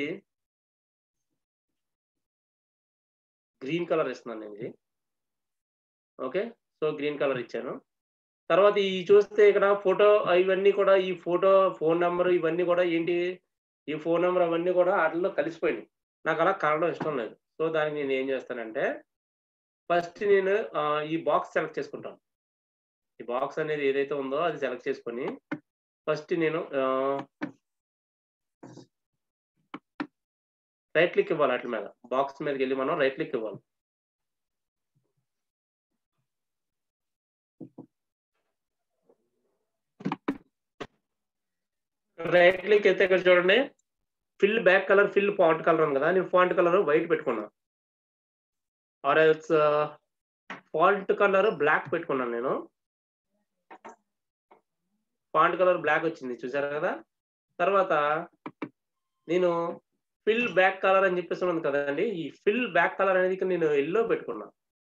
గ్రీన్ కలర్ ఇస్తున్నాను నేను ఇది. ఓకే, సో గ్రీన్ కలర్ ఇచ్చాను. తర్వాత ఈ చూస్తే ఇక్కడ ఫోటో ఇవన్నీ కూడా, ఈ ఫోటో, ఫోన్ నెంబర్ ఇవన్నీ కూడా ఏంటి, ఈ ఫోన్ నెంబర్ అవన్నీ కూడా వాటిలో కలిసిపోయినాయి. నాకు అలా కలవడం ఇష్టం లేదు. సో దానికి నేను ఏం చేస్తానంటే, ఫస్ట్ నేను ఈ బాక్స్ సెలెక్ట్ చేసుకుంటాను. ఈ బాక్స్ అనేది ఏదైతే ఉందో అది సెలెక్ట్ చేసుకొని ఫస్ట్ నేను రైట్ క్లిక్ ఇవ్వాలి. వాటి మీద బాక్స్ మీదకి వెళ్ళి మనం రైట్ క్లిక్ ఇవ్వాలి. రైట్ క్లిక్ అయితే ఇక్కడ చూడండి, fill back colour, fill font colour ఉంది కదా, నేను ఫాంట్ కలర్ వైట్ పెట్టుకున్నాను. Or else font colour black పెట్టుకున్నాను. నేను ఫాంట్ కలర్ బ్లాక్ వచ్చింది, చూసారు కదా. తర్వాత నేను ఫిల్ బ్యాక్ కలర్ అని చెప్పేసి ఉంది కదండి, ఈ ఫిల్ బ్యాక్ కలర్ అనేది నేను ఎల్లో పెట్టుకున్నా.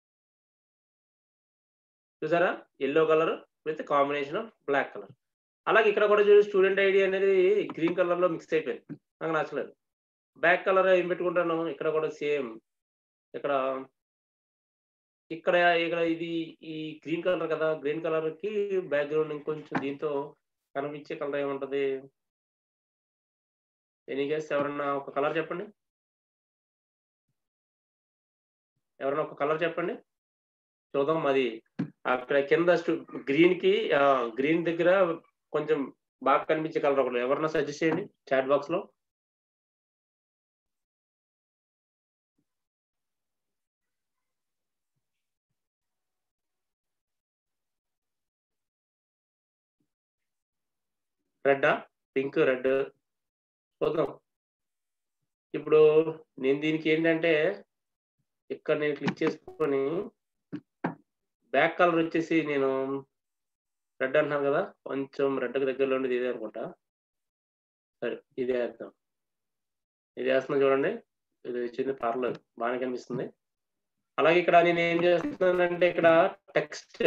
చూసారా, yellow colour with combination of black colour. అలాగే ఇక్కడ కూడా చూసి స్టూడెంట్ ఐడి అనేది గ్రీన్ కలర్ లో మిక్స్ అయిపోయింది, నాకు నచ్చలేదు. బ్యాక్ కలర్ ఏం పెట్టుకుంటాను, ఇక్కడ కూడా సేమ్, ఇక్కడ ఇక్కడ ఇక్కడ ఇది ఈ గ్రీన్ కలర్ కదా, గ్రీన్ కలర్ కి బ్యాక్గ్రౌండ్ ఇంకొంచెం దీంతో కనిపించే కలర్ ఏముంటది? Any guess? ఎవరన్నా ఒక కలర్ చెప్పండి. ఎవరన్నా ఒక కలర్ చెప్పండి చూద్దాం. అది అక్కడ కింద గ్రీన్ దగ్గర కొంచెం బాగా కనిపించే కలర్ ఒకటి ఎవరన్నా సజెస్ట్ చేయండి చాట్ బాక్స్ లో. రెడ్డా, పింక్, రెడ్ చూద్దాం. ఇప్పుడు నేను దీనికి ఏంటంటే ఇక్కడ నేను క్లిక్ చేసుకొని బ్యాక్ కలర్ వచ్చేసి నేను రెడ్ అంటున్నాను కదా, కొంచెం రెడ్కి దగ్గరలో ఉండేది ఇదే అనుకుంటా. సరే ఇదే వేద్దాం. ఇది వేస్తున్నాం చూడండి, ఇది వచ్చింది, పర్లేదు బాగానే కనిపిస్తుంది. అలాగే ఇక్కడ నేను ఏం చేస్తున్నానంటే ఇక్కడ టెక్స్ట్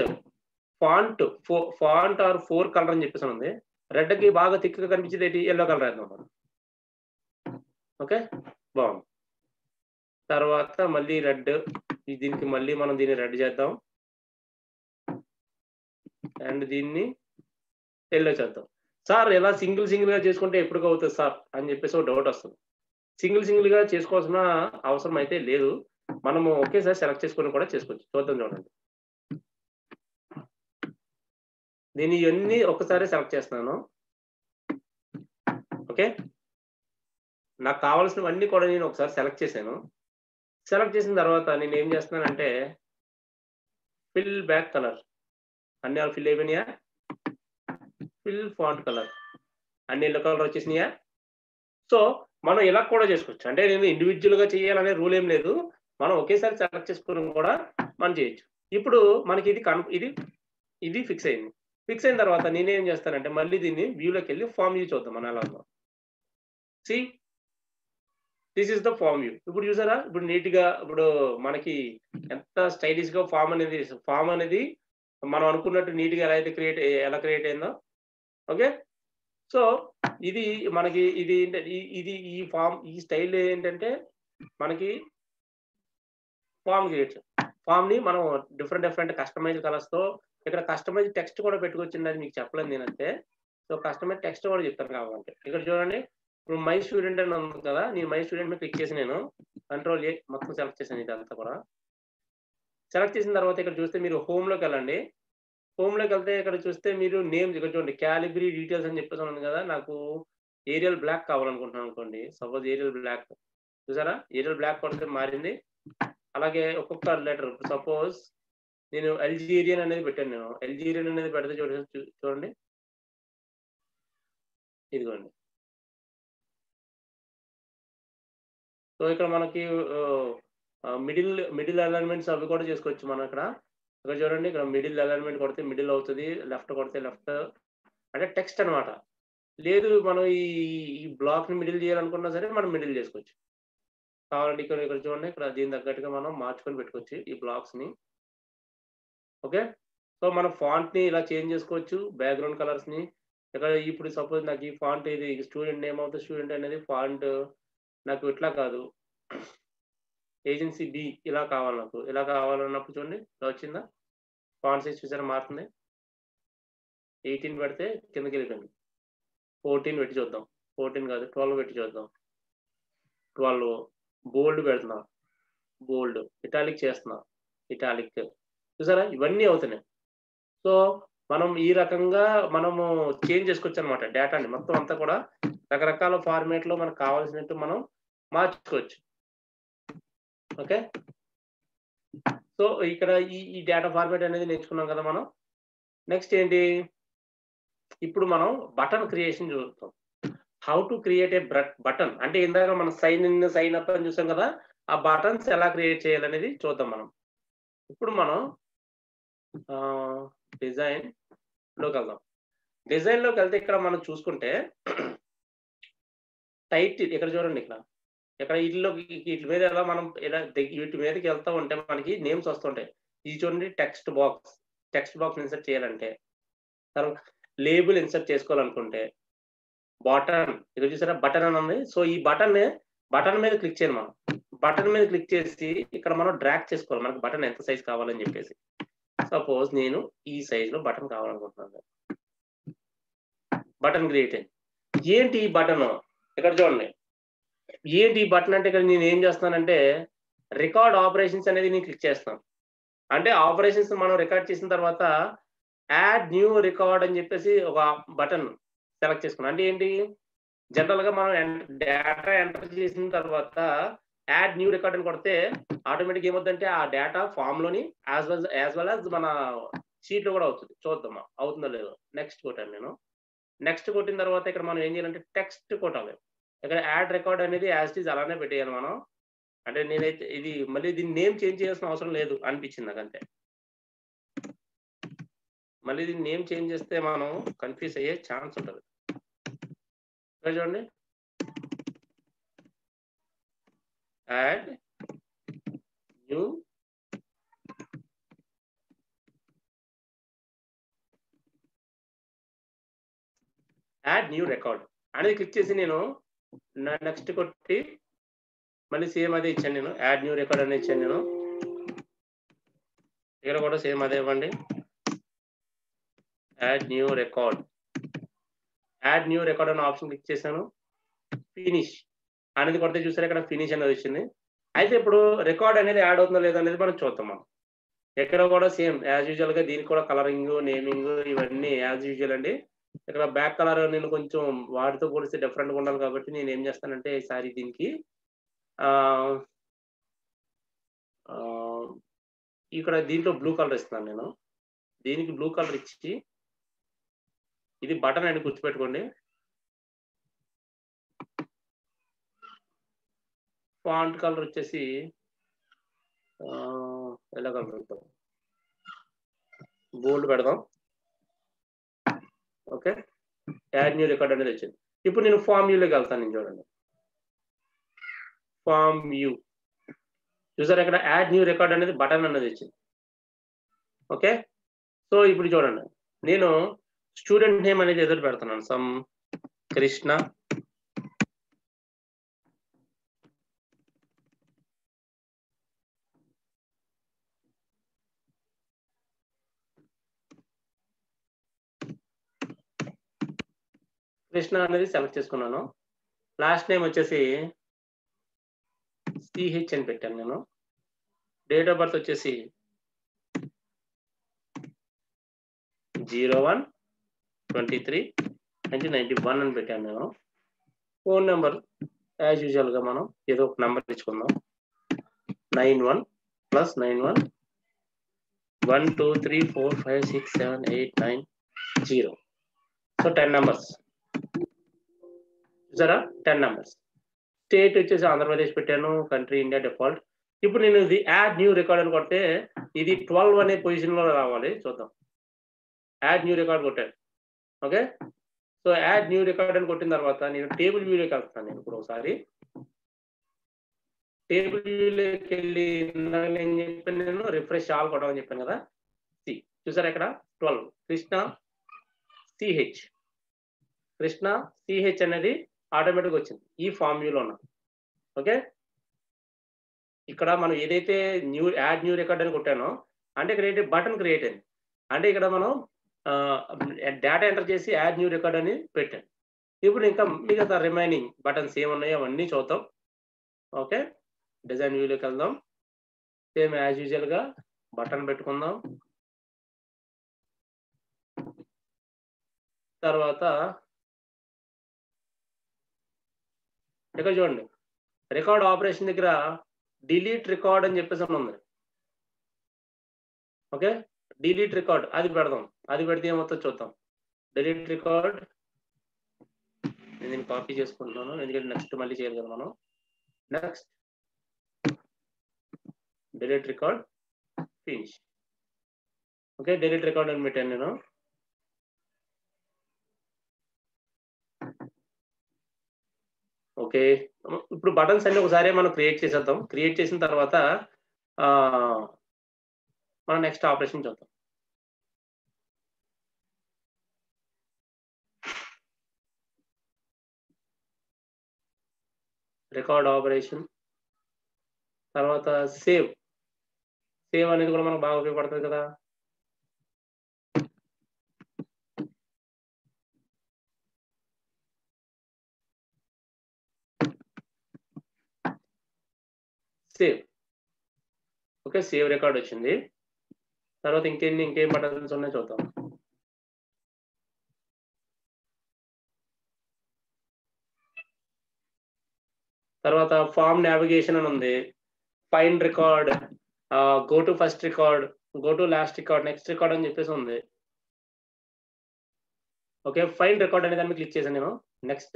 ఫాంట్ ఆర్ 4 కలర్ అని చెప్పేసి ఉంది. రెడ్ కి బాగా థిక్ గా కనిపించేది ఏంటి? ఎల్లో కలర్ వేద్దాం మనం. ఓకే బాగుంది. తర్వాత మళ్ళీ రెడ్, దీనికి మళ్ళీ మనం దీన్ని రెడ్ చేద్దాం అండ్ దీన్ని ఎల్లో చేద్దాం. సార్ ఇలా సింగిల్ గా చేసుకుంటే ఎప్పుడు అవుతుంది సార్ అని చెప్పేసి ఒక డౌట్ వస్తుంది. సింగిల్ గా చేసుకోవాల్సిన అవసరం అయితే లేదు, మనము ఒకేసారి సెలెక్ట్ చేసుకొని కూడా చేసుకోవచ్చు. చూద్దాం చూడండి. దీన్ని ఇవన్నీ ఒకసారి సెలెక్ట్ చేస్తున్నాను. ఓకే, నాకు కావాల్సినవన్నీ కూడా నేను ఒకసారి సెలెక్ట్ చేశాను. సెలెక్ట్ చేసిన తర్వాత నేను ఏం చేస్తున్నానంటే ఫిల్ బ్యాక్ కలర్, అన్ని ఫిల్ అయిపోయినాయా? ఫిల్ ఫాంట్ కలర్, అన్ని ఎల్లో కలర్ వచ్చేసినాయా? సో మనం ఇలా కూడా చేసుకోవచ్చు. అంటే నేను ఇండివిజువల్ గా చేయాలనే రూల్ ఏం లేదు, మనం ఒకేసారి సెలెక్ట్ చేసుకుని కూడా మనం చేయొచ్చు. ఇప్పుడు మనకి ఇది ఫిక్స్ అయింది. ఫిక్స్ అయిన తర్వాత నేనేం చేస్తానంటే మళ్ళీ దీన్ని వ్యూలోకి వెళ్ళి ఫామ్ వ్యూ చూద్దాం మనం ఎలా ఉందో. See this is the form view. ఇప్పుడు చూసారా, ఇప్పుడు నీట్ గా ఇప్పుడు మనకి ఎంత స్టైలిష్ గా ఫామ్ అనేది మనం అనుకున్నట్టు నీట్ గా ఎలా క్రియేట్ అయిందో. ఓకే, సో ఇది మనకి ఈ స్టైల్ ఏంటంటే మనకి ఫామ్ ని మనం డిఫరెంట్ కస్టమైజ్ కలర్స్ తో, ఇక్కడ కస్టమైజ్ టెక్స్ట్ కూడా పెట్టుకొచ్చింది, అది మీకు చెప్పలేదు నేనంతే. సో కస్టమైజ్ టెక్స్ట్ కూడా చెప్తాను కావాలంటే. ఇక్కడ చూడండి, ఇప్పుడు మై స్టూడెంట్ అని ఉంది కదా, నేను మై స్టూడెంట్ మీద క్లిక్ చేసి నేను కంట్రోల్ ఏ మొత్తం సెలెక్ట్ చేశాను. ఇదంతా కూడా సెలెక్ట్ చేసిన తర్వాత ఇక్కడ చూస్తే మీరు హోమ్ లోకి వెళ్ళండి. హోమ్ లోకి వెళ్తే ఇక్కడ చూస్తే మీరు నేమ్స్ ఇక్కడ చూడండి, క్యాలిబ్రీ డీటెయిల్స్ అని చెప్పేసి ఉంది కదా. నాకు ఏరియల్ బ్లాక్ కావాలనుకుంటున్నాను అనుకోండి, సపోజ్ ఏరియల్ బ్లాక్ చూసారా, ఏరియల్ బ్లాక్ కొడితే మారింది. అలాగే ఒక్కొక్క లెటర్, సపోజ్ నేను అల్జీరియన్ అనేది పెట్టాను, నేను అల్జీరియన్ అనేది పెడితే చూడండి ఇదిగోండి. సో ఇక్కడ మనకి మిడిల్ అలైన్మెంట్స్ అవి కూడా చేసుకోవచ్చు మనం. ఇక్కడ చూడండి, ఇక్కడ మిడిల్ అలైన్మెంట్ కొడితే మిడిల్ అవుతుంది, లెఫ్ట్ కొడితే లెఫ్ట్, అంటే టెక్స్ట్ అనమాట. లేదు మనం ఈ బ్లాక్ ని మిడిల్ చేయాలనుకున్నా సరే మనం మిడిల్ చేసుకోవచ్చు. కావాలంటే ఇక్కడ చూడండి, ఇక్కడ దీని తగ్గట్టుగా మనం మార్చుకొని పెట్టుకోవచ్చు ఈ బ్లాక్స్ ని. ఓకే, సో మనం ఫాంట్ ని ఇలా చేంజ్ చేసుకోవచ్చు, బ్యాక్గ్రౌండ్ కలర్స్ ని. ఇక్కడ ఇప్పుడు సపోజ్ నాకు ఈ ఫాంట్ ఇది student name of the student అనేది ఫాంట్ నాకు ఇట్లా కాదు, ఏజెన్సీ బి ఇలా కావాలి, నాకు ఇలా కావాలన్నప్పుడు చూడండి ఇలా వచ్చిందా. ఫాంట్ సైజ్ చూసారా మారుతుంది. 18 పెడితే కిందకి వెళ్ళిపోయింది. 14 పెట్టి చూద్దాం, 14 కాదు 12 పెట్టి చూద్దాం. 12 బోల్డ్ పెడుతున్నా, బోల్డ్ ఇటాలిక్ చేస్తున్నా, ఇటాలిక్ చూసారా, ఇవన్నీ అవుతున్నాయి. సో మనం ఈ రకంగా మనము చేంజ్ చేసుకోవచ్చు అనమాట. డేటాని మొత్తం అంతా కూడా రకరకాల ఫార్మేట్ లో మనకు కావాల్సినట్టు మనం మార్చుకోవచ్చు. ఓకే, సో ఇక్కడ ఈ డేటా ఫార్మేట్ అనేది నేర్చుకున్నాం కదా మనం. నెక్స్ట్ ఏంటి, ఇప్పుడు మనం బటన్ క్రియేషన్ చూస్తాం. How to create a button అంటే ఇందాక మనం సైన్ ఇన్ సైన్ అప్ అని చూసాం కదా, ఆ బటన్స్ ఎలా క్రియేట్ చేయాలనేది చూద్దాం మనం. ఇప్పుడు మనం డిజైన్ లోకి వెళ్దాం. డిజైన్ లోకి వెళ్తే ఇక్కడ మనం చూసుకుంటే టైటిల్ ఇక్కడ చూడండి, ఇక్కడ వీటి మీద ఎలా మనం వీటి మీదకి వెళ్తా ఉంటే మనకి నేమ్స్ వస్తుంటాయి. ఇది చూడండి, టెక్స్ట్ బాక్స్ ఇన్సర్ట్ చేయాలంటే, తర్వాత లేబుల్ ఇన్సర్ట్ చేసుకోవాలనుకుంటే బటన్, ఇక్కడ చూసారా బటన్ అని ఉంది. సో ఈ బటన్ మీద క్లిక్ చేయాలి మనం. బటన్ మీద క్లిక్ చేసి ఇక్కడ మనం డ్రాగ్ చేసుకోవాలి, మనకు బటన్ ఎంత సైజ్ కావాలని చెప్పేసి. సపోజ్ నేను ఈ సైజ్ లో బటన్ కావాలనుకుంటున్నాను. బటన్ క్రియేట్ అయింది. ఏంటి ఈ బటన్? ఇక్కడ చూడండి, ఏంటి ఈ బటన్ అంటే ఇక్కడ నేను ఏం చేస్తున్నానంటే రికార్డ్ ఆపరేషన్స్ అనేది నేను క్లిక్ చేస్తాను. అంటే ఆపరేషన్స్ మనం రికార్డ్ చేసిన తర్వాత యాడ్ న్యూ రికార్డ్ అని చెప్పేసి ఒక బటన్ సెలెక్ట్ చేసుకున్నాం. అంటే ఏంటి, జనరల్ గా మనం డేటా ఎంటర్ చేసిన తర్వాత యాడ్ న్యూ రికార్డ్ అని కొడితే ఆటోమేటిక్ ఏమవుతుందంటే ఆ డేటా ఫామ్ లోని యాజ్ వెల్ యాజ్ మన షీట్ లో కూడా అవుతుంది. చూద్దామా అవుతుందో లేదో. నెక్స్ట్ కొట్టాను నేను. నెక్స్ట్ కొట్టిన తర్వాత ఇక్కడ మనం ఏం చేయాలంటే టెక్స్ట్ కొట్టాలి. ఇక్కడ యాడ్ రికార్డ్ అనేది యాజ్ ఇట్ ఈజ్ అలానే పెట్టేయాలి మనం. అంటే నేనైతే ఇది మళ్ళీ దీన్ని నేమ్ చేంజ్ చేయాల్సిన అవసరం లేదు అనిపించింది నాకు అంతే. మళ్ళీ దీన్ని నేమ్ చేంజ్ చేస్తే మనం కన్ఫ్యూజ్ అయ్యే ఛాన్స్ ఉంటుంది. చూడండి, యాడ్ న్యూ రికార్డ్ అనేది క్లిక్ చేసి నేను నెక్స్ట్ కొట్టి మళ్ళీ సేమ్ అదే ఇచ్చాను నేను. యాడ్ న్యూ రికార్డ్ అనేది ఇచ్చాను నేను. ఇక్కడ కూడా సేమ్ అదే ఇవ్వండి, add new record. Add new record అనే ఆప్షన్ క్లిక్ చేశాను. ఫినిష్ అనేది కొడితే చూసారు ఇక్కడ ఫినిష్ అనేది వచ్చింది. అయితే ఇప్పుడు రికార్డ్ అనేది యాడ్ అవుతుందో లేదో అనేది మనం చూద్దాం. మనం ఎక్కడ కూడా సేమ్ యాజ్ యూజువల్ గా దీనికి కూడా కలరింగ్, నేమింగ్ ఇవన్నీ యాజ్ యూజువల్ అండి. ఇక్కడ బ్యాక్ కలర్ నేను కొంచెం వాటితో పోలిస్తే డిఫరెంట్గా ఉండాలి కాబట్టి నేను ఏం చేస్తానంటే ఈసారి దీనికి ఇక్కడ దీంట్లో బ్లూ కలర్ ఇస్తున్నాను నేను. దీనికి బ్లూ కలర్ ఇచ్చి ఇది బటన్ అని గుర్తుపెట్టుకోండి. ఫాంట్ కలర్ వచ్చేసి ఎలా కలర్ పెడతాం, బోల్డ్ పెడదాం. ఓకే, యాడ్ న్యూ రికార్డ్ అనేది వచ్చింది. ఇప్పుడు నేను ఫామ్ వ్యూలోకి వెళ్తాను. నేను చూడండి, ఫామ్ వ్యూ చూసారు ఇక్కడ యాడ్ న్యూ రికార్డ్ అనేది బటన్ అనేది వచ్చింది. ఓకే, సో ఇప్పుడు చూడండి, నేను స్టూడెంట్ నేమ్ అనేది ఎదురు పెడుతున్నాను. సమ్ కృష్ణ. కృష్ణ అనేది సెలెక్ట్ చేసుకున్నాను. లాస్ట్ నేమ్ వచ్చేసి సిహెచ్ అని పెట్టాను నేను. డేట్ ఆఫ్ బర్త్ వచ్చేసి 01/23/1991 అని పెట్టాను నేను. ఫోన్ నెంబర్ యాజ్ యూజువల్ గా మనం ఏదో ఒక నెంబర్ ఇచ్చుకుందాం. 91 + 91 1 2 3 4 5 6 7 8 9 0. సో 10 నెంబర్స్ చూసారా, 10 నెంబర్స్. స్టేట్ వచ్చేసి ఆంధ్రప్రదేశ్ పెట్టాను. Country India default. ఇప్పుడు నేను ఇది యాడ్ న్యూ రికార్డ్ అని కొడితే ఇది 12 అనే పొజిషన్ లో రావాలి. చూద్దాం. యాడ్ న్యూ రికార్డ్ కొట్టాను. Okay, so add new record అని కొట్టిన తర్వాత నేను టేబుల్ వ్యూలోకి వెళ్తాను. నేను ఇప్పుడు ఒకసారి టేబుల్ వ్యూలోకి వెళ్ళి నేను చెప్పాను, నేను రిఫ్రెష్ ఆల్ కొట్టమని చెప్పాను కదా. సి చూసారా ఇక్కడ 12 కృష్ణ సిహెచ్. కృష్ణ సిహెచ్ అనేది ఆటోమేటిక్ వచ్చింది ఈ ఫామ్ వ్యూలో ఉన్న. ఓకే, ఇక్కడ మనం ఏదైతే యాడ్ న్యూ రికార్డ్ అని కొట్టానో అంటే ఇక్కడ బటన్ క్రియేట్ అయింది. అంటే ఇక్కడ మనం డేటా ఎంటర్ చేసి యాడ్ న్యూ రికార్డ్ అని పెట్టాను. ఇప్పుడు ఇంకా మిగతా రిమైనింగ్ బటన్స్ ఏమున్నాయో అవన్నీ చూద్దాం. ఓకే, డిజైన్ వ్యూలోకి వెళ్దాం. సేమ్ యాజ్ యూజువల్ గా బటన్ పెట్టుకుందాం. తర్వాత ఇక్కడ చూడండి, రికార్డ్ ఆపరేషన్ దగ్గర డిలీట్ రికార్డ్ అని చెప్పేసి ఉంది. ఓకే, డిలీట్ రికార్డ్ అది పెడదాం. అది పెడితే ఏమవుతుందో చూద్దాం. డిలీట్ రికార్డ్ నేను దీన్ని కాపీ చేసుకుంటున్నాను, ఎందుకంటే నెక్స్ట్ మళ్ళీ చేయాలి కదా మనం. Next delete record finish. Okay, delete record అని పెట్టాను నేను. ఓకే, ఇప్పుడు బటన్స్ అన్ని ఒకసారి మనం క్రియేట్ చేసేద్దాం. క్రియేట్ చేసిన తర్వాత మనం నెక్స్ట్ ఆపరేషన్ చూద్దాం. రికార్డ్ ఆపరేషన్ తర్వాత సేవ్ అనేది కూడా మనకు బాగా ఉపయోగపడుతుంది కదా. సేవ్. ఓకే, సేవ్ రికార్డ్ వచ్చింది. తర్వాత ఇంకేం బటన్స్ ఉన్నాయో చూద్దాం. తర్వాత ఫామ్ నావిగేషన్ అని ఉంది, find record, go to first record, go to last record, next record అని చెప్పేసి ఉంది. ఓకే, ఫైండ్ రికార్డ్ అనే దాన్ని క్లిక్ చేశాను నేను. నెక్స్ట్.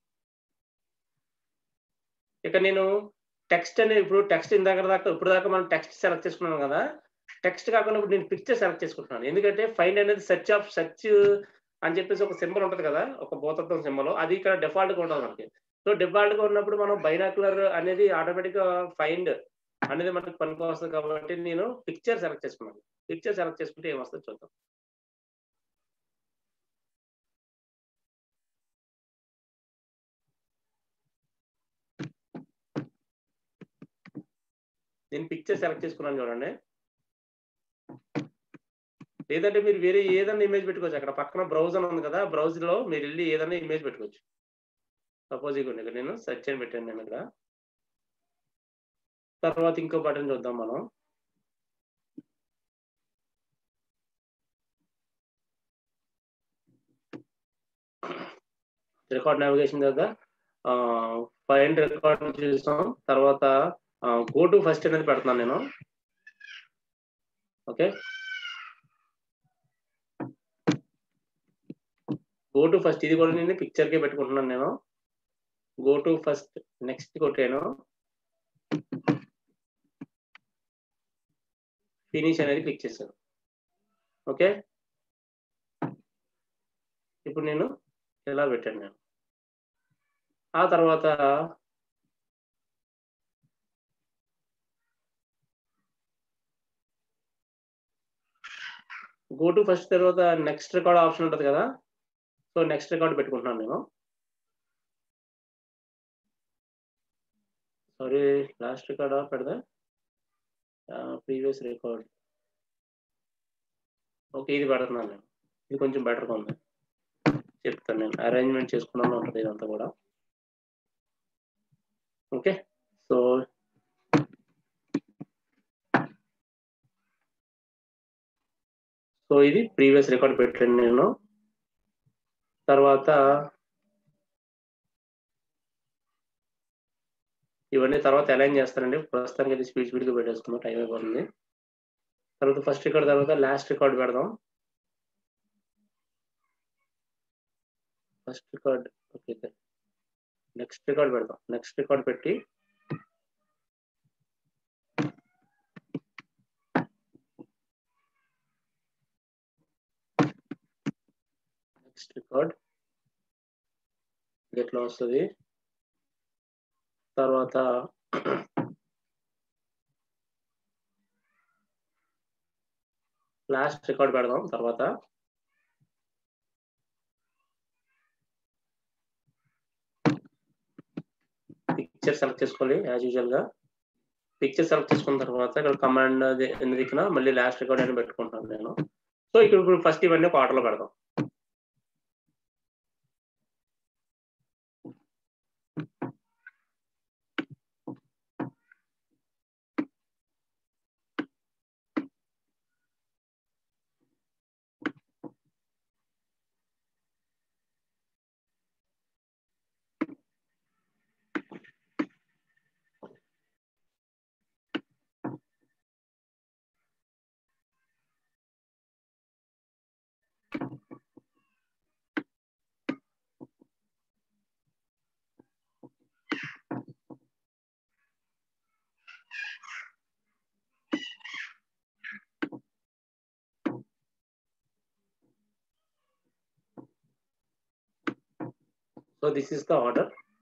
ఇక్కడ నేను టెక్స్ట్ అనేది ఇప్పుడు టెక్స్ట్ ఇప్పుడు దాకా మనం టెక్స్ట్ సెలెక్ట్ చేసుకున్నాం కదా. టెక్స్ట్ కాకుండా ఇప్పుడు నేను పిక్చర్ సెలెక్ట్ చేసుకుంటున్నాను. ఎందుకంటే ఫైండ్ అనేది సెర్చ్ అని చెప్పేసి ఒక సింబల్ ఉంటుంది కదా, ఒక భూతత్వం సింబల్. అది ఇక్కడ డిఫాల్ట్ గా ఉంటుంది మనకి. సో డిఫాల్ట్ గా ఉన్నప్పుడు మనం బైనాక్యులర్ అనేది ఆటోమేటిక్ గా ఫైండ్ అనేది మనకి పనికి వస్తుంది కాబట్టి నేను పిక్చర్ సెలెక్ట్ చేసుకున్నాను. పిక్చర్ సెలెక్ట్ చేసుకుంటే ఏమొస్తుందో చూద్దాం. నేను పిక్చర్ సెలెక్ట్ చేసుకున్నాను చూడండి. లేదంటే మీరు వేరే ఏదైనా ఇమేజ్ పెట్టుకోవచ్చు. అక్కడ పక్కన బ్రౌజ్ అని ఉంది కదా, బ్రౌజ్ లో మీరు వెళ్ళి ఏదైనా ఇమేజ్ పెట్టుకోవచ్చు. సపోజ్ ఇక్కడ నేను సెర్చ్ అని పెట్టాను నేను ఇక్కడ. తర్వాత ఇంకో బటన్ చూద్దాం మనం. రికార్డ్ నావిగేషన్ కదా, ఫైండ్ రికార్డ్ చూస్తాం. తర్వాత గో టు ఫస్ట్ అనేది పెడుతున్నాను నేను. ఓకే, గో టు ఫస్ట్ ఇది కూడా నేను పిక్చర్ కే పెట్టుకుంటున్నాను నేను. గో టు ఫస్ట్, నెక్స్ట్ కొట్టాను, ఫినిష్ అనేది క్లిక్ చేశాను. ఓకే, ఇప్పుడు నేను ఇలా పెట్టాను నేను. ఆ తర్వాత గో టు ఫస్ట్ తర్వాత నెక్స్ట్ రికార్డ్ ఆప్షన్ ఉంటుంది కదా. సో నెక్స్ట్ రికార్డ్ పెట్టుకుంటున్నాను నేను. సారీ, లాస్ట్ రికార్డ్ పెడదా, ప్రీవియస్ రికార్డ్. ఓకే, ఇది పెడుతున్నాను నేను. ఇది కొంచెం బెటర్గా ఉంది, చెప్తాను నేను. అరేంజ్మెంట్ చేసుకున్నాను ఉంటుంది ఇదంతా కూడా. ఓకే, సో ఇది ప్రీవియస్ రికార్డ్ పెట్టాను నేను. తర్వాత ఇవన్నీ తర్వాత అలైన్ చేస్తానండి. ప్రస్తుతానికి ఇది స్పీడ్గా పెట్టేసుకున్నాం, టైం అయిపోతుంది. తర్వాత ఫస్ట్ రికార్డ్ తర్వాత లాస్ట్ రికార్డ్ పెడదాం. First record okay, next record పెడదాం. నెక్స్ట్ రికార్డ్ పెట్టి నెక్స్ట్ రికార్డ్ ఎట్లా వస్తుంది. తర్వాత లాస్ట్ రికార్డ్ పెడదాం. తర్వాత పిక్చర్ సెలెక్ట్ చేసుకోవాలి యాజ్ యూజువల్ గా. పిక్చర్ సెలెక్ట్ చేసుకున్న తర్వాత ఇక్కడ కమాండ్ దిక్కున మళ్ళీ లాస్ట్ రికార్డ్ అని పెట్టుకుంటాను నేను. సో ఇప్పుడు ఫస్ట్ ఇవన్నీ ఒక ఆర్డర్లో పెడదాం. So this is the order.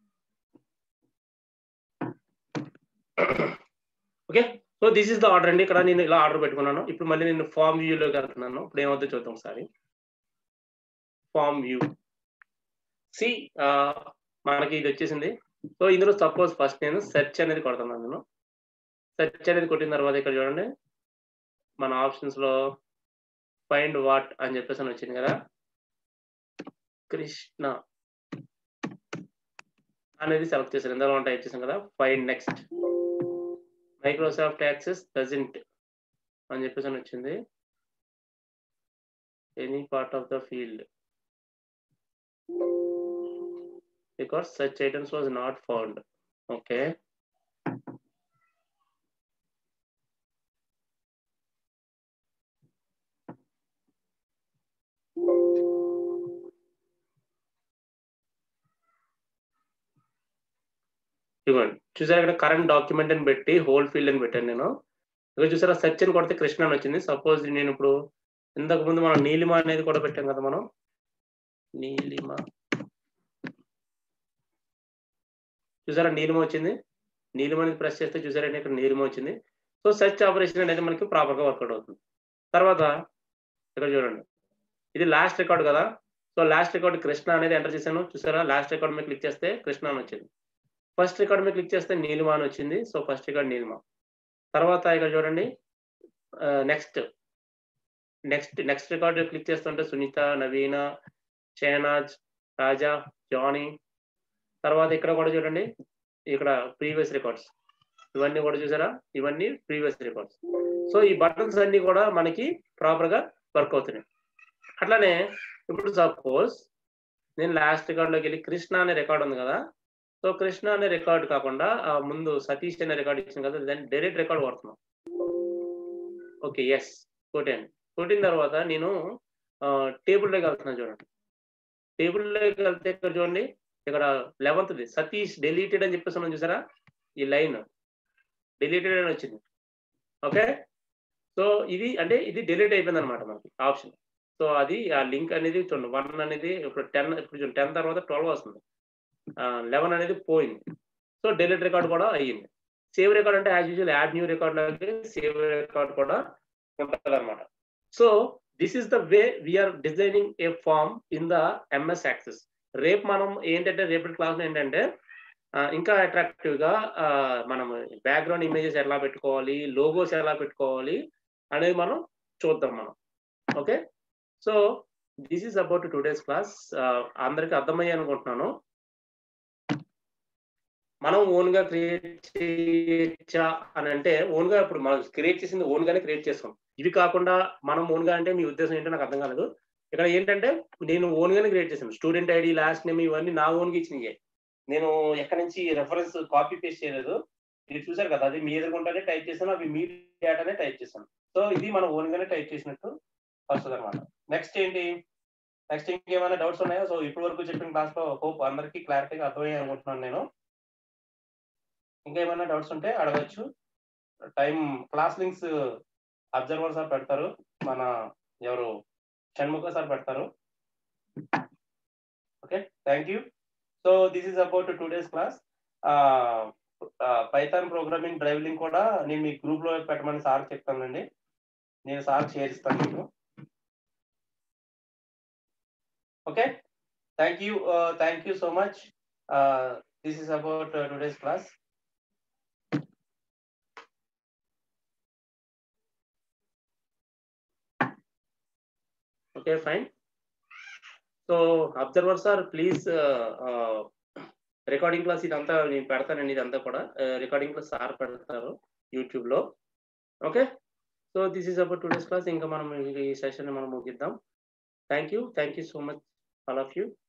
Okay, so this is the order అండి. ఇక్కడ నేను ఇలా ఆర్డర్ పెట్టుకున్నాను. ఇప్పుడు మళ్ళీ నేను ఫామ్ వ్యూలోకి వెళ్తున్నాను. ఇప్పుడు ఏమవుతుందో చూద్దాం ఒకసారి. ఫామ్ వ్యూ సి, మనకి ఇది వచ్చేసింది. సో ఇందులో సపోజ్ ఫస్ట్ నేను సెర్చ్ అనేది కొడుతున్నాను నేను. సెర్చ్ అనేది కొట్టిన తర్వాత ఇక్కడ చూడండి మన ఆప్షన్స్ లో ఫైండ్ వాట్ అని చెప్పేసి అని వచ్చింది కదా, కృష్ణ అనేది సెలెక్ట్ చేశాను. ఇందులో టైప్ చేశాను కదా, find next Microsoft Access doesn't అని చెప్పేసి అని వచ్చింది, any part of the field because such items was not found. Okay. ఇవ్వండి చూసారా, ఇక్కడ కరెంట్ డాక్యుమెంట్ అని పెట్టి హోల్ ఫీల్డ్ అని పెట్టాను నేను. ఇక్కడ చూసారా సెర్చ్ అని కొడితే కృష్ణ అని వచ్చింది. సపోజ్ నేను ఇప్పుడు ఇంతకు ముందు మనం నీలిమ అనేది కూడా పెట్టాం కదా, మనం నీలిమ చూసారా నీలిమ వచ్చింది. నీలిమ అనేది ప్రెస్ చేస్తే చూసారా ఇక్కడ నీలిమ వచ్చింది. సో సెర్చ్ ఆపరేషన్ అనేది మనకి ప్రాపర్ గా వర్కౌట్ అవుతుంది. తర్వాత ఇక్కడ చూడండి ఇది లాస్ట్ రికార్డ్ కదా, సో లాస్ట్ రికార్డ్ కృష్ణ అనేది ఎంటర్ చేశాను. చూసారా లాస్ట్ రికార్డ్ మీద క్లిక్ చేస్తే కృష్ణ అని వచ్చింది. ఫస్ట్ రికార్డ్ మీద క్లిక్ చేస్తే నీలిమ అని వచ్చింది. So first record Neelima. తర్వాత ఇక్కడ చూడండి నెక్స్ట్ రికార్డ్ క్లిక్ చేస్తుంటే సునీత, నవీన, షెహనాజ్, రాజా, జానీ. తర్వాత ఇక్కడ కూడా చూడండి ఇక్కడ ప్రీవియస్ రికార్డ్స్ ఇవన్నీ కూడా చూసారా, ఇవన్నీ ప్రీవియస్ రికార్డ్స్. సో ఈ బటన్స్ అన్ని కూడా మనకి ప్రాపర్ గా వర్క్ అవుతున్నాయి. అట్లానే ఇప్పుడు సపోజ్ నేను లాస్ట్ రికార్డ్ లోకి వెళ్ళి కృష్ణ అనే రికార్డ్ ఉంది కదా, సో కృష్ణ అనే రికార్డ్ కాకుండా ముందు సతీష్ అనే రికార్డ్ ఇచ్చింది కదా, దాన్ని డైరెక్ట్ రికార్డ్ వాడుతున్నాం. ఓకే ఎస్ కొట్టిన తర్వాత నేను టేబుల్లోకి వెళ్తున్నాను. చూడండి టేబుల్లోకి వెళ్తే ఇక్కడ చూడండి ఇక్కడ 11th సతీష్ డెలీటెడ్ అని చెప్పేసి మనం చూసారా, ఈ లైన్ డెలీటెడ్ అని వచ్చింది. ఓకే సో ఇది అంటే ఇది డిలీట్ అయిపోయింది అనమాట మనకి ఆప్షన్. సో అది ఆ లింక్ అనేది చూడండి 1 అనేది ఇప్పుడు 10 ఇప్పుడు చూడండి 10 తర్వాత 12 వస్తుంది, 11 అనేది పోయింది. సో డిలీట్ రికార్డ్ కూడా అయ్యింది. సేవ్ రికార్డ్ అంటే as usual add new record లాగే సేవ్ రికార్డ్ కూడా ఉంటుంది అనమాట. So this is the way we are designing a form in the MS Access. రేపు మనం ఏంటంటే రేపటి క్లాస్ ఏంటంటే ఇంకా అట్రాక్టివ్ గా మనం బ్యాక్గ్రౌండ్ ఇమేజెస్ ఎలా పెట్టుకోవాలి, లోగోస్ ఎలా పెట్టుకోవాలి అనేది మనం చూద్దాం మనం. Okay so this is about today's class. అందరికి అర్థమయ్యే అనుకుంటున్నాను. మనం ఓన్ గా క్రియేట్ చేయొచ్చా అని అంటే ఓన్ గా ఇప్పుడు మనం క్రియేట్ చేసింది ఓన్ గానే క్రియేట్ చేస్తాం. ఇవి కాకుండా మనం ఓన్ గా అంటే మీ ఉద్దేశం ఏంటో నాకు అర్థం కాలేదు. ఇక్కడ ఏంటంటే నేను ఓన్ గానే క్రియేట్ చేశాను. స్టూడెంట్ ఐడి, లాస్ట్ నేమ్ ఇవన్నీ నా ఓన్ గా ఇచ్చినాయి. నేను ఎక్కడి నుంచి రెఫరెన్స్ కాపీ పేస్ట్ చేయలేదు. మీరు చూసారు కదా, అది మీ ఎదుర్కొంటానే టైప్ చేశాను, అవి మీ డేటానే టైప్ చేశాను. సో ఇది మనం ఓన్ గానే టైప్ చేసినట్టు వస్తుంది అనమాట. నెక్స్ట్ ఇంకేమైనా డౌట్స్ ఉన్నాయా? సో ఇప్పటి వరకు చెప్పిన క్లాస్ లో హోప్ అందరికీ క్లారిటీగా అర్థమయ్యే అనుకుంటున్నాను నేను. ఇంకా ఏమైనా డౌట్స్ ఉంటే అడగచ్చు. క్లాస్ లింక్స్ అబ్జర్వర్ సార్ పెడతారు, మన ఎవరు షణ్ముఖ సార్ పెడతారు. Okay thank you. So this is about today's class. Python programming drive link కూడా నేను మీ గ్రూప్ లో పెట్టమని సార్ చెప్తానండి, నేను సార్ షేర్ ఇస్తాను మీకు. Okay thank you so much. This is about today's class. Okay fine. So observer sir please recording class ఇదంతా నేను పెడతానండి, ఇదంతా కూడా రికార్డింగ్ క్లాస్ సార్ పెడతారు యూట్యూబ్ లో. Okay so this is about today's class. ఇంకా మనం ఈ సెషన్ మనం ముగిద్దాం. Thank you so much all of you.